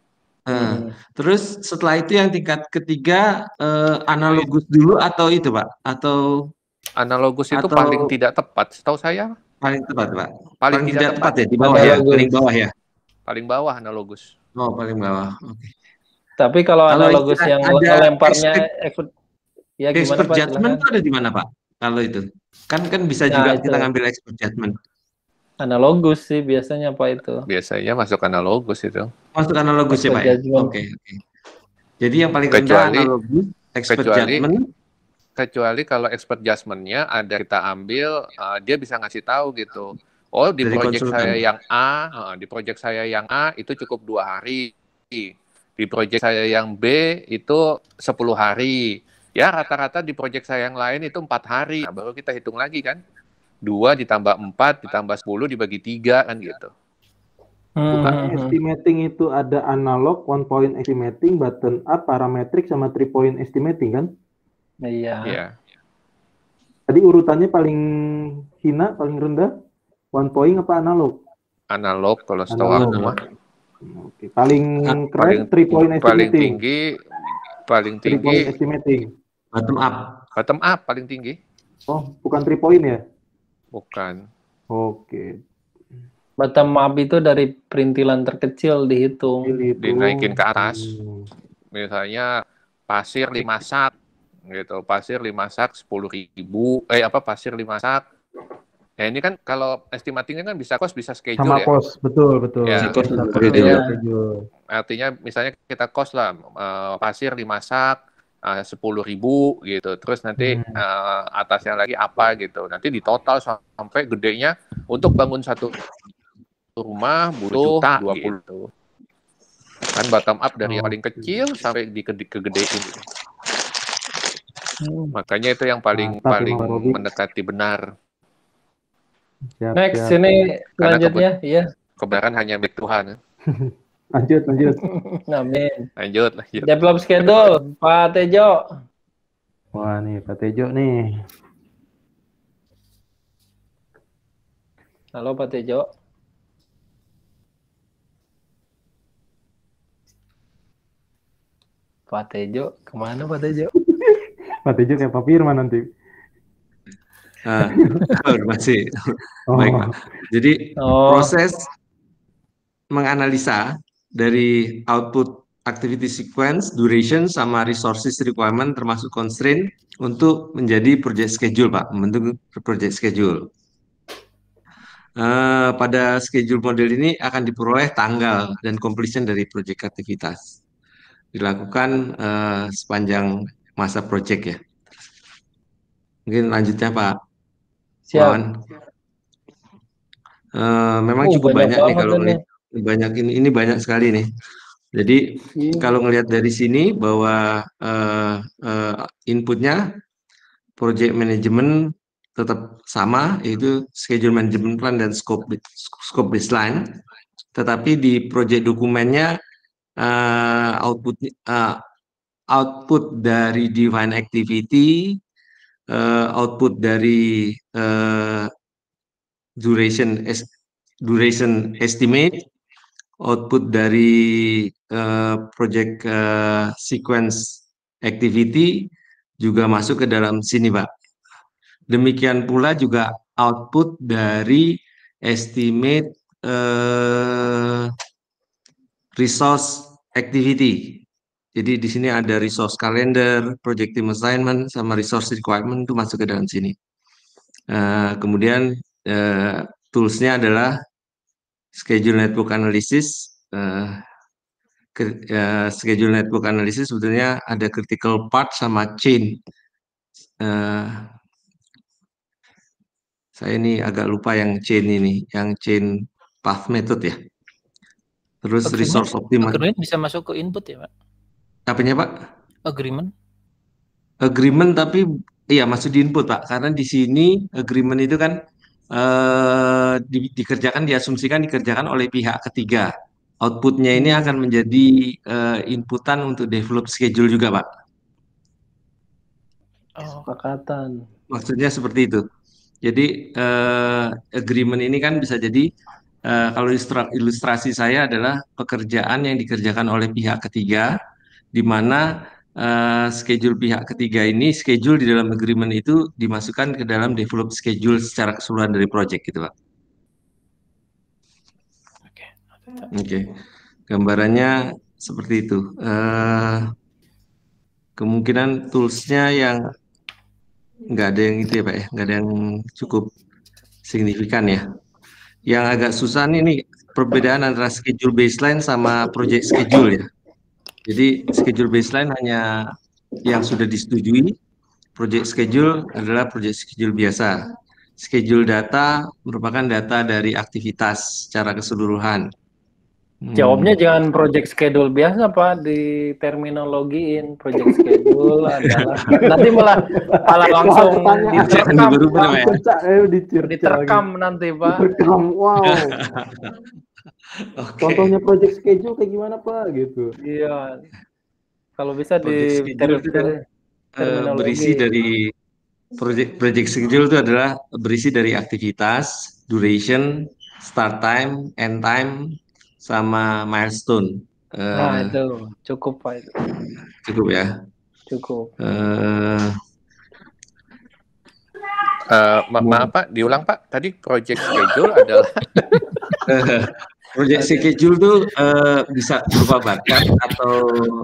F: Terus setelah itu yang tingkat ketiga analogus dulu atau itu Pak? Atau
G: analogus itu paling tidak tepat, setahu saya.
F: Paling tepat Pak.
G: Paling tidak tepat
F: ya, di bawah ya, paling bawah ya.
G: Paling bawah analogus.
F: Oh, paling bawah. Oke.
A: Tapi kalau analogus yang lemparnya
F: ya gimana expert Pak? Judgment itu ada di mana Pak? Kalau itu kan bisa juga kita ngambil expert judgment.
A: Analogus sih biasanya Pak itu.
G: Biasanya masuk analogus itu.
F: Masuk analogus ya Pak ya? Oke. Jadi yang paling rendah analogus, expert judgment.
G: Kecuali kalau expert judgment-nya ada kita ambil, dia bisa ngasih tahu gitu. Oh, di project saya yang A, itu cukup 2 hari. Di project saya yang B itu 10 hari. Ya, rata-rata di project saya yang lain itu 4 hari. Nah, baru kita hitung lagi kan. 2 ditambah 4 ditambah 10 dibagi 3 kan gitu.
B: Bukan estimating itu ada analog, 1 point estimating, bottom up, parametric sama 3 point estimating kan?
A: Iya.
B: Tadi urutannya paling hina, paling rendah, 1 point apa analog?
G: Analog kalau setahu aku mah.
B: Oke. Paling keren 3 point estimating.
G: Paling tinggi
B: estimating.
F: Bottom up
G: paling tinggi.
B: Oh, bukan 3 point ya?
G: Bukan.
B: Oke.
A: Bottom up itu dari perintilan terkecil dihitung.
G: Dinaikin ke atas. Misalnya pasir 5 sak gitu. Pasir 5 sak 10.000. Pasir 5 sak Ya ini kan kalau estimatingnya kan bisa cost, bisa schedule
B: Sama
G: ya.
B: cost, betul.
G: Ya,
B: Bisa cost,
A: schedule.
G: Artinya misalnya kita cost lah pasir dimasak 10.000 gitu, terus nanti atasnya lagi apa gitu, nanti di total sampai gedenya untuk bangun satu rumah butuh 20 gitu. Kan bottom up dari yang paling kecil sampai kegedein gitu. Makanya itu yang paling mendekati benar.
A: Next, ini selanjutnya, iya.
G: Kebenaran hanya milik Tuhan.
B: Lanjut.
G: Amin. Lanjut.
A: Develop schedule, Pak Tejo.
B: Wah nih, Pak Tejo nih.
A: Halo Pak Tejo. Pak Tejo, kemana Pak Tejo?
B: Pak Tejo kayak Pak Firman nanti.
F: Masih. Baik, Pak. Jadi proses menganalisa dari output activity sequence, duration, sama resources requirement termasuk constraint untuk menjadi project schedule, Pak, membentuk project schedule. Pada schedule model ini akan diperoleh tanggal dan completion dari project aktivitas. Dilakukan sepanjang masa project ya. Mungkin lanjutnya Pak.
A: Siap.
F: Memang cukup banyak nih kalau ngelihat banyak ini banyak sekali nih. Jadi kalau ngelihat dari sini bahwa inputnya project management tetap sama, yaitu schedule management plan dan scope baseline. Tetapi di project dokumennya output dari define activity, output dari duration estimate, output dari project sequence activity juga masuk ke dalam sini, Pak. Demikian pula juga output dari estimate resource activity. Jadi di sini ada resource calendar, project team assignment, sama resource requirement itu masuk ke dalam sini. Kemudian toolsnya adalah schedule network analysis. Schedule network analysis sebetulnya ada critical path sama chain. Saya ini agak lupa yang chain ini, yang chain path method ya. Terus resource optimal.
C: Agreement bisa masuk ke input ya, Pak?
F: Apanya, Pak? Agreement tapi iya masuk di input, Pak. Karena di sini agreement itu kan diasumsikan dikerjakan oleh pihak ketiga. Outputnya ini akan menjadi inputan untuk develop schedule juga, Pak.
A: Kesepakatan.
F: Maksudnya seperti itu. Jadi agreement ini kan bisa jadi kalau ilustrasi saya adalah pekerjaan yang dikerjakan oleh pihak ketiga, di mana schedule pihak ketiga ini, schedule di dalam agreement itu dimasukkan ke dalam develop schedule secara keseluruhan dari project gitu, Pak. Oke. Gambarannya seperti itu. Kemungkinan toolsnya yang nggak ada yang itu ya, Pak ya, nggak ada yang cukup signifikan ya. Yang agak susah nih perbedaan antara schedule baseline sama project schedule ya. Jadi schedule baseline hanya yang sudah disetujui, project schedule adalah project schedule biasa. Schedule data merupakan data dari aktivitas secara keseluruhan.
A: Jawabnya jangan project schedule biasa, Pak, di terminologiin project schedule adalah nanti malah langsung diterkam nanti, Pak.
B: Wow. Contohnya project schedule kayak gimana, Pak, gitu.
A: Iya. Kalau bisa di
F: terminologi berisi dari project schedule itu adalah berisi dari aktivitas, duration, start time, end time, sama milestone.
A: Nah itu cukup, Pak. Itu.
F: Cukup ya.
A: Cukup.
G: Maaf Pak, diulang Pak. Tadi project schedule adalah
F: project schedule itu bisa berupa bar chart atau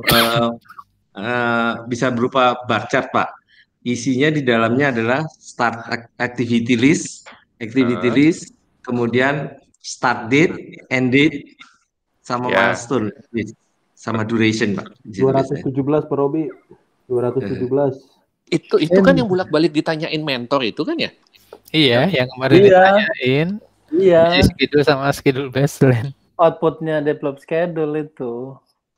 F: bisa berupa bar chart, Pak. Isinya di dalamnya adalah start activity list, activity list, kemudian start date, end date, sama milestone, sama duration, Pak.
B: 217 Pak Robi, 217.
G: Itu kan yang bolak-balik ditanyain mentor itu kan ya?
C: Iya, yang kemarin ditanyain.
A: Iya.
C: Schedule sama schedule baseline.
A: Outputnya develop schedule itu.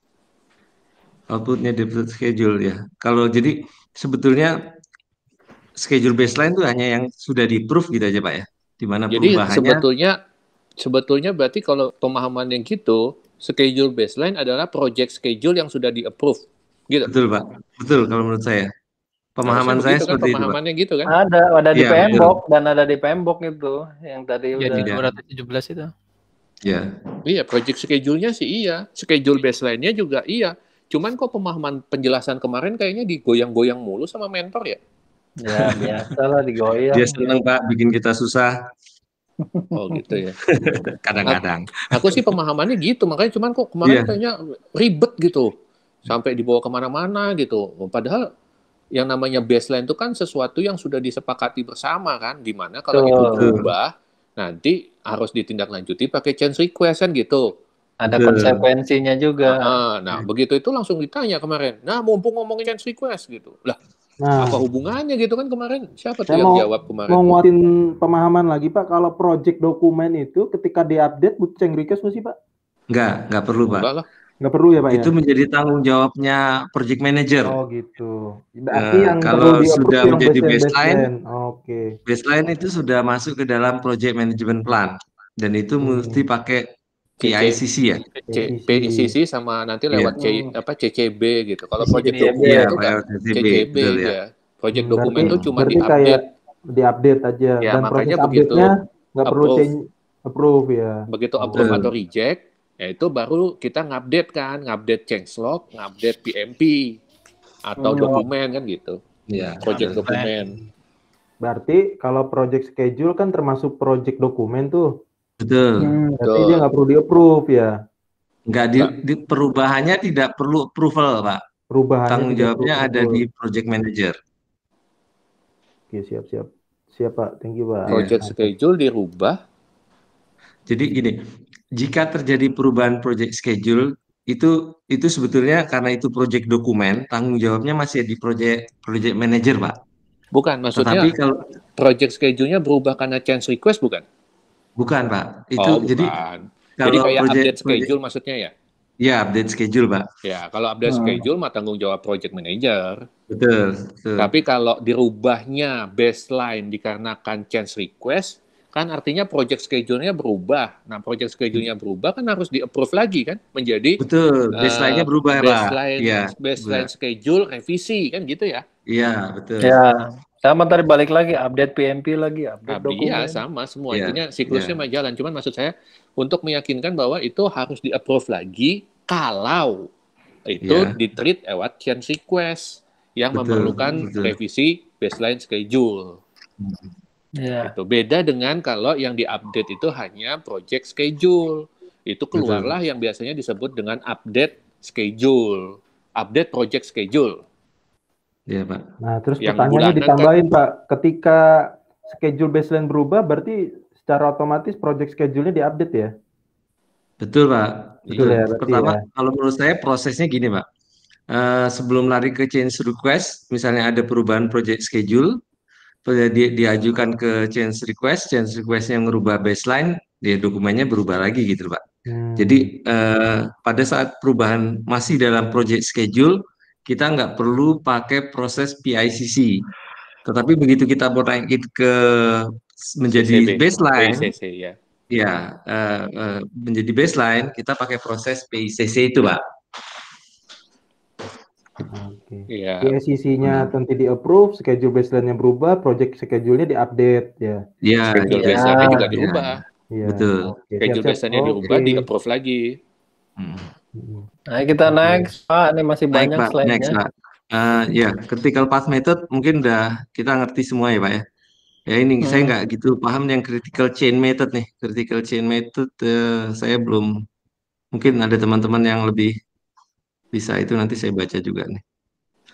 F: Outputnya develop schedule ya. Kalau jadi sebetulnya schedule baseline itu hanya yang sudah di-approve gitu aja Pak ya. Di mana
G: Jadi
F: perubahannya
G: sebetulnya berarti kalau pemahaman yang gitu, schedule baseline adalah project schedule yang sudah di-approve. Gitu.
F: Betul Pak. Betul kalau menurut saya. Pemahaman saya seperti itu, Pak.
G: Gitu kan?
A: Ada di PMBOK dan ada di PMBOK itu yang tadi
C: udah 217 itu.
F: Ya.
G: Iya, project schedule-nya sih iya, schedule baseline-nya juga iya. Cuman kok pemahaman penjelasan kemarin kayaknya digoyang-goyang mulu sama mentor ya?
A: Ya, biasalah digoyang.
F: Dia seneng Pak bikin kita susah.
G: Oh gitu ya.
F: Kadang-kadang.
G: Aku sih pemahamannya gitu, makanya cuman kok kemarin kayaknya ribet gitu. Sampai dibawa kemana-mana gitu. Padahal yang namanya baseline itu kan sesuatu yang sudah disepakati bersama kan, dimana kalau itu berubah nanti harus ditindaklanjuti pakai change request kan gitu.
A: Ada konsekuensinya juga.
G: Nah, begitu itu langsung ditanya kemarin. Nah, mumpung ngomongin change request gitu. Lah, apa hubungannya gitu kan kemarin? Siapa tuh yang jawab kemarin?
B: Mau nguatin pemahaman lagi Pak, kalau project dokumen itu ketika diupdate butuh change request nggak sih Pak?
F: Enggak perlu Pak.
B: Nggak perlu ya Pak
F: itu
B: ya?
F: menjadi tanggung jawabnya project manager.
B: Oh gitu. Berarti yang
F: kalau sudah menjadi baseline, baseline itu sudah masuk ke dalam project management plan dan itu mesti pakai PICC ya.
G: PICC sama nanti lewat CCB gitu. Kalau project dokumen itu kan CCB ya. Project dokumen itu cuma
B: diupdate aja.
G: Ya,
B: dan
G: makanya
B: proses
G: begitu
B: nggak perlu approve ya.
G: Begitu approve atau reject, ya itu baru kita ngupdate change log, ngupdate PMP atau dokumen kan gitu.
F: Ya,
G: project dokumen.
B: Berarti kalau project schedule kan termasuk project dokumen tuh.
F: Betul.
B: Berarti dia nggak perlu di-approve ya.
F: Perubahannya tidak perlu approval, Pak. Tanggung jawabnya ada di project manager.
B: Oke, siap Pak. Thank you Pak.
G: Project schedule dirubah.
F: Jadi gini, jika terjadi perubahan project schedule itu sebetulnya karena itu project dokumen, tanggung jawabnya masih di project manager, Pak.
G: Bukan, maksudnya tapi kalau project schedule-nya berubah karena change request bukan?
F: Bukan, Pak. Itu
G: jadi kayak update schedule maksudnya ya?
F: Ya, update schedule, Pak.
G: Ya, kalau update schedule mah tanggung jawab project manager.
F: Betul.
G: Tapi kalau dirubahnya baseline dikarenakan change request, kan artinya project schedule-nya berubah. Nah, project schedule-nya berubah kan harus di-approve lagi kan menjadi
F: baseline-nya berubah, Pak.
G: Baseline schedule revisi kan gitu ya?
F: Iya, betul.
A: Ya, sama tadi balik lagi update PMP lagi, update dokumen.
G: Iya, sama semua. Intinya siklusnya mah jalan. Cuman maksud saya untuk meyakinkan bahwa itu harus di-approve lagi kalau itu di-treat lewat change request yang memerlukan revisi baseline schedule. Itu beda dengan kalau yang diupdate itu hanya project schedule. Itu keluarlah yang biasanya disebut dengan update schedule, update project schedule.
F: Iya, Pak.
B: Nah, terus pertanyaannya ditambahin, Pak. Ketika schedule baseline berubah, berarti secara otomatis project schedule-nya diupdate ya?
F: Betul, Pak.
B: Betul ya,
F: pertama, kalau menurut saya prosesnya gini, Pak. Sebelum lari ke change request, misalnya ada perubahan project schedule, diajukan ke change request yang merubah baseline, dokumennya berubah lagi gitu, Pak. Jadi pada saat perubahan masih dalam project schedule, kita nggak perlu pakai proses PICC. Tetapi begitu kita mau naik ke menjadi baseline, menjadi baseline, kita pakai proses PICC itu, Pak.
B: PICC-nya nanti di-approve, schedule baseline-nya berubah, project schedule-nya di-update ya.
G: Schedule baseline-nya juga dirubah.
F: Betul.
G: Schedule baseline-nya dirubah, di-approve lagi.
A: Nah, kita next, Pak. Ini masih banyak slide-nya.
F: Next, Pak. Critical path method mungkin udah kita ngerti semua ya, Pak ya. Ya ini saya nggak gitu paham yang critical chain method nih. Critical chain method saya belum. Mungkin ada teman-teman yang lebih bisa itu nanti saya baca juga nih.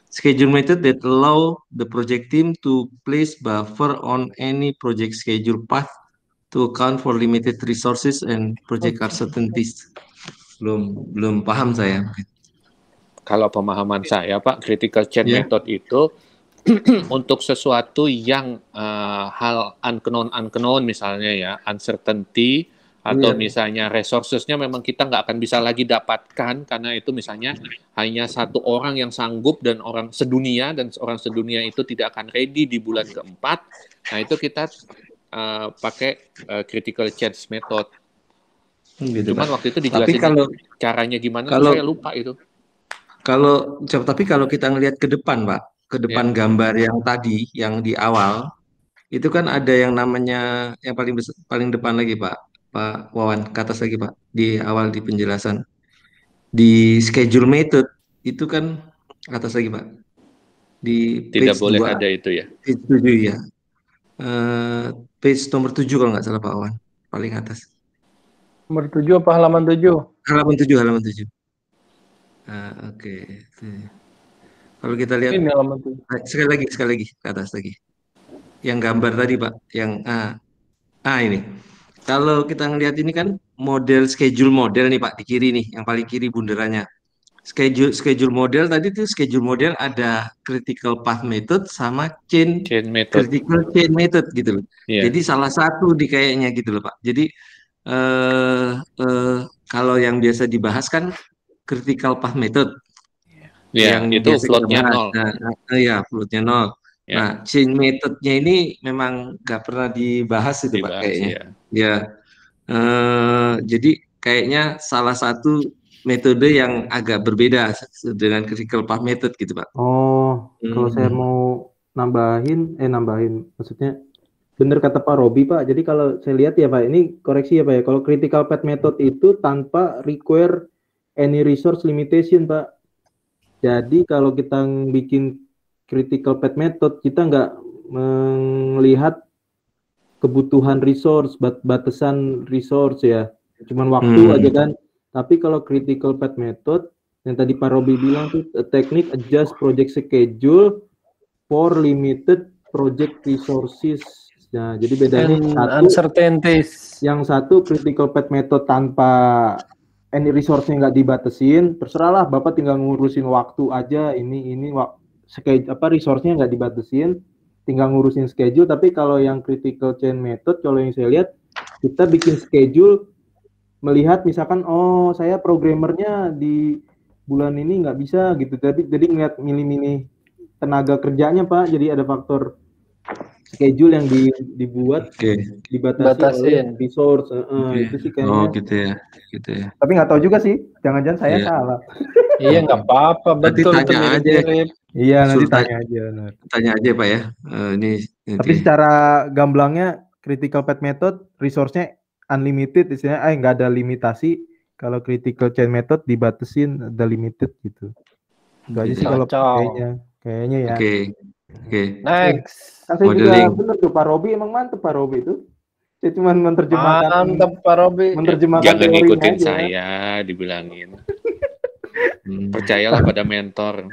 F: schedule method that allow the project team to place buffer on any project schedule path to account for limited resources and project uncertainties. Belum paham saya.
G: Kalau pemahaman saya, Pak, critical change method itu untuk sesuatu yang hal unknown misalnya ya, uncertainty, atau misalnya resourcesnya memang kita nggak akan bisa lagi dapatkan karena itu misalnya hanya satu orang yang sanggup dan orang sedunia itu tidak akan ready di bulan keempat. Nah itu kita pakai critical change method.
F: Gitu,
G: Cuman
F: Pak.
G: waktu itu dijelasin caranya gimana saya lupa itu.
F: Tapi kalau kita ngelihat ke depan, Pak, ke depan gambar yang tadi, yang di awal, itu kan ada yang namanya yang paling depan lagi, Pak Wawan, ke atas lagi, Pak, di awal di penjelasan. Di schedule method itu kan ke atas lagi, Pak. Di
G: Tidak
F: page
G: boleh
F: 2,
G: ada itu ya.
F: page 7 ya. Page nomor 7 kalau nggak salah, Pak Wawan, paling atas.
A: Nomor 7 apa halaman 7?
F: Halaman 7. Oke. Kalau kita lihat
A: Ini halaman 7.
F: sekali lagi ke atas lagi. Yang gambar tadi, Pak, yang ini. Kalau kita ngelihat ini kan schedule model nih, Pak, di kiri nih, yang paling kiri bundarannya. Schedule model tadi tuh schedule model ada critical path method sama critical chain method gitu loh. Jadi salah satu di kayaknya gitu loh, Pak. Jadi kalau yang biasa dibahas kan critical path method.
G: Ya,
F: yang
G: itu
F: floatnya
G: 0.
F: Floatnya 0. Nah, chain methodnya ini memang nggak pernah dibahas itu, Pak, kayaknya. Jadi kayaknya salah satu metode yang agak berbeda dengan critical path method gitu, Pak.
B: Kalau saya mau nambahin, maksudnya benar kata Pak Robi, Pak. Jadi kalau saya lihat ya, Pak, ini koreksi ya, Pak ya. Kalau critical path method itu tanpa require any resource limitation, Pak. Jadi kalau kita bikin critical path method, kita nggak melihat kebutuhan resource, batasan resource ya. Cuman waktu aja kan. Tapi kalau critical path method, yang tadi Pak Robi bilang tuh, teknik adjust project schedule for limited project resources. Nah, jadi bedanya
A: uncertainties.
B: Yang satu critical path method tanpa any resource-nya nggak dibatasin, terserahlah Bapak tinggal ngurusin waktu aja, resource-nya nggak dibatasin, tinggal ngurusin schedule. Tapi kalau yang critical chain method, kalau yang saya lihat, kita bikin schedule melihat misalkan, saya programmernya di bulan ini nggak bisa gitu, jadi ngeliat milih-milih tenaga kerjanya, Pak. Jadi ada faktor schedule yang dibuat dibatasi oleh resource. Itu sih kayaknya.
F: Gitu ya.
B: Tapi nggak tahu juga sih, jangan-jangan saya salah.
A: Iya, nggak apa-apa, betul itu mirip-mirip.
B: Iya, nanti tanya aja.
F: Tanya aja, Pak ya.
B: Tapi secara gamblangnya critical path method resource-nya unlimited, istilahnya nggak ada limitasi. Kalau critical chain method dibatasin, ada limited gitu. Itu aja sih kalau kayaknya ya.
F: Oke.
A: Next.
B: Kan saya juga bener tuh, Pak Robi emang mantep Pak Robi itu. Saya cuma menerjemahkan.
A: Mantep Pak Robi.
G: Jangan ngikutin saya, dibilangin. Percayalah pada mentor.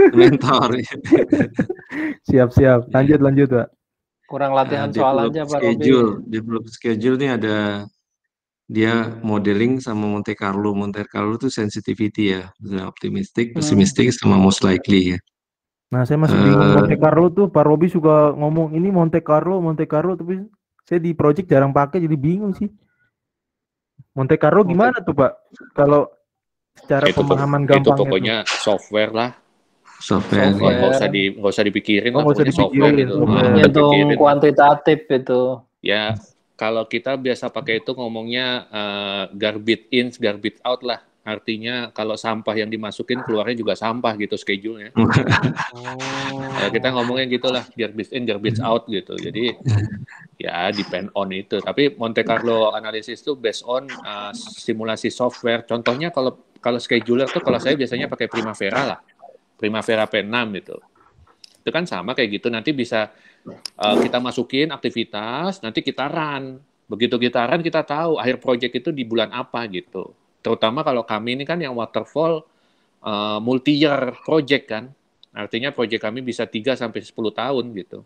B: Siap. Lanjut, Pak.
A: Kurang latihan soal aja, Pak Robi.
F: Develop schedule nih ada dia modeling sama Monte Carlo. Monte Carlo itu sensitivity ya, optimistic, pessimistic, sama most likely ya.
B: Nah, saya masih bingung Monte Carlo tuh. Pak Robi suka ngomong ini Monte Carlo, tapi saya di project jarang pakai, jadi bingung sih. Monte Carlo gimana tuh, Pak? Kalau secara pemahaman gampang
G: itu pokoknya software lah.
F: Software.
G: Nggak usah dipikirin.
B: Nggak usah dipikirin.
A: Itu kuantitatif itu.
G: Ya, kalau kita biasa pakai itu ngomongnya garbage in, garbage out lah. Artinya kalau sampah yang dimasukin keluarnya juga sampah gitu schedule-nya. Kita ngomongnya gitulah, garbage in, garbage out gitu. Jadi ya depend on itu. Tapi Monte Carlo analysis itu based on simulasi software. Contohnya kalau scheduler tuh kalau saya biasanya pakai Primavera lah. Primavera P6 gitu. Itu kan sama kayak gitu. Nanti bisa kita masukin aktivitas, nanti kita run. Begitu kita run, kita tahu akhir project itu di bulan apa gitu. Terutama kalau kami ini kan yang waterfall multi-year project kan. Artinya proyek kami bisa 3-10 tahun gitu.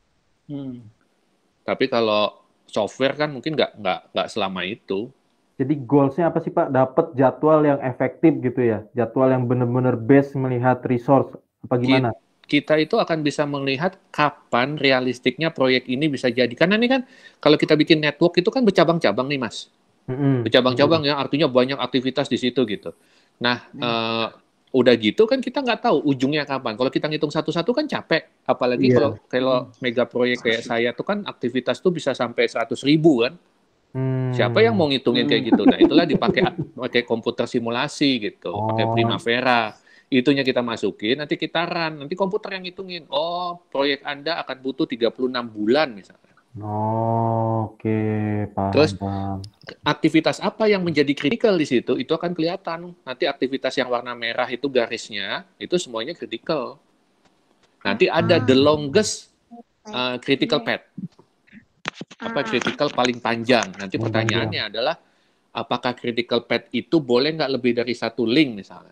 G: Tapi kalau software kan mungkin nggak selama itu.
B: Jadi goals-nya apa sih Pak? Dapat jadwal yang efektif gitu ya? Jadwal yang benar-benar best melihat resource apa gimana?
G: Kita itu akan bisa melihat kapan realistiknya proyek ini bisa jadi. Karena ini kan kalau kita bikin network itu kan bercabang-cabang nih Mas. Bercabang-cabang ya, artinya banyak aktivitas di situ gitu. Nah, udah gitu kan kita nggak tahu ujungnya kapan. Kalau kita ngitung satu-satu kan capek. Apalagi kalau mega proyek kayak saya tuh kan aktivitas tuh bisa sampai 100.000 kan. Siapa yang mau ngitungin kayak gitu? Nah, itulah pakai komputer simulasi gitu, pakai Primavera. Itunya kita masukin, nanti kita run, nanti komputer yang ngitungin. Oh, proyek Anda akan butuh 36 bulan misalnya.
B: Oke, paham.
G: Terus aktivitas apa yang menjadi kritikal di situ itu akan kelihatan. Nanti aktivitas yang warna merah itu garisnya itu semuanya kritikal. Nanti ada the longest critical path. Apa critical paling panjang? Nanti pertanyaannya adalah apakah critical path itu boleh nggak lebih dari satu link misalnya?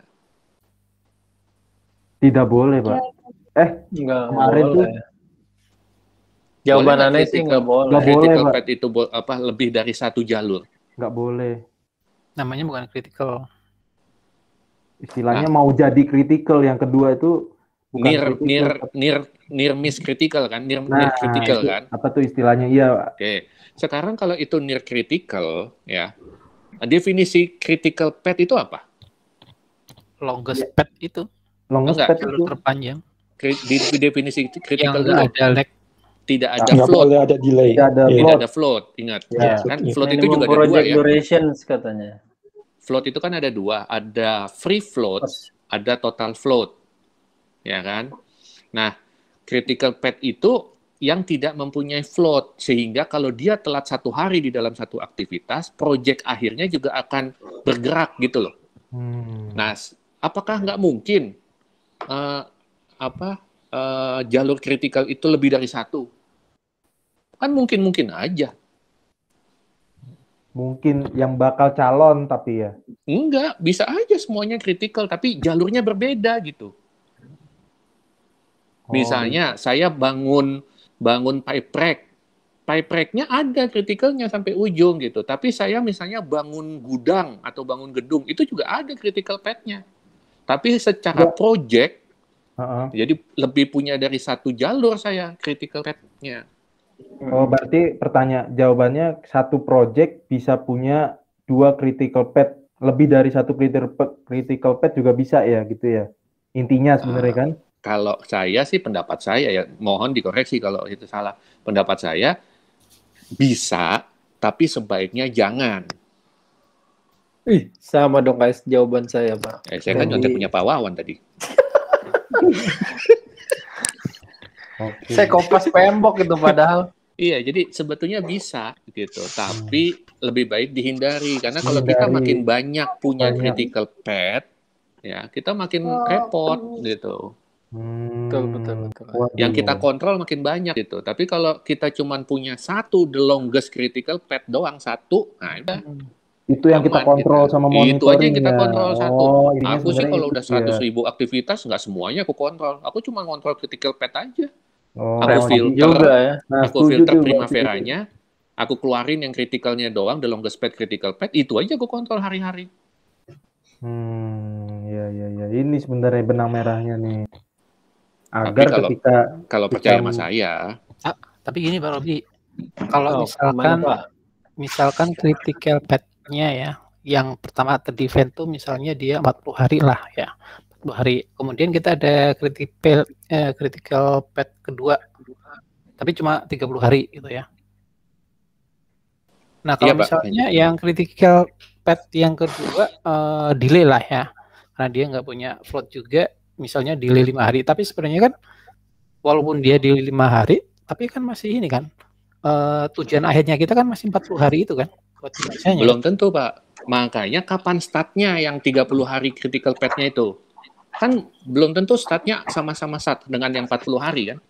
B: Tidak boleh, Pak.
A: Nggak
B: kemarin
A: boleh.
B: tuh
A: Jawaban aneh sih nggak boleh.
G: Critical path itu lebih dari satu jalur?
B: Nggak boleh.
C: Namanya bukan critical.
B: Istilahnya mau jadi critical, yang kedua itu bukan
G: near miss critical kan, near critical kan.
B: Apa tuh istilahnya? Iya.
G: Oke. Sekarang kalau itu near critical ya, definisi critical path itu apa?
C: Longest path itu.
B: Longest path itu
C: terpanjang.
G: Di definisi critical
C: itu ada lag.
G: Tidak ada float.
E: Boleh ada delay.
G: Tidak ada float. Ingat. Kan float itu juga ada dua ya.
A: Durations katanya.
G: Float itu kan ada dua. Ada free float, ada total float. Ya kan? Nah, critical path itu yang tidak mempunyai float. Sehingga kalau dia telat 1 hari di dalam satu aktivitas, proyek akhirnya juga akan bergerak gitu loh. Nah, apakah nggak mungkin jalur kritikal itu lebih dari satu? Kan mungkin aja.
B: Mungkin yang bakal calon tapi ya.
G: Enggak, bisa aja semuanya kritikal tapi jalurnya berbeda gitu. Misalnya saya bangun pipe rack. Pipe rack-nya ada kritikalnya sampai ujung gitu. Tapi saya misalnya bangun gudang atau bangun gedung, itu juga ada critical path-nya. Tapi secara project, jadi lebih punya dari satu jalur saya critical path-nya.
B: Oh, berarti jawabannya satu project bisa punya 2 critical path, lebih dari satu critical path juga bisa ya gitu ya. Intinya sebenarnya kan?
G: Kalau saya sih pendapat saya ya, mohon dikoreksi kalau itu salah. Pendapat saya bisa, tapi sebaiknya jangan.
A: Sama dong guys jawaban saya, Pak.
G: Saya kan nyontek punya Pak Wawan tadi.
A: Saya kopas pembok itu padahal.
G: Iya, jadi sebetulnya bisa gitu, tapi lebih baik dihindari karena kalau kita makin banyak punya critical path, ya kita makin repot gitu.
A: Betul.
G: Yang kita kontrol makin banyak gitu. Tapi kalau kita cuma punya satu the longest critical path doang satu, nah udah.
B: Itu yang kita kontrol sama monitoring.
G: Itu aja yang kita kontrol satu. Aku sih kalau udah 100.000 aktivitas nggak semuanya aku kontrol. Aku cuma kontrol critical path aja. Aku filter juga ya. Aku filter Primaveranya, aku keluarin yang kritikalnya doang, the longest path critical path, itu aja aku kontrol hari-hari.
B: Ya. Ini sebenarnya benang merahnya nih. Agar
G: kalau percaya sama saya.
C: Tapi gini Pak Robi, kalau misalkan critical path-nya ya, yang pertama terdefend tuh misalnya dia 40 hari lah ya. Hari. Kemudian kita ada critical path kedua, tapi cuma 30 hari gitu ya. Nah kalau misalnya yang critical path yang kedua delay lah ya, karena dia nggak punya float juga, misalnya delay 5 hari, tapi sebenarnya kan walaupun dia delay 5 hari, tapi kan masih ini kan tujuan akhirnya kita kan masih 40 hari itu kan.
G: Belum tentu Pak, makanya kapan startnya yang 30 hari critical path-nya itu? Kan belum tentu startnya sama-sama start dengan yang 40 hari kan.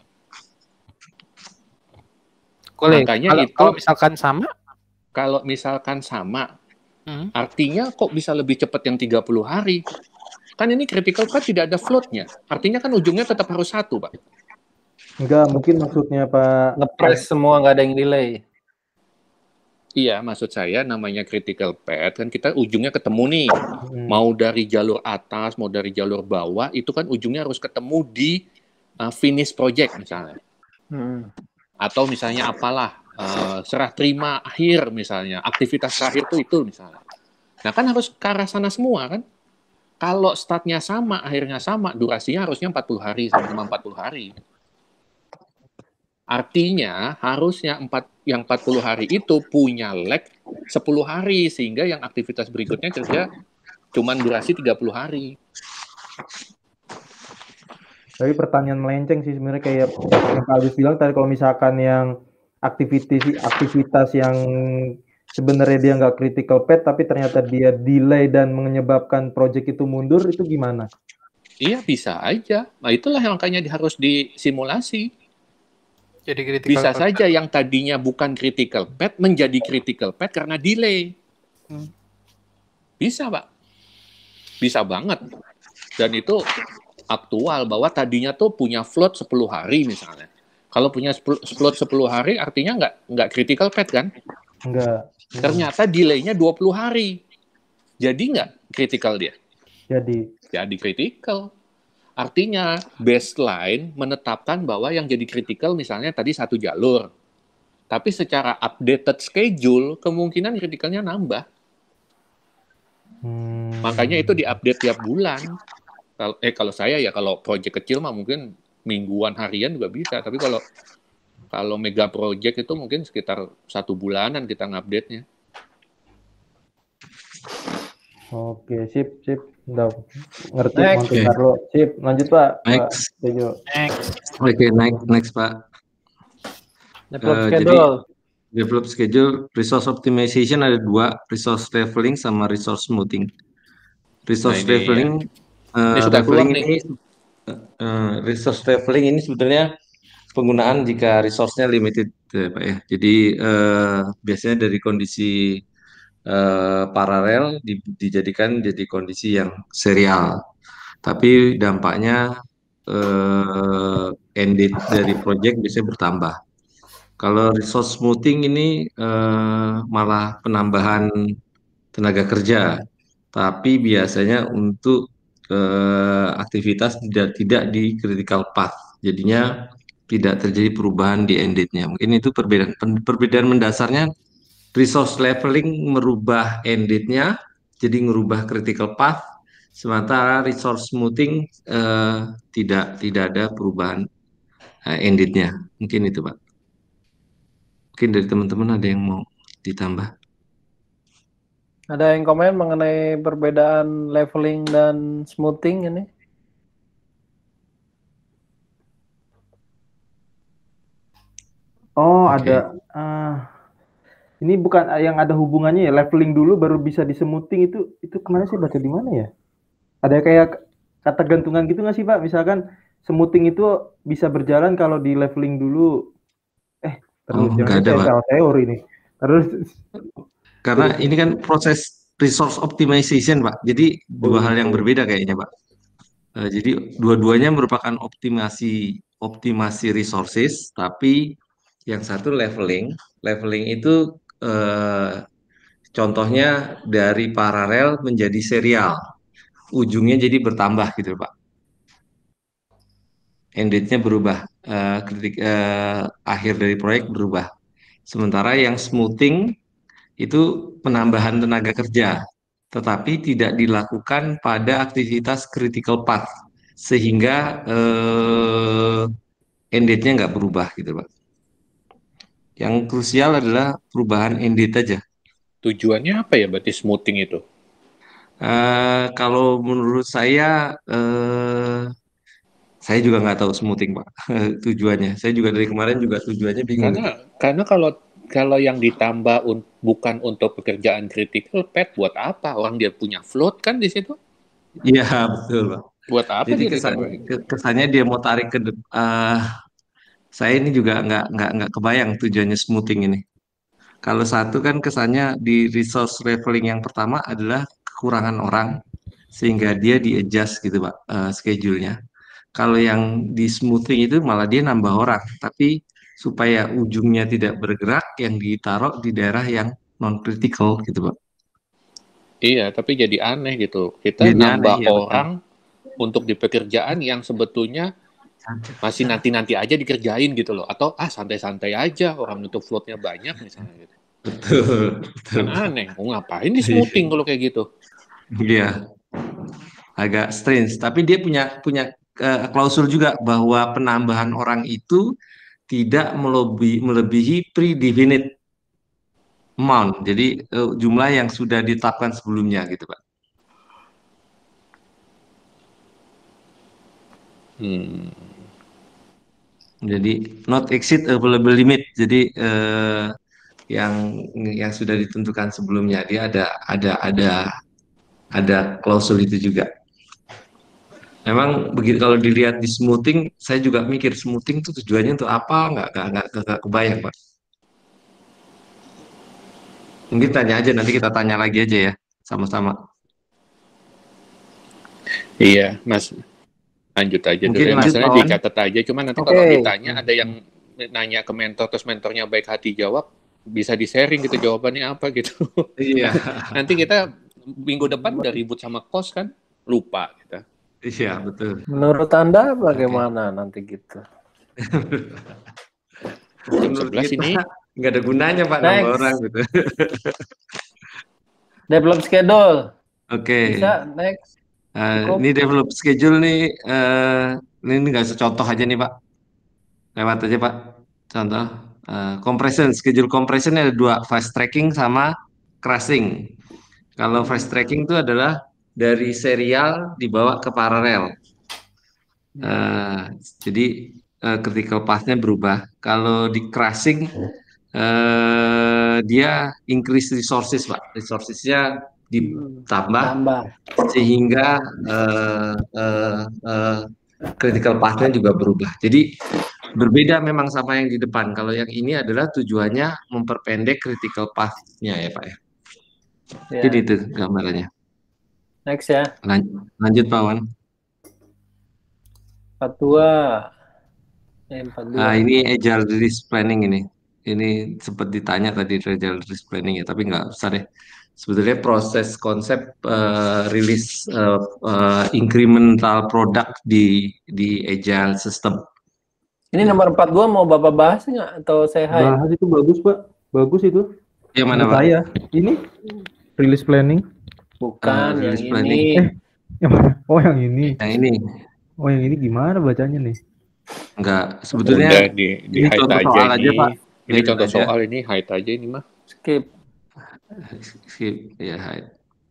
G: Makanya
C: kalau misalkan sama?
G: Kalau misalkan sama, artinya kok bisa lebih cepat yang 30 hari? Kan ini critical path tidak ada floatnya. Artinya kan ujungnya tetap harus satu, Pak.
B: Enggak, mungkin maksudnya Pak.
A: Ngepress semua nggak ada yang delay.
G: Iya, maksud saya namanya critical path kan kita ujungnya ketemu nih. Mau dari jalur atas, mau dari jalur bawah, itu kan ujungnya harus ketemu di finish project misalnya. Atau misalnya apalah, serah terima akhir misalnya, aktivitas terakhir itu misalnya. Nah kan harus ke arah sana semua kan. Kalau startnya sama, akhirnya sama, durasinya harusnya 40 hari, sama-sama 40 hari. Artinya harusnya yang 40 hari itu punya lag 10 hari sehingga yang aktivitas berikutnya kerja cuman durasi 30 hari.
B: Tapi pertanyaan melenceng sih sebenarnya kayak yang Pak Agus bilang tadi, kalau misalkan yang aktivitas yang sebenarnya dia nggak critical path tapi ternyata dia delay dan menyebabkan project itu mundur, itu gimana?
G: Iya bisa aja. Nah itulah yang makanya harus disimulasi.
C: Jadi critical
G: bisa
C: path.
G: saja yang tadinya bukan critical path menjadi critical path karena delay. Bisa, Pak. Bisa banget. Dan itu aktual bahwa tadinya tuh punya float 10 hari misalnya. Kalau punya float 10 hari artinya nggak critical path kan?
B: Enggak.
G: Ternyata delay-nya 20 hari. Jadi nggak critical dia?
B: Jadi
G: critical. Artinya baseline menetapkan bahwa yang jadi critical misalnya tadi 1 jalur. Tapi secara updated schedule kemungkinan critical-nya nambah. Makanya itu diupdate tiap bulan. Kalau saya ya kalau project kecil mah mungkin mingguan, harian juga bisa. Tapi kalau mega project itu mungkin sekitar 1 bulanan kita ngupdate-nya.
B: Oke, sip. Udah ngerti Monte Carlo. Sip, lanjut Pak.
F: Next. Oke, next Pak. Develop schedule, resource optimization ada 2, resource leveling sama resource smoothing. Resource leveling, resource leveling ini sebetulnya penggunaan jika resource-nya limited, Pak ya. Jadi biasanya dari kondisi paralel dijadikan jadi kondisi yang serial, tapi dampaknya end date dari project biasanya bertambah. Kalau resource smoothing ini malah penambahan tenaga kerja, tapi biasanya untuk aktivitas tidak di critical path, jadinya tidak terjadi perubahan di end date-nya. Mungkin itu perbedaan mendasarnya. Resource leveling merubah end date-nya, jadi merubah critical path, sementara resource smoothing tidak ada perubahan end date-nya. Mungkin itu, Pak. Mungkin dari teman-teman ada yang mau ditambah.
A: Ada yang komen mengenai perbedaan leveling dan smoothing ini?
B: Oh, ada. Ini bukan yang ada hubungannya ya, leveling dulu baru bisa di-smoothing, itu kemana sih, baca di mana ya? Ada kayak kata gantungan gitu nggak sih Pak? Misalkan smoothing itu bisa berjalan kalau di leveling dulu.
F: Nggak ada Pak.
B: Teori nih. Terus
F: karena ini kan proses resource optimization Pak. Jadi 2 hal yang berbeda kayaknya Pak. Jadi dua-duanya merupakan optimasi resources, tapi yang satu leveling itu contohnya dari paralel menjadi serial, ujungnya jadi bertambah gitu Pak. End date-nya berubah, akhir dari proyek berubah. Sementara yang smoothing itu penambahan tenaga kerja, tetapi tidak dilakukan pada aktivitas critical path, sehingga end date-nya nggak berubah gitu Pak. Yang krusial adalah perubahan end date aja.
G: Tujuannya apa ya berarti smoothing itu?
F: Kalau menurut saya juga nggak tahu smoothing Pak tujuannya. Saya juga dari kemarin juga tujuannya bingung.
G: Karena kalau yang ditambah bukan untuk pekerjaan critical path, buat apa? Orang dia punya float kan di situ?
F: Iya betul Pak.
G: Buat apa?
F: Jadi kesannya dia mau tarik ke saya ini juga nggak kebayang tujuannya smoothing ini. Kalau satu kan kesannya di resource leveling yang pertama adalah kekurangan orang, sehingga dia di-adjust gitu Pak, schedule-nya. Kalau yang di smoothing itu malah dia nambah orang, tapi supaya ujungnya tidak bergerak, yang ditaruh di daerah yang non-critical gitu Pak.
G: Iya, tapi jadi aneh gitu. Kita
F: Jadi
G: nambah
F: aneh, ya,
G: orang untuk di pekerjaan yang sebetulnya masih nanti-nanti aja dikerjain gitu loh. Atau santai-santai aja, orang itu floatnya banyak misalnya gitu.
F: Betul.
G: Kan aneh, ngapain di smoothing kalau kayak gitu?
F: Iya, agak strange. Tapi dia punya klausul juga bahwa penambahan orang itu tidak melebihi pre-definite amount. Jadi jumlah yang sudah ditetapkan sebelumnya gitu Pak. Jadi not exceed available limit. Jadi yang sudah ditentukan sebelumnya, dia ada klausul itu juga. Memang begitu kalau dilihat di smoothing, saya juga mikir smoothing itu tujuannya untuk apa? Nggak kebayang Pak. Mungkin tanya aja, nanti kita tanya lagi aja ya, sama-sama.
G: Iya, Mas. Lanjut aja dulu ya, masalahnya dicatat aja. Cuma nanti kalau ditanya ada yang nanya ke mentor, terus mentornya baik hati jawab, bisa di-sharing gitu jawabannya apa gitu.
F: Iya.
G: Nanti kita minggu depan udah ribut sama kos kan, lupa kita.
F: Iya, betul.
A: Menurut Anda bagaimana nanti gitu?
G: Jam 11 ini
F: nggak ada gunanya Pak, nambah orang gitu.
A: Develop schedule.
F: Oke.
A: Bisa, next.
F: Ini develop schedule nih, ini nggak secontoh aja nih Pak. Lewat aja Pak. Contoh, compression, schedule compression ada dua, fast tracking sama crushing. Kalau fast tracking itu adalah dari serial dibawa ke paralel. Jadi critical path-nya berubah. Kalau di crushing, dia increase resources Pak. Resources-nya ditambah sehingga critical path-nya juga berubah. Jadi berbeda memang sama yang di depan. Kalau yang ini adalah tujuannya memperpendek critical path-nya ya Pak ya. Jadi itu gambarannya.
A: Next ya.
F: Lanjut Pak Wan.
A: 42.
F: Ini agile release planning ini. Ini sempat ditanya tadi agile release planning ya, tapi nggak usah deh. Sebetulnya proses konsep rilis incremental product di agile system.
A: Ini nomor 42 mau Bapak bahas nggak atau saya hide?
B: Bahas itu bagus Pak, bagus itu.
F: Yang mana Pak?
B: Saya ini release planning.
A: Bukan yang
F: ini.
B: Yang mana? Oh yang ini.
F: Yang ini.
B: Oh yang ini gimana bacanya nih?
F: Enggak, sebetulnya
G: di
F: ini contoh soal aja Pak.
G: Ini contoh soal, ini hide aja ini mah.
A: Skip
F: ya, hide.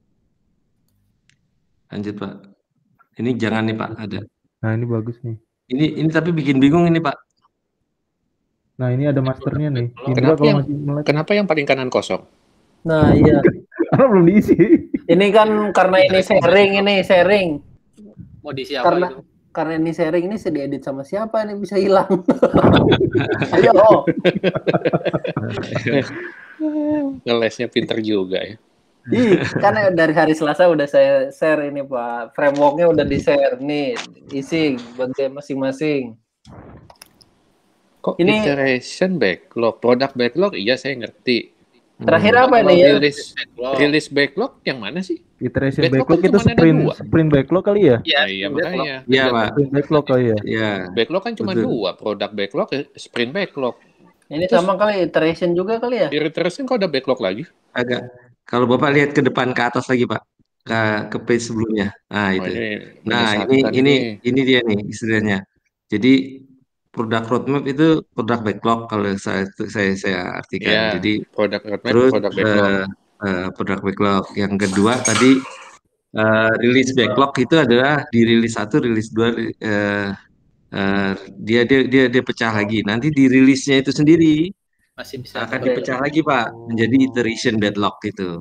F: Lanjut Pak. Ini jangan nih Pak, ada.
B: Nah ini bagus nih.
F: Ini tapi bikin bingung ini Pak.
B: Nah ini ada masternya nih.
G: Kenapa yang paling kanan kosong?
A: Nah iya.
B: Karena belum diisi.
A: Ini kan karena ini sharing.
C: Mau diisi apa itu?
A: Karena ini sharing, ini sudah diedit sama siapa ini bisa hilang. Ayo.
G: Ngelesnya pinter juga ya.
A: Kan dari hari Selasa udah saya share ini Pak. Frameworknya udah di-share. Nih, isi bagian masing-masing.
G: Kok ini iteration backlog, product backlog? Iya, saya ngerti.
A: Terakhir apa nih ya?
G: Release backlog yang mana sih?
B: Iteration backlog itu sprint backlog kali ya?
G: Iya, makanya.
F: Iya, Pak.
B: Sprint backlog kali ya?
F: Iya.
G: Backlog kan cuma dua, product backlog, sprint backlog.
A: Ini sama kali, iteration juga kali ya?
G: Iteration kok ada backlog lagi?
F: Agak. Kalau Bapak lihat ke depan, ke atas lagi Pak. Ke page sebelumnya. Nah, itu. Ini dia nih istilahnya. Jadi product roadmap itu product backlog kalau saya artikan.
G: Ya,
F: jadi
G: product roadmap,
F: terus
G: product backlog.
F: Product backlog. Yang kedua tadi release backlog itu adalah di release 1, release 2 dia pecah lagi. Nanti di rilisnya itu sendiri
C: masih bisa
F: akan dipecah lagi Pak menjadi iteration backlog gitu.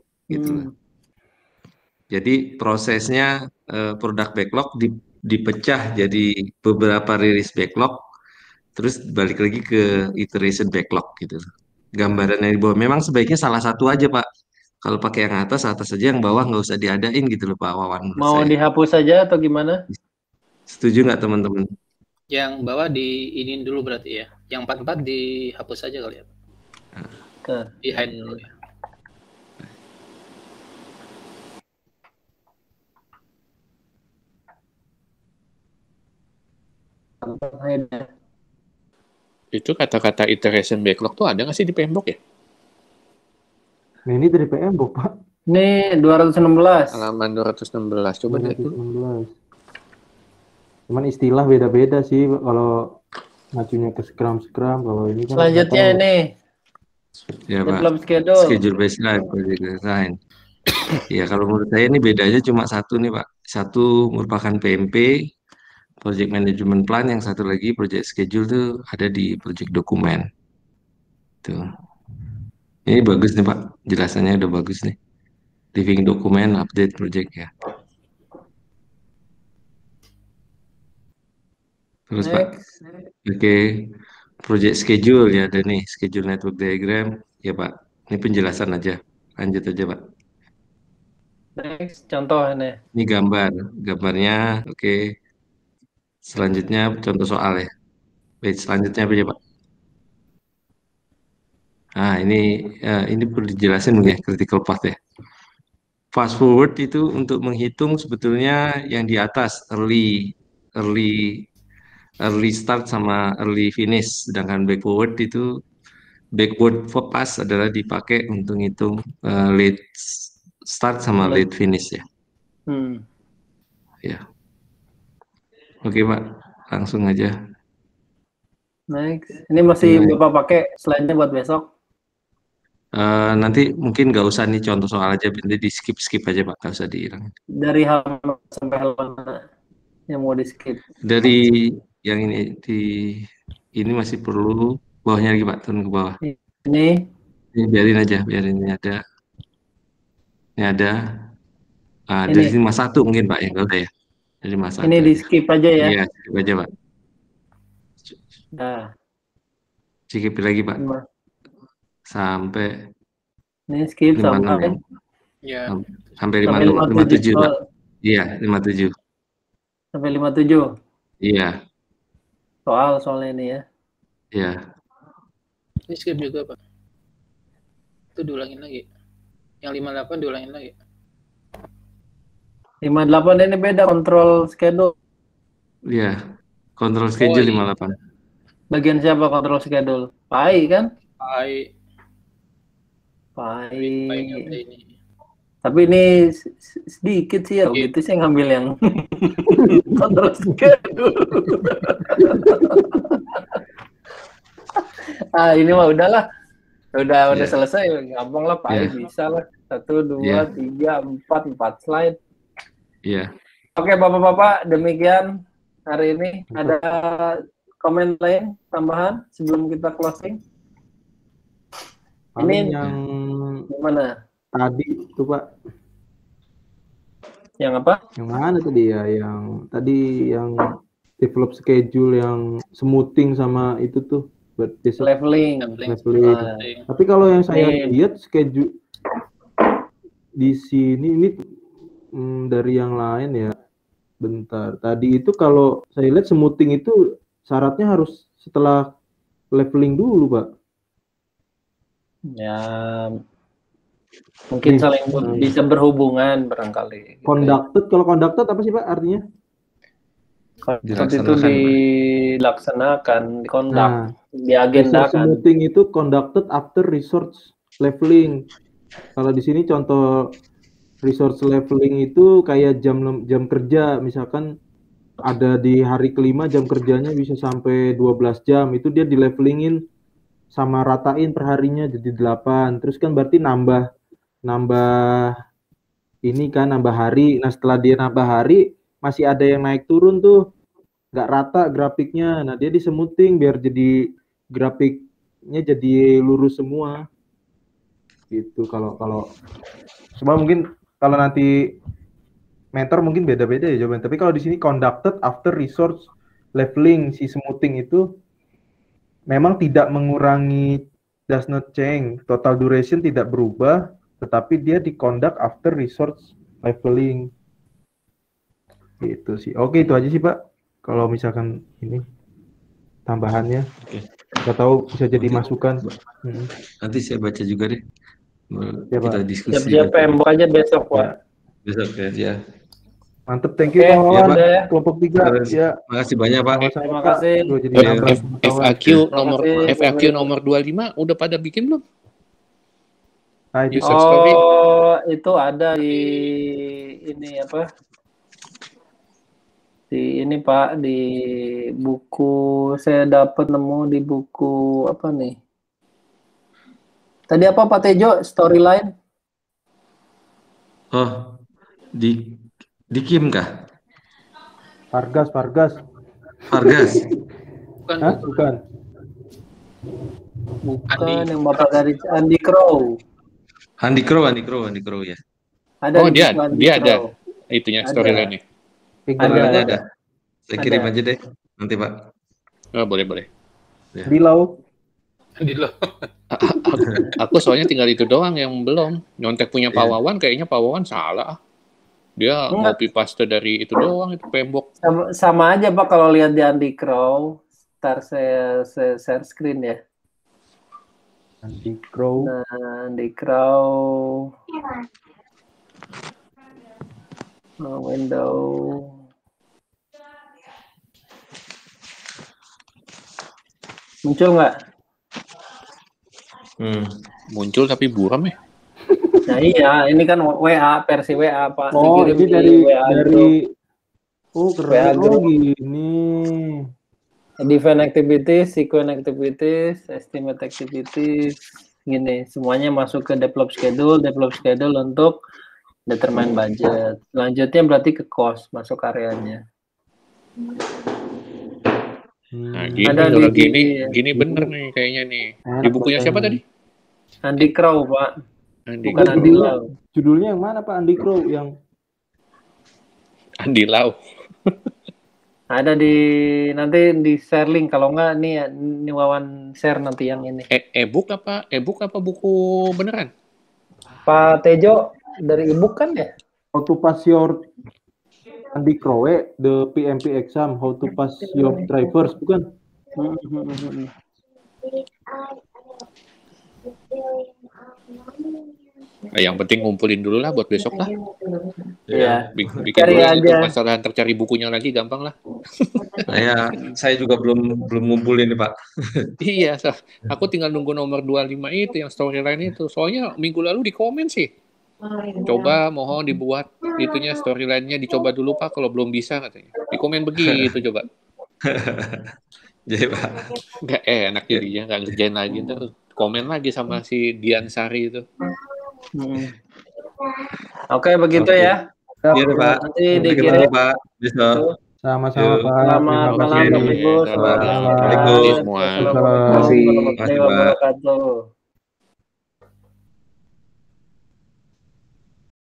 F: Jadi prosesnya product backlog dipecah jadi beberapa release backlog, terus balik lagi ke iteration backlog gitu. Gambarannya di bawah. Memang sebaiknya salah satu aja Pak. Kalau pakai yang atas aja, yang bawah nggak usah diadain gitu loh Pak Wawan.
A: Mau dihapus saja atau gimana?
F: Setuju nggak teman-teman?
C: Yang bawah diinin dulu berarti ya. Yang 44 dihapus saja kali ya. Di hide dulu ya. Itu kata-kata iteration backlog tuh ada nggak sih di PMBOK ya?
B: Nah, ini dari PMBOK, Pak.
A: Ini 216.
C: Halaman 216. Coba deh.
B: 216. Cuman istilah beda-beda sih kalau ngacunya ke Scrum. Kalau ini kan
A: Selanjutnya ini.
F: Ya,
A: Develop
F: Pak. Schedule baseline project design. Ya, kalau menurut saya ini bedanya cuma satu nih, Pak. Satu merupakan PMP, Project Management Plan, yang satu lagi Project Schedule tuh ada di Project Dokumen. Tuh. Ini bagus nih, Pak. Jelasannya udah bagus nih. Living Document, Update Project ya. Terus, Pak. Oke. Project Schedule ya, ada nih. Schedule Network Diagram. Ya, Pak. Ini penjelasan aja. Lanjut aja, Pak.
A: Next, contoh ini.
F: Ini gambarnya, oke. Selanjutnya contoh soal ya. Baik, selanjutnya apa ya Pak? Nah ini perlu dijelasin mungkin ya, critical path ya. Fast forward itu untuk menghitung sebetulnya yang di atas early start sama early finish, sedangkan backward pass adalah dipakai untuk hitung late start sama late finish ya. Ya. Oke Pak, langsung aja.
A: Next. Ini masih Bapak pakai slide-nya buat besok?
F: Nanti mungkin nggak usah nih contoh soal aja, nanti di skip aja Pak, nggak usah dihilangin.
A: Dari halaman sampai halaman yang mau di skip?
F: Dari yang ini masih perlu, bawahnya lagi Pak, turun ke bawah.
A: Ini
F: biarin aja, ini ada. Ini ada. Dari 51 mungkin Pak, yang nggak usah ya. Dari 51.
A: Ini di skip aja ya?
F: Iya, skip aja Pak.
A: Nah.
F: Skip lagi Pak. Sampai
A: ini skip
F: 56
A: sampai
F: ya. Sampai 57 Pak. Iya, 57.
A: Sampai 57.
F: Iya.
A: Soalnya ini ya.
F: Iya.
C: Ini skip juga Pak. Itu diulangin lagi. Yang 58 diulangin lagi.
A: 58 ini beda control schedule.
F: Iya. Control schedule 58.
A: Bagian siapa control schedule? PAI kan? PAI. Tapi ini sedikit sih ya, gitu sih ngambil yang kontrol schedule. Ini mah udahlah, udah selesai, gampang lah, Pak. Bisa lah, 1, 2, 3, 4 slide.
F: Iya.
A: Oke, Bapak-bapak, demikian hari ini. Ada komen lain tambahan sebelum kita closing?
B: Ini yang
A: gimana?
B: Tadi itu Pak.
A: Yang apa?
B: Yang mana tadi ya? Yang tadi yang develop schedule yang smoothing sama itu tuh buat
A: leveling.
B: Tapi kalau yang saya lihat schedule di sini ini dari yang lain ya. Bentar. Tadi itu kalau saya lihat smoothing itu syaratnya harus setelah leveling dulu, Pak.
A: Ya, mungkin saling bisa berhubungan barangkali.
B: Conducted, kalau conducted apa sih Pak artinya?
A: Conducted itu dilaksanakan, diagendakan.
B: Smoothing itu conducted after resource leveling. Kalau di sini contoh resource leveling itu kayak jam kerja, misalkan ada di hari kelima jam kerjanya bisa sampai 12 jam, itu dia di levelingin sama ratain per harinya jadi 8. Terus kan berarti nambah ini kan nambah hari. Nah setelah dia nambah hari masih ada yang naik turun tuh, nggak rata grafiknya. Nah dia disemuting biar jadi grafiknya jadi lurus semua gitu. Kalau cuma mungkin kalau nanti mentor mungkin beda-beda ya jawaban. Tapi kalau di sini conducted after resource leveling, si smoothing itu memang tidak mengurangi, does not change, total duration tidak berubah, tetapi dia di-conduct after resource leveling. Gitu sih. Oke, itu aja sih Pak. Kalau misalkan ini tambahannya. Nggak tahu bisa jadi masukan.
F: Nanti saya baca juga deh.
B: Ya,
F: Kita
B: Pak.
F: diskusi.
A: Siap-siap PMBOK aja besok, Pak.
F: Besok ya.
B: Mantep, thank you
A: Oke,
B: kawan.
A: ya, Pak.
B: Kelompok 3 ya.
F: Makasih banyak Pak.
A: Terima kasih.
B: Jadi
G: FAQ
A: Terima kasih.
G: FAQ nomor 25 udah pada bikin belum?
B: Nah, itu.
G: User story.
A: Oh, itu ada di ini apa? Di ini Pak, di buku saya dapat nemu di buku apa nih? Tadi apa Pak Tejo? Storyline?
F: Oh, di Kim kah?
B: Vargas.
F: Vargas.
G: Bukan.
B: Hah? Bukan.
A: Bukan yang Bapak dari Andy Crow.
F: Andy Crow ya.
A: Ada
G: Oh,
A: di
G: dia
A: buku Andy
G: ada
A: Crow.
G: itunya
A: Ada.
G: storyline-nya.
F: Ada. Saya kirim
A: Ada.
F: aja deh nanti Pak.
G: Oh, boleh.
B: Di laut.
G: Aku soalnya tinggal itu doang yang belum. Nyontek punya Pak Wawan, kayaknya Pak Wawan salah. Dia
A: Enggak.
G: copy paste dari itu doang, itu PMBOK.
A: Sama aja Pak kalau lihat di Andy Crow. Ntar saya share screen ya.
B: Andy Crow.
A: Nah, Andy Crow. Window. Muncul nggak?
G: Muncul tapi buram ya.
A: Nah iya, ini kan WA, versi WA Pak.
B: Oh,
A: Dikirim
B: ini
A: di
B: dari
A: WA
B: Oh,
A: WA
B: keren. Oh,
A: group.
B: gini.
A: Define activities, sequence activities, estimate activities, gini. Semuanya masuk ke develop schedule untuk determine budget. Selanjutnya berarti ke cost, masuk areanya.
G: Nah, gini
A: Ada
G: kalau
A: di-
G: gini bener nih kayaknya nih. Di bukunya siapa tadi?
A: Andy Crow Pak,
G: Andi,
A: bukan Andy Lau.
B: Judulnya yang mana Pak? Andy Crow yang
G: Andi Lau.
A: Ada di nanti di share link, kalau enggak nih Wawan share nanti yang ini.
G: E-book apa buku beneran?
A: Pak Tejo dari ebook kan ya?
B: How to pass your Andy Crow, the PMP exam, how to pass your drivers, bukan?
G: Nah, yang penting ngumpulin dulu lah buat besok lah.
A: Iya.
G: Bikin
A: Cari
G: dulu itu
A: aja.
G: masalah tercari bukunya lagi gampang lah.
F: Saya juga belum ngumpulin nih Pak.
G: Iya, aku tinggal nunggu nomor 25 itu yang storyline itu. Soalnya minggu lalu di komen sih. Coba mohon dibuat itunya storyline-nya dicoba dulu Pak, kalau belum bisa katanya. Di komen begitu coba.
F: Jadi Pak.
G: Nggak enak jadinya, nggak ngerjain lagi. Ntar komen lagi sama si Dian Sari itu.
A: Oke, begitu
F: Oke.
A: ya.
F: Iya deh Pak.
A: Nanti
F: Nanti
A: dikirim.
F: ketemu Pak. Besok.
B: Sama-sama
F: Yuk.
B: Pak.
A: Selamat
B: Terima
A: malam
B: kasih.
A: Bapak Ibu.
F: Assalamualaikum.
A: Assalamualaikum warahmatullahi
B: Terima kasih, Pak.
A: wabarakatuh.